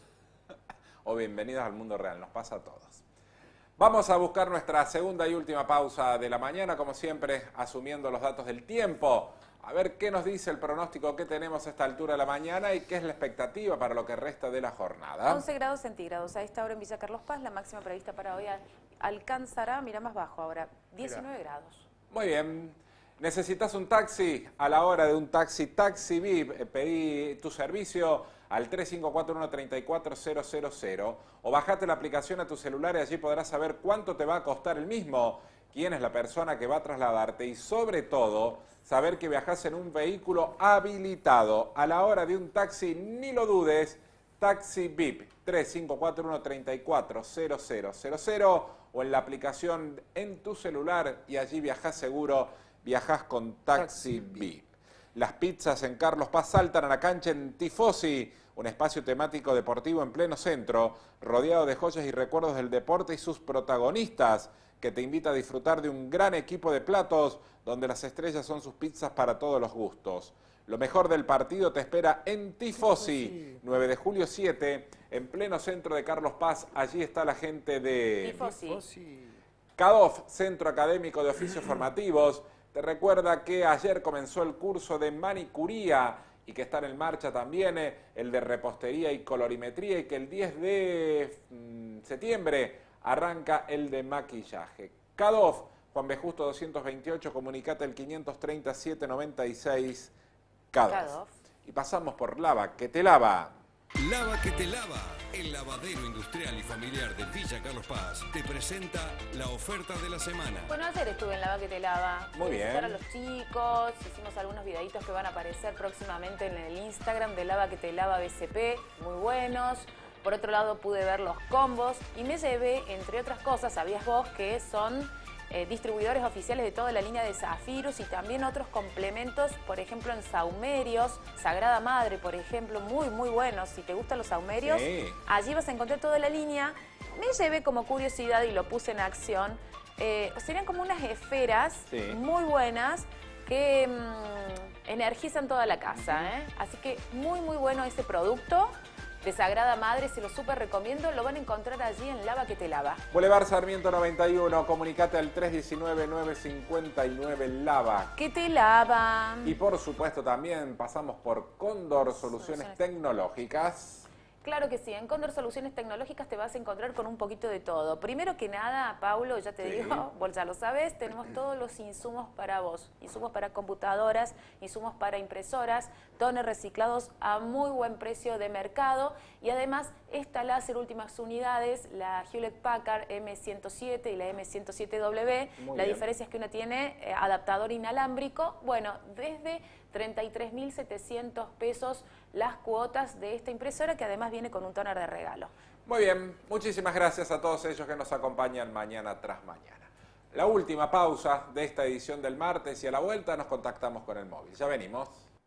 S1: O bienvenidos al mundo real, nos pasa a todos. Vamos a buscar nuestra segunda y última pausa de la mañana, como siempre, asumiendo los datos del tiempo. A ver qué nos dice el pronóstico que tenemos a esta altura de la mañana y qué es la expectativa para lo que resta de la jornada.
S2: once grados centígrados. A esta hora en Villa Carlos Paz, la máxima prevista para hoy alcanzará, mira más bajo ahora, diecinueve grados.
S1: Muy bien. ¿Necesitas un taxi? A la hora de un taxi, Taxi V I P, pedí tu servicio al tres cinco cuatro uno, tres cuatro cero cero cero o bajate la aplicación a tu celular y allí podrás saber cuánto te va a costar el mismo, quién es la persona que va a trasladarte y sobre todo saber que viajas en un vehículo habilitado. A la hora de un taxi, ni lo dudes, Taxi V I P, tres cinco cuatro uno, tres cuatro cero cero cero cero o en la aplicación en tu celular y allí viajas seguro, viajas con Taxi V I P. Las pizzas en Carlos Paz saltan a la cancha en Tifosi, un espacio temático deportivo en pleno centro, rodeado de joyas y recuerdos del deporte y sus protagonistas, que te invita a disfrutar de un gran equipo de platos, donde las estrellas son sus pizzas para todos los gustos. Lo mejor del partido te espera en Tifosi, nueve de julio siete, en pleno centro de Carlos Paz. Allí está la gente de
S2: Tifosi.
S1: CADOF, Centro Académico de Oficios Formativos. Te recuerda que ayer comenzó el curso de manicuría y que están en marcha también eh, el de repostería y colorimetría y que el diez de mm, septiembre arranca el de maquillaje. CADOF, Juan B. Justo doscientos veintiocho, comunicate el quinientos treinta, setecientos noventa y seis, CADOF.
S2: CADOF.
S1: Y pasamos por Lava, que te lava.
S13: Lava que te lava, el lavadero industrial y familiar de Villa Carlos Paz te presenta la oferta de la semana.
S2: Bueno, ayer estuve en Lava que te lava.
S1: Muy bien.
S2: Visitar a los chicos, hicimos algunos videitos que van a aparecer próximamente en el Instagram de Lava que te lava B C P, muy buenos. Por otro lado pude ver los combos y me llevé, entre otras cosas, sabías vos que son eh, distribuidores oficiales de toda la línea de Zafirus y también otros complementos, por ejemplo en saumerios, Sagrada Madre, por ejemplo, muy muy buenos. Si te gustan los saumerios,
S1: sí,
S2: allí vas a encontrar toda la línea. Me llevé como curiosidad y lo puse en acción. Eh, serían como unas esferas
S1: sí,
S2: muy buenas que mmm, energizan toda la casa, ¿eh? Así que muy muy bueno ese producto de Sagrada Madre, se lo súper recomiendo, lo van a encontrar allí en Lava que te lava.
S1: Boulevard Sarmiento noventa y uno, comunicate al tres uno nueve, nueve cinco nueve Lava.
S2: Que te lava.
S1: Y por supuesto también pasamos por Cóndor Soluciones, Soluciones Tecnológicas.
S2: Claro que sí, en Cóndor Soluciones Tecnológicas te vas a encontrar con un poquito de todo. Primero que nada, Paulo, ya te sí, digo, vos ya lo sabes, tenemos todos los insumos para vos. Insumos para computadoras, insumos para impresoras, tonos reciclados a muy buen precio de mercado. Y además, esta láser últimas unidades, la Hewlett Packard M ciento siete y la M ciento siete W, muy la bien. Diferencia es que una tiene eh, adaptador inalámbrico, bueno, desde treinta y tres mil setecientos pesos las cuotas de esta impresora que además viene con un tóner de regalo.
S1: Muy bien, muchísimas gracias a todos ellos que nos acompañan mañana tras mañana. La última pausa de esta edición del martes y a la vuelta nos contactamos con el móvil. Ya venimos.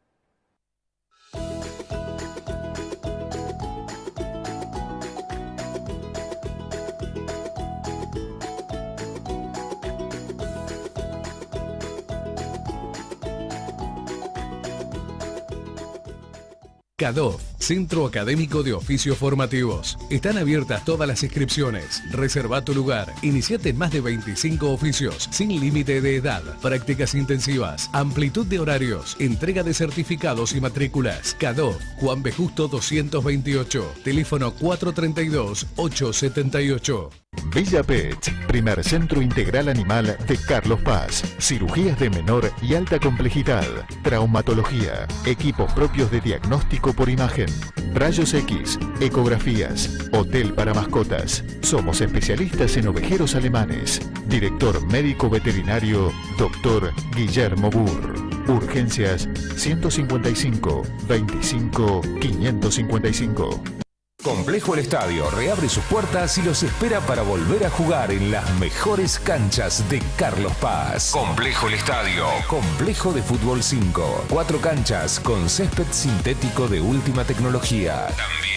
S15: CADOF, Centro Académico de Oficios Formativos. Están abiertas todas las inscripciones. Reserva tu lugar. Iniciate en más de veinticinco oficios, sin límite de edad. Prácticas intensivas, amplitud de horarios, entrega de certificados y matrículas. CADOF, Juan B. Justo doscientos veintiocho. Teléfono cuatro tres dos, ocho siete ocho.
S21: Bella Pets, primer centro integral animal de Carlos Paz. Cirugías de menor y alta complejidad. Traumatología. Equipos propios de diagnóstico por imagen. Rayos X. Ecografías. Hotel para mascotas. Somos especialistas en ovejeros alemanes. Director médico veterinario, doctor Guillermo Burr. Urgencias ciento cincuenta y cinco, veinticinco, quinientos cincuenta y cinco.
S22: Complejo El Estadio reabre sus puertas y los espera para volver a jugar en las mejores canchas de Carlos Paz. Complejo El Estadio. Complejo de Fútbol cinco. Cuatro canchas con césped sintético de última tecnología. También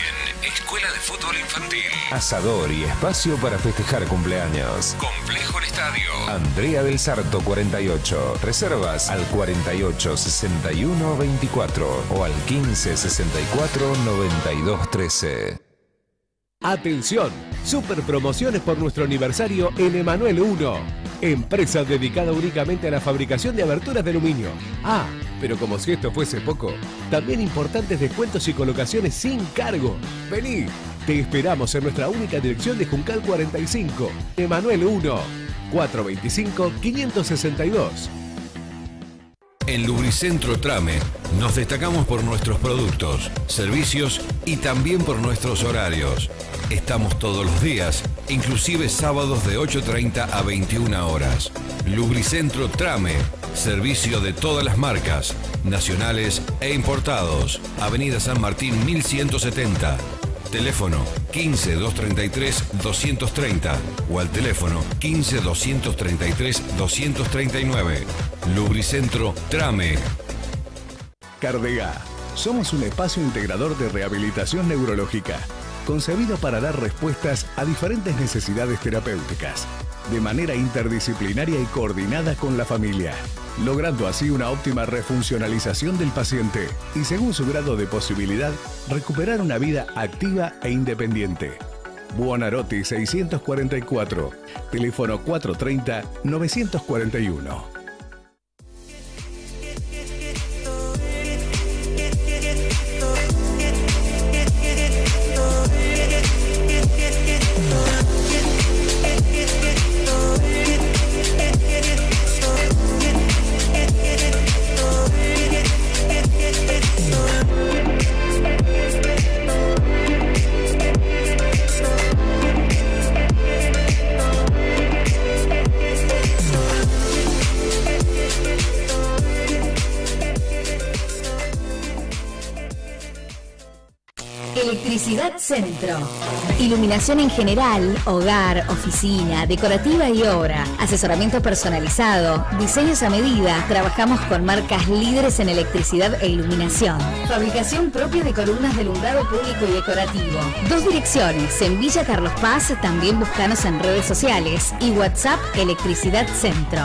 S22: Escuela de Fútbol Infantil. Asador y espacio para festejar cumpleaños. Complejo El Estadio. Andrea del Sarto cuarenta y ocho. Reservas al cuarenta y ocho sesenta y uno veinticuatro o al quince sesenta y cuatro noventa y dos trece.
S16: Atención, super promociones por nuestro aniversario en Emanuel uno. Empresa dedicada únicamente a la fabricación de aberturas de aluminio. Ah, pero como si esto fuese poco, también importantes descuentos y colocaciones sin cargo. Vení, te esperamos en nuestra única dirección de Juncal cuarenta y cinco. Emanuel uno, cuatrocientos veinticinco quinientos sesenta y dos.
S13: En Lubricentro Trame nos destacamos por nuestros productos, servicios y también por nuestros horarios. Estamos todos los días, inclusive sábados de ocho treinta a veintiuna horas. Lubricentro Trame, servicio de todas las marcas, nacionales e importados. Avenida San Martín mil ciento setenta. Teléfono quince doscientos treinta y tres doscientos treinta o al teléfono quince doscientos treinta y tres doscientos treinta y nueve. Lubricentro Trame.
S4: Cardega. Somos un espacio integrador de rehabilitación neurológica, concebido para dar respuestas a diferentes necesidades terapéuticas, de manera interdisciplinaria y coordinada con la familia, logrando así una óptima refuncionalización del paciente y, según su grado de posibilidad, recuperar una vida activa e independiente. Buonarroti seiscientos cuarenta y cuatro, teléfono cuatrocientos treinta novecientos cuarenta y uno.
S5: Electricidad Centro. Iluminación en general, hogar, oficina, decorativa y obra. Asesoramiento personalizado, diseños a medida. Trabajamos con marcas líderes en electricidad e iluminación. Fabricación propia de columnas de alumbrado público y decorativo. Dos direcciones, en Villa Carlos Paz, también búscanos en redes sociales y WhatsApp Electricidad Centro.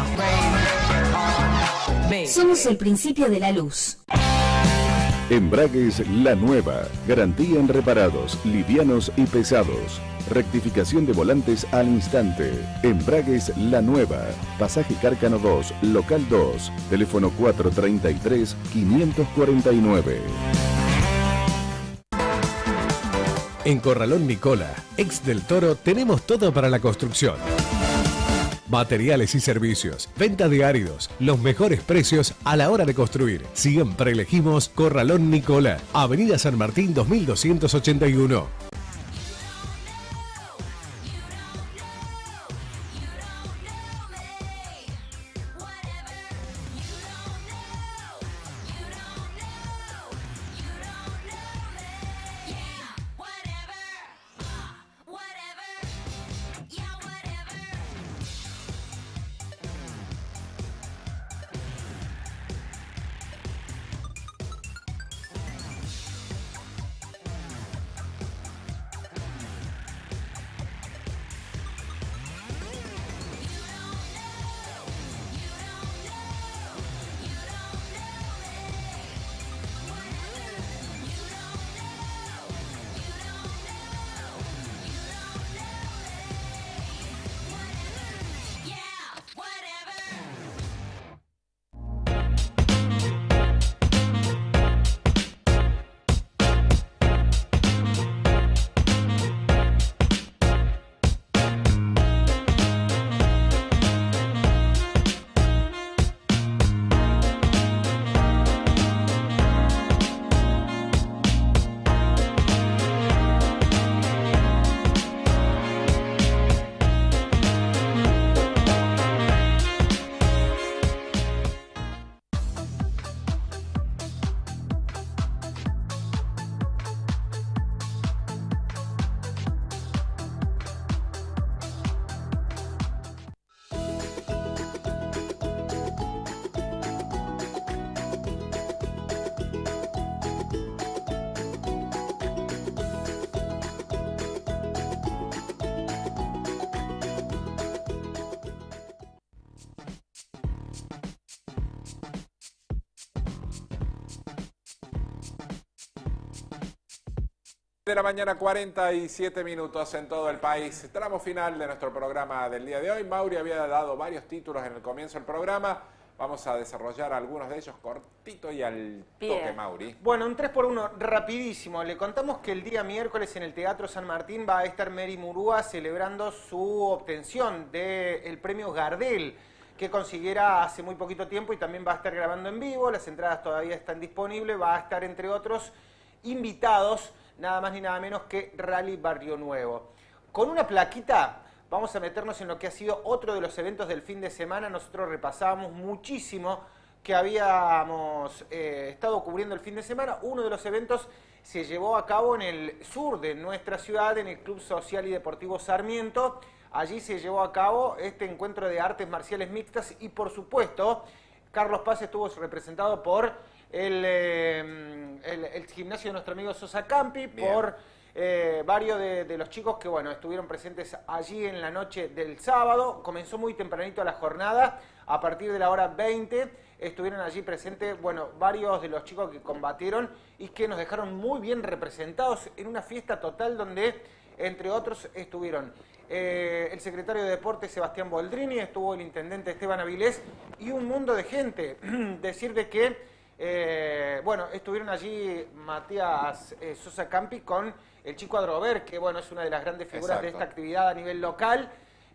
S5: Somos el principio de la luz.
S21: Embragues La Nueva. Garantía en reparados, livianos y pesados. Rectificación de volantes al instante. Embragues La Nueva. Pasaje Cárcano dos, local dos. Teléfono cuatrocientos treinta y tres quinientos cuarenta y nueve.
S16: En Corralón Nicola, ex del Toro, tenemos todo para la construcción. Materiales y servicios, venta de áridos, los mejores precios a la hora de construir. Siempre elegimos Corralón Nicola, Avenida San Martín dos mil doscientos ochenta y uno.
S1: De la mañana, cuarenta y siete minutos en todo el país. Tramo final de nuestro programa del día de hoy. Mauri había dado varios títulos en el comienzo del programa. Vamos a desarrollar algunos de ellos cortito y al toque,
S3: Bien.
S1: Mauri.
S3: Bueno, un tres por uno rapidísimo. Le contamos que el día miércoles en el Teatro San Martín va a estar Mary Murúa celebrando su obtención del premio Gardel, que consiguiera hace muy poquito tiempo, y también va a estar grabando en vivo. Las entradas todavía están disponibles. Va a estar, entre otros invitados, nada más ni nada menos que Rally Barrio Nuevo. Con una plaquita vamos a meternos en lo que ha sido otro de los eventos del fin de semana. Nosotros repasábamos muchísimo que habíamos eh, estado cubriendo el fin de semana. Uno de los eventos se llevó a cabo en el sur de nuestra ciudad, en el Club Social y Deportivo Sarmiento. Allí se llevó a cabo este encuentro de artes marciales mixtas y, por supuesto, Carlos Paz estuvo representado por el, eh, el, el gimnasio de nuestro amigo Sosa Campi, Bien. por eh, varios de, de los chicos que bueno estuvieron presentes allí en la noche del sábado. Comenzó muy tempranito la jornada, a partir de la hora veinte estuvieron allí presentes bueno varios de los chicos que combatieron y que nos dejaron muy bien representados en una fiesta total donde, entre otros, estuvieron eh, el secretario de Deportes Sebastián Boldrini, estuvo el intendente Esteban Avilés y un mundo de gente. Decir de que Eh, bueno, estuvieron allí Matías eh, Sosa Campi con el Chico Adrover, que bueno, es una de las grandes figuras Exacto. de esta actividad a nivel local.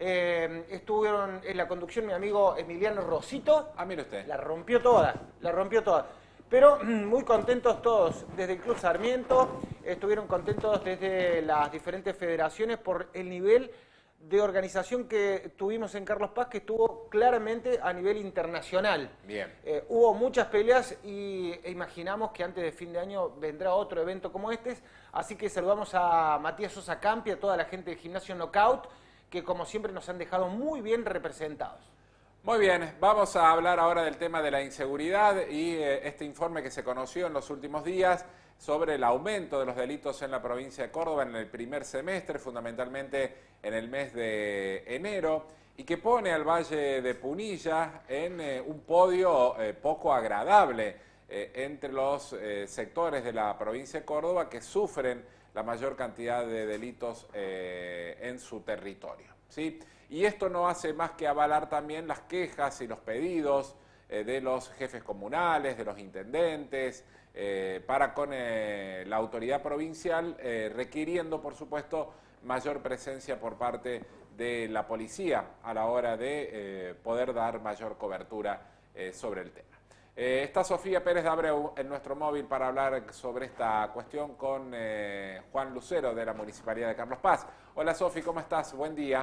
S3: Eh, estuvieron en la conducción mi amigo Emiliano Rosito.
S1: Ah, mire usted.
S3: La rompió toda, la rompió toda. Pero muy contentos todos, desde el Club Sarmiento, estuvieron contentos desde las diferentes federaciones por el nivel de organización que tuvimos en Carlos Paz, que estuvo claramente a nivel internacional.
S1: Bien.
S3: Eh, hubo muchas peleas y e imaginamos que antes de fin de año vendrá otro evento como este, así que saludamos a Matías Sosa Campi, a toda la gente del Gimnasio Knockout, que como siempre nos han dejado muy bien representados.
S1: Muy bien, vamos a hablar ahora del tema de la inseguridad y eh, este informe que se conoció en los últimos días sobre el aumento de los delitos en la provincia de Córdoba en el primer semestre, fundamentalmente en el mes de enero, y que pone al Valle de Punilla en eh, un podio eh, poco agradable eh, entre los eh, sectores de la provincia de Córdoba que sufren la mayor cantidad de delitos eh, en su territorio, ¿sí? Y esto no hace más que avalar también las quejas y los pedidos eh, de los jefes comunales, de los intendentes, eh, para con eh, la autoridad provincial, eh, requiriendo, por supuesto, mayor presencia por parte de la policía a la hora de eh, poder dar mayor cobertura eh, sobre el tema. Eh, está Sofía Pérez de Abreu en nuestro móvil para hablar sobre esta cuestión con eh, Juan Lucero de la Municipalidad de Carlos Paz. Hola Sofi, ¿cómo estás? Buen día.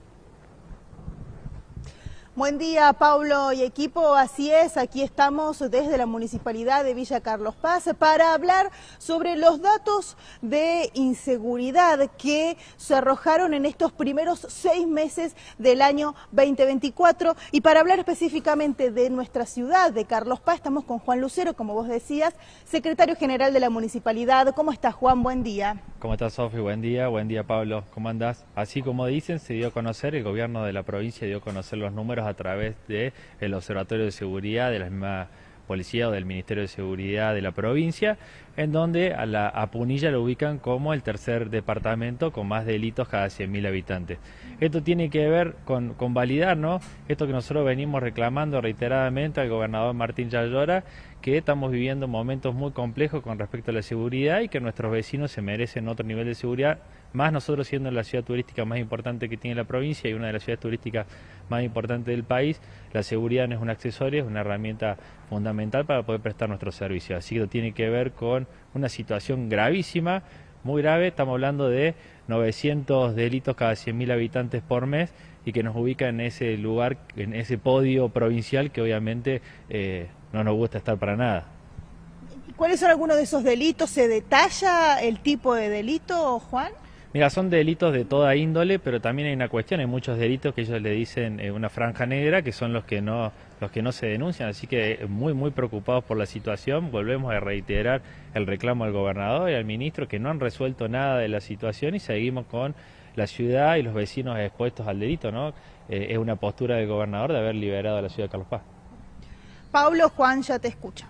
S6: Buen día, Pablo y equipo. Así es, aquí estamos desde la Municipalidad de Villa Carlos Paz para hablar sobre los datos de inseguridad que se arrojaron en estos primeros seis meses del año veinte veinticuatro. Y para hablar específicamente de nuestra ciudad, de Carlos Paz, estamos con Juan Lucero, como vos decías, secretario general de la Municipalidad. ¿Cómo estás, Juan? Buen día.
S7: ¿Cómo estás, Sofi? Buen día. Buen día, Pablo. ¿Cómo andás? Así como dicen, se dio a conocer, el gobierno de la provincia dio a conocer los números a través del Observatorio de Seguridad de la misma policía o del Ministerio de Seguridad de la provincia, en donde a, la, a Punilla lo ubican como el tercer departamento con más delitos cada cien mil habitantes. Esto tiene que ver con, con validar, ¿no?, esto que nosotros venimos reclamando reiteradamente al gobernador Martín Yayora, que estamos viviendo momentos muy complejos con respecto a la seguridad y que nuestros vecinos se merecen otro nivel de seguridad, más nosotros siendo la ciudad turística más importante que tiene la provincia y una de las ciudades turísticas más importantes del país. La seguridad no es un accesorio, es una herramienta fundamental para poder prestar nuestros servicios. Así que tiene que ver con una situación gravísima, muy grave. Estamos hablando de novecientos delitos cada cien mil habitantes por mes y que nos ubica en ese lugar, en ese podio provincial que obviamente eh, no nos gusta estar para nada.
S6: ¿Cuáles son algunos de esos delitos? ¿Se detalla el tipo de delito, Juan?
S7: Mira, son delitos de toda índole, pero también hay una cuestión, hay muchos delitos que ellos le dicen eh, una franja negra, que son los que no los que no se denuncian, así que muy muy preocupados por la situación. Volvemos a reiterar el reclamo al gobernador y al ministro, que no han resuelto nada de la situación, y seguimos con la ciudad y los vecinos expuestos al delito, ¿no? Eh, es una postura del gobernador de haber liberado a la ciudad de Carlos Paz.
S6: Pablo, Juan ya te escucha.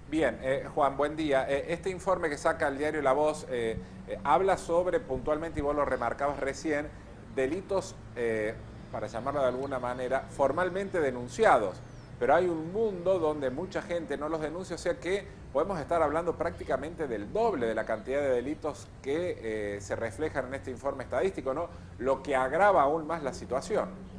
S1: Bien, eh, Juan, buen día. Eh, este informe que saca el diario La Voz eh, eh, habla sobre, puntualmente, y vos lo remarcabas recién, delitos, eh, para llamarlo de alguna manera, formalmente denunciados. Pero hay un mundo donde mucha gente no los denuncia, o sea que podemos estar hablando prácticamente del doble de la cantidad de delitos que eh, se reflejan en este informe estadístico, ¿no? Lo que agrava aún más la situación.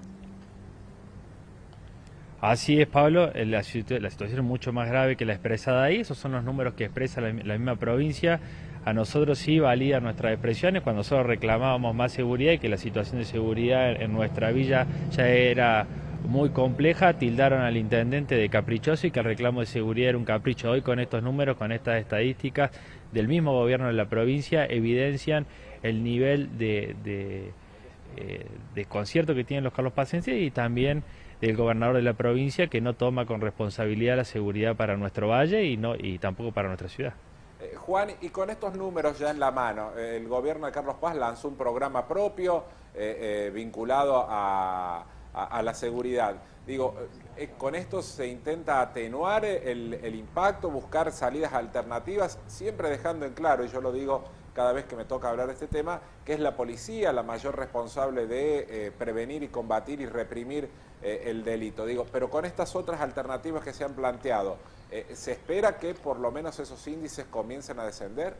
S7: Así es, Pablo, la, situ la situación es mucho más grave que la expresada ahí, esos son los números que expresa la, la misma provincia. A nosotros sí validan nuestras expresiones cuando nosotros reclamábamos más seguridad y que la situación de seguridad en nuestra villa ya era muy compleja, tildaron al intendente de caprichoso y que el reclamo de seguridad era un capricho. Hoy con estos números, con estas estadísticas del mismo gobierno de la provincia, evidencian el nivel de, de, eh, de concierto que tienen los carlospacenses y también del gobernador de la provincia, que no toma con responsabilidad la seguridad para nuestro valle y, no, y tampoco para nuestra ciudad.
S1: Eh, Juan, y con estos números ya en la mano, eh, el gobierno de Carlos Paz lanzó un programa propio eh, eh, vinculado a, a, a la seguridad. Digo, eh, con esto se intenta atenuar el, el impacto, buscar salidas alternativas, siempre dejando en claro, y yo lo digo cada vez que me toca hablar de este tema, que es la policía la mayor responsable de eh, prevenir y combatir y reprimir eh, el delito. Digo, pero con estas otras alternativas que se han planteado, eh, ¿se espera que por lo menos esos índices comiencen a descender?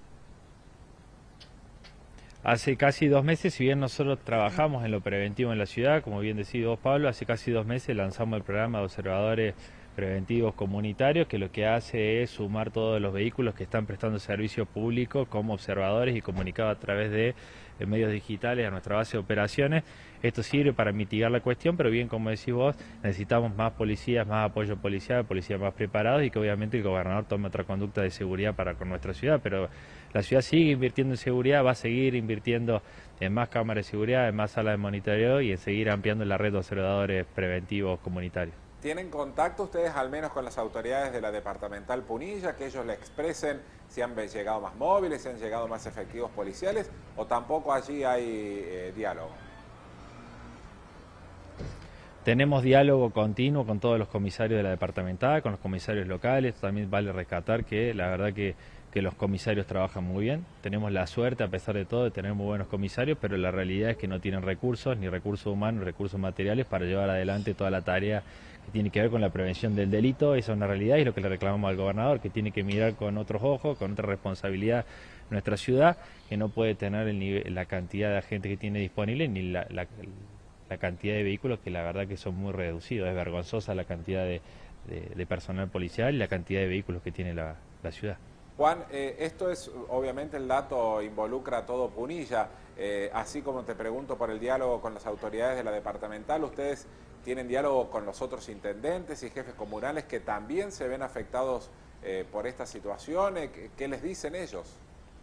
S7: Hace casi dos meses, si bien nosotros trabajamos en lo preventivo en la ciudad, como bien decís vos, Pablo, hace casi dos meses lanzamos el programa de observadores preventivos comunitarios, que lo que hace es sumar todos los vehículos que están prestando servicio público como observadores y comunicados a través de eh, medios digitales a nuestra base de operaciones. Esto sirve para mitigar la cuestión, pero bien, como decís vos, necesitamos más policías, más apoyo policial, policías más preparados y que obviamente el gobernador tome otra conducta de seguridad para con nuestra ciudad, pero la ciudad sigue invirtiendo en seguridad, va a seguir invirtiendo en más cámaras de seguridad, en más salas de monitoreo y en seguir ampliando la red de observadores preventivos comunitarios.
S1: ¿Tienen contacto ustedes al menos con las autoridades de la departamental Punilla, que ellos le expresen si han llegado más móviles, si han llegado más efectivos policiales, o tampoco allí hay eh, diálogo?
S7: Tenemos diálogo continuo con todos los comisarios de la departamental, con los comisarios locales. También vale rescatar que la verdad que, que los comisarios trabajan muy bien. Tenemos la suerte, a pesar de todo, de tener muy buenos comisarios, pero la realidad es que no tienen recursos, ni recursos humanos, ni recursos materiales para llevar adelante toda la tarea que tiene que ver con la prevención del delito. Esa es una realidad y es lo que le reclamamos al gobernador, que tiene que mirar con otros ojos, con otra responsabilidad nuestra ciudad, que no puede tener el nivel, la cantidad de gente que tiene disponible, ni la, la, la cantidad de vehículos, que la verdad que son muy reducidos. Es vergonzosa la cantidad de, de, de personal policial y la cantidad de vehículos que tiene la, la ciudad.
S1: Juan, eh, esto es, obviamente el dato involucra a todo Punilla, eh, así como te pregunto por el diálogo con las autoridades de la departamental, ustedes tienen diálogo con los otros intendentes y jefes comunales que también se ven afectados eh, por esta situación. ¿Qué, qué les dicen ellos?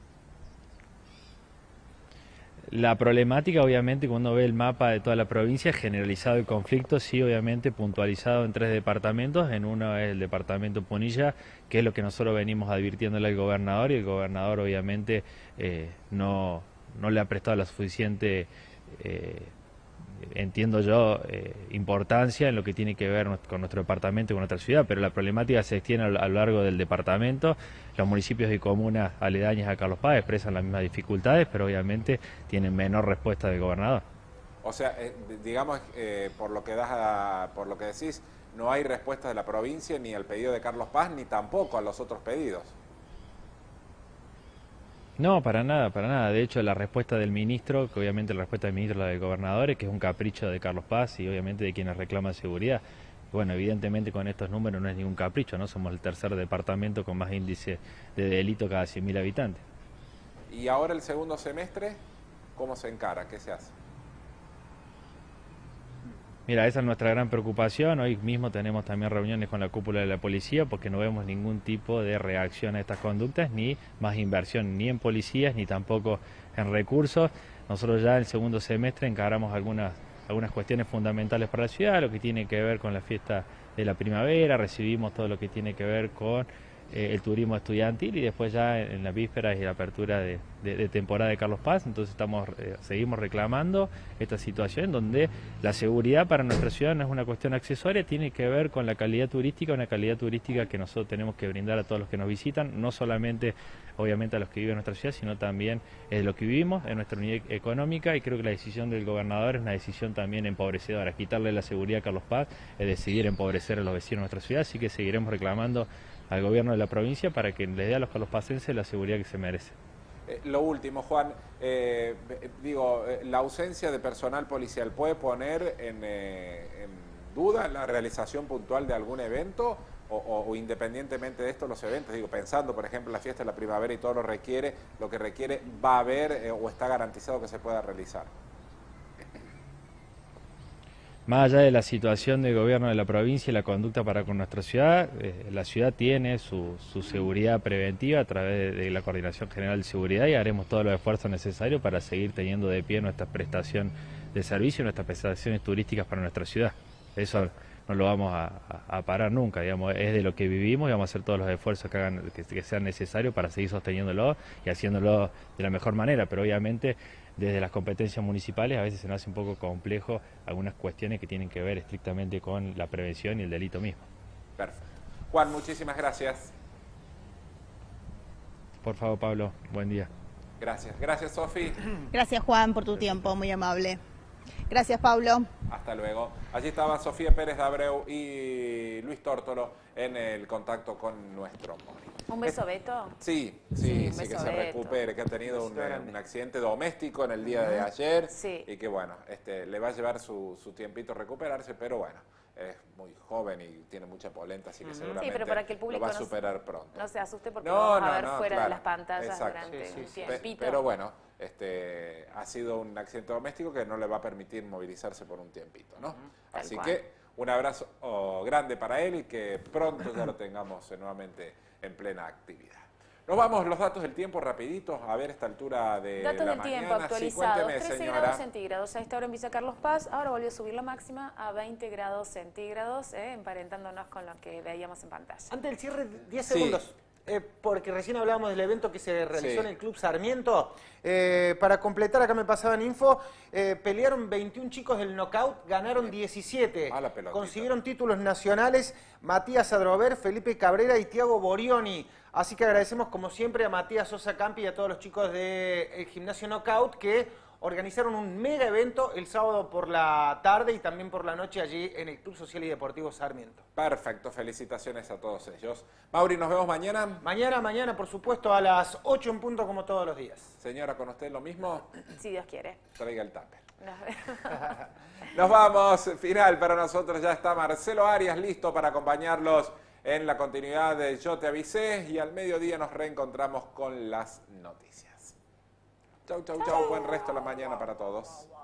S7: La problemática, obviamente, cuando uno ve el mapa de toda la provincia, generalizado el conflicto, sí, obviamente, puntualizado en tres departamentos. En uno es el departamento Punilla, que es lo que nosotros venimos advirtiéndole al gobernador, y el gobernador, obviamente, eh, no, no le ha prestado la suficiente, eh, entiendo yo, eh, importancia en lo que tiene que ver con nuestro departamento y con nuestra ciudad, pero la problemática se extiende a lo largo del departamento. Los municipios y comunas aledañas a Carlos Paz expresan las mismas dificultades, pero obviamente tienen menor respuesta del gobernador.
S1: O sea, eh, digamos, eh, por lo que das a, por lo que decís, no hay respuesta de la provincia ni al pedido de Carlos Paz, ni tampoco a los otros pedidos.
S7: No, para nada, para nada. De hecho, la respuesta del ministro, que obviamente la respuesta del ministro es la del gobernador, es que es un capricho de Carlos Paz y obviamente de quienes reclaman seguridad. Bueno, evidentemente con estos números no es ningún capricho, ¿no? Somos el tercer departamento con más índice de delito cada cien mil habitantes.
S1: ¿Y ahora el segundo semestre, cómo se encara? ¿Qué se hace?
S7: Mira, esa es nuestra gran preocupación. Hoy mismo tenemos también reuniones con la cúpula de la policía porque no vemos ningún tipo de reacción a estas conductas, ni más inversión ni en policías, ni tampoco en recursos. Nosotros ya en el segundo semestre encaramos algunas, algunas cuestiones fundamentales para la ciudad, lo que tiene que ver con la fiesta de la primavera, recibimos todo lo que tiene que ver con eh, el turismo estudiantil y después ya en, en las vísperas y la apertura de, de, de temporada de Carlos Paz. Entonces estamos eh, seguimos reclamando esta situación donde la seguridad para nuestra ciudad no es una cuestión accesoria, tiene que ver con la calidad turística, una calidad turística que nosotros tenemos que brindar a todos los que nos visitan, no solamente obviamente a los que viven en nuestra ciudad, sino también es lo que vivimos, en nuestra unidad económica, y creo que la decisión del gobernador es una decisión también empobrecedora. Quitarle la seguridad a Carlos Paz es decidir empobrecer a los vecinos de nuestra ciudad, así que seguiremos reclamando al gobierno de la provincia para que le dé a los carlospacenses la seguridad que se merece.
S1: Eh, lo último, Juan, eh, digo, la ausencia de personal policial puede poner en, eh, en duda la realización puntual de algún evento o, o, o independientemente de esto los eventos, digo, pensando por ejemplo en la fiesta de la primavera y todo lo requiere, lo que requiere va a haber eh, o está garantizado que se pueda realizar.
S7: Más allá de la situación del gobierno de la provincia y la conducta para con nuestra ciudad, eh, la ciudad tiene su, su seguridad preventiva a través de, de la Coordinación General de Seguridad y haremos todos los esfuerzos necesarios para seguir teniendo de pie nuestra prestación de servicio, nuestras prestaciones turísticas para nuestra ciudad. Eso no lo vamos a, a, a parar nunca, digamos, es de lo que vivimos y vamos a hacer todos los esfuerzos que, hagan, que, que sean necesarios para seguir sosteniéndolo y haciéndolo de la mejor manera, pero obviamente desde las competencias municipales a veces se nos hace un poco complejo algunas cuestiones que tienen que ver estrictamente con la prevención y el delito mismo.
S1: Perfecto. Juan, muchísimas gracias.
S7: Por favor, Pablo, buen día.
S1: Gracias. Gracias, Sofi.
S6: Gracias, Juan, por tu tiempo, muy amable. Gracias, Pablo.
S1: Hasta luego. Allí estaba Sofía Pérez de Abreu y Luis Tórtolo en el contacto con nuestro Mori.
S2: ¿Un beso, Beto?
S1: Sí,
S2: Sí,
S1: sí,
S2: un
S1: sí, que
S2: beso,
S1: se
S2: Beto.
S1: recupere, que ha tenido un, eh, un accidente doméstico en el día de ayer
S2: Sí.
S1: y que bueno, este, le va a llevar su, su tiempito recuperarse, pero bueno, es muy joven y tiene mucha polenta, así que
S2: Ujú.
S1: seguramente
S2: Sí, pero para que el público
S1: lo va a
S2: no se-
S1: superar pronto.
S2: No se asuste porque
S1: No,
S2: lo vamos
S1: no,
S2: a ver
S1: no,
S2: fuera
S1: claro.
S2: de las pantallas
S1: Exacto.
S2: durante
S1: Sí, sí,
S2: un
S1: sí.
S2: tiempito.
S1: Pe- Pero bueno, este, ha sido un accidente doméstico que no le va a permitir movilizarse por un tiempito, ¿no?
S2: Tal
S1: Así
S2: cual.
S1: que un abrazo oh, grande para él y que pronto ya lo tengamos eh, nuevamente en plena actividad. Nos vamos, los datos del tiempo rapiditos, a ver esta altura de
S2: Datos
S1: la
S2: del
S1: mañana.
S2: tiempo
S1: Sí,
S2: actualizados,
S1: cuénteme,
S2: trece
S1: señora.
S2: grados centígrados a esta hora en Villa Carlos Paz, ahora volvió a subir la máxima a veinte grados centígrados, eh, emparentándonos con lo que veíamos en pantalla.
S3: Antes del cierre, diez
S2: Sí.
S3: segundos. Eh, porque recién hablábamos del evento que se realizó
S1: Sí.
S3: en el Club Sarmiento. Eh, para completar, acá me pasaban info, eh, pelearon veintiún chicos del knockout, ganaron diecisiete. Consiguieron títulos nacionales Matías Adrover, Felipe Cabrera y Tiago Borioni. Así que agradecemos como siempre a Matías Sosa Campi y a todos los chicos del Gimnasio Knockout que organizaron un mega evento el sábado por la tarde y también por la noche allí en el Club Social y Deportivo Sarmiento.
S1: Perfecto, felicitaciones a todos ellos. Mauri, nos vemos mañana.
S3: Mañana, mañana, por supuesto, a las ocho en punto como todos los días.
S1: Señora, ¿con usted lo mismo?
S2: Si Dios quiere.
S1: Traiga el tupper.
S2: Nos vemos.
S1: Nos vamos, final para nosotros, ya está Marcelo Arias listo para acompañarlos en la continuidad de Yo Te Avisé y al mediodía nos reencontramos con las noticias. Chau, chau, chau, buen resto de la mañana para todos.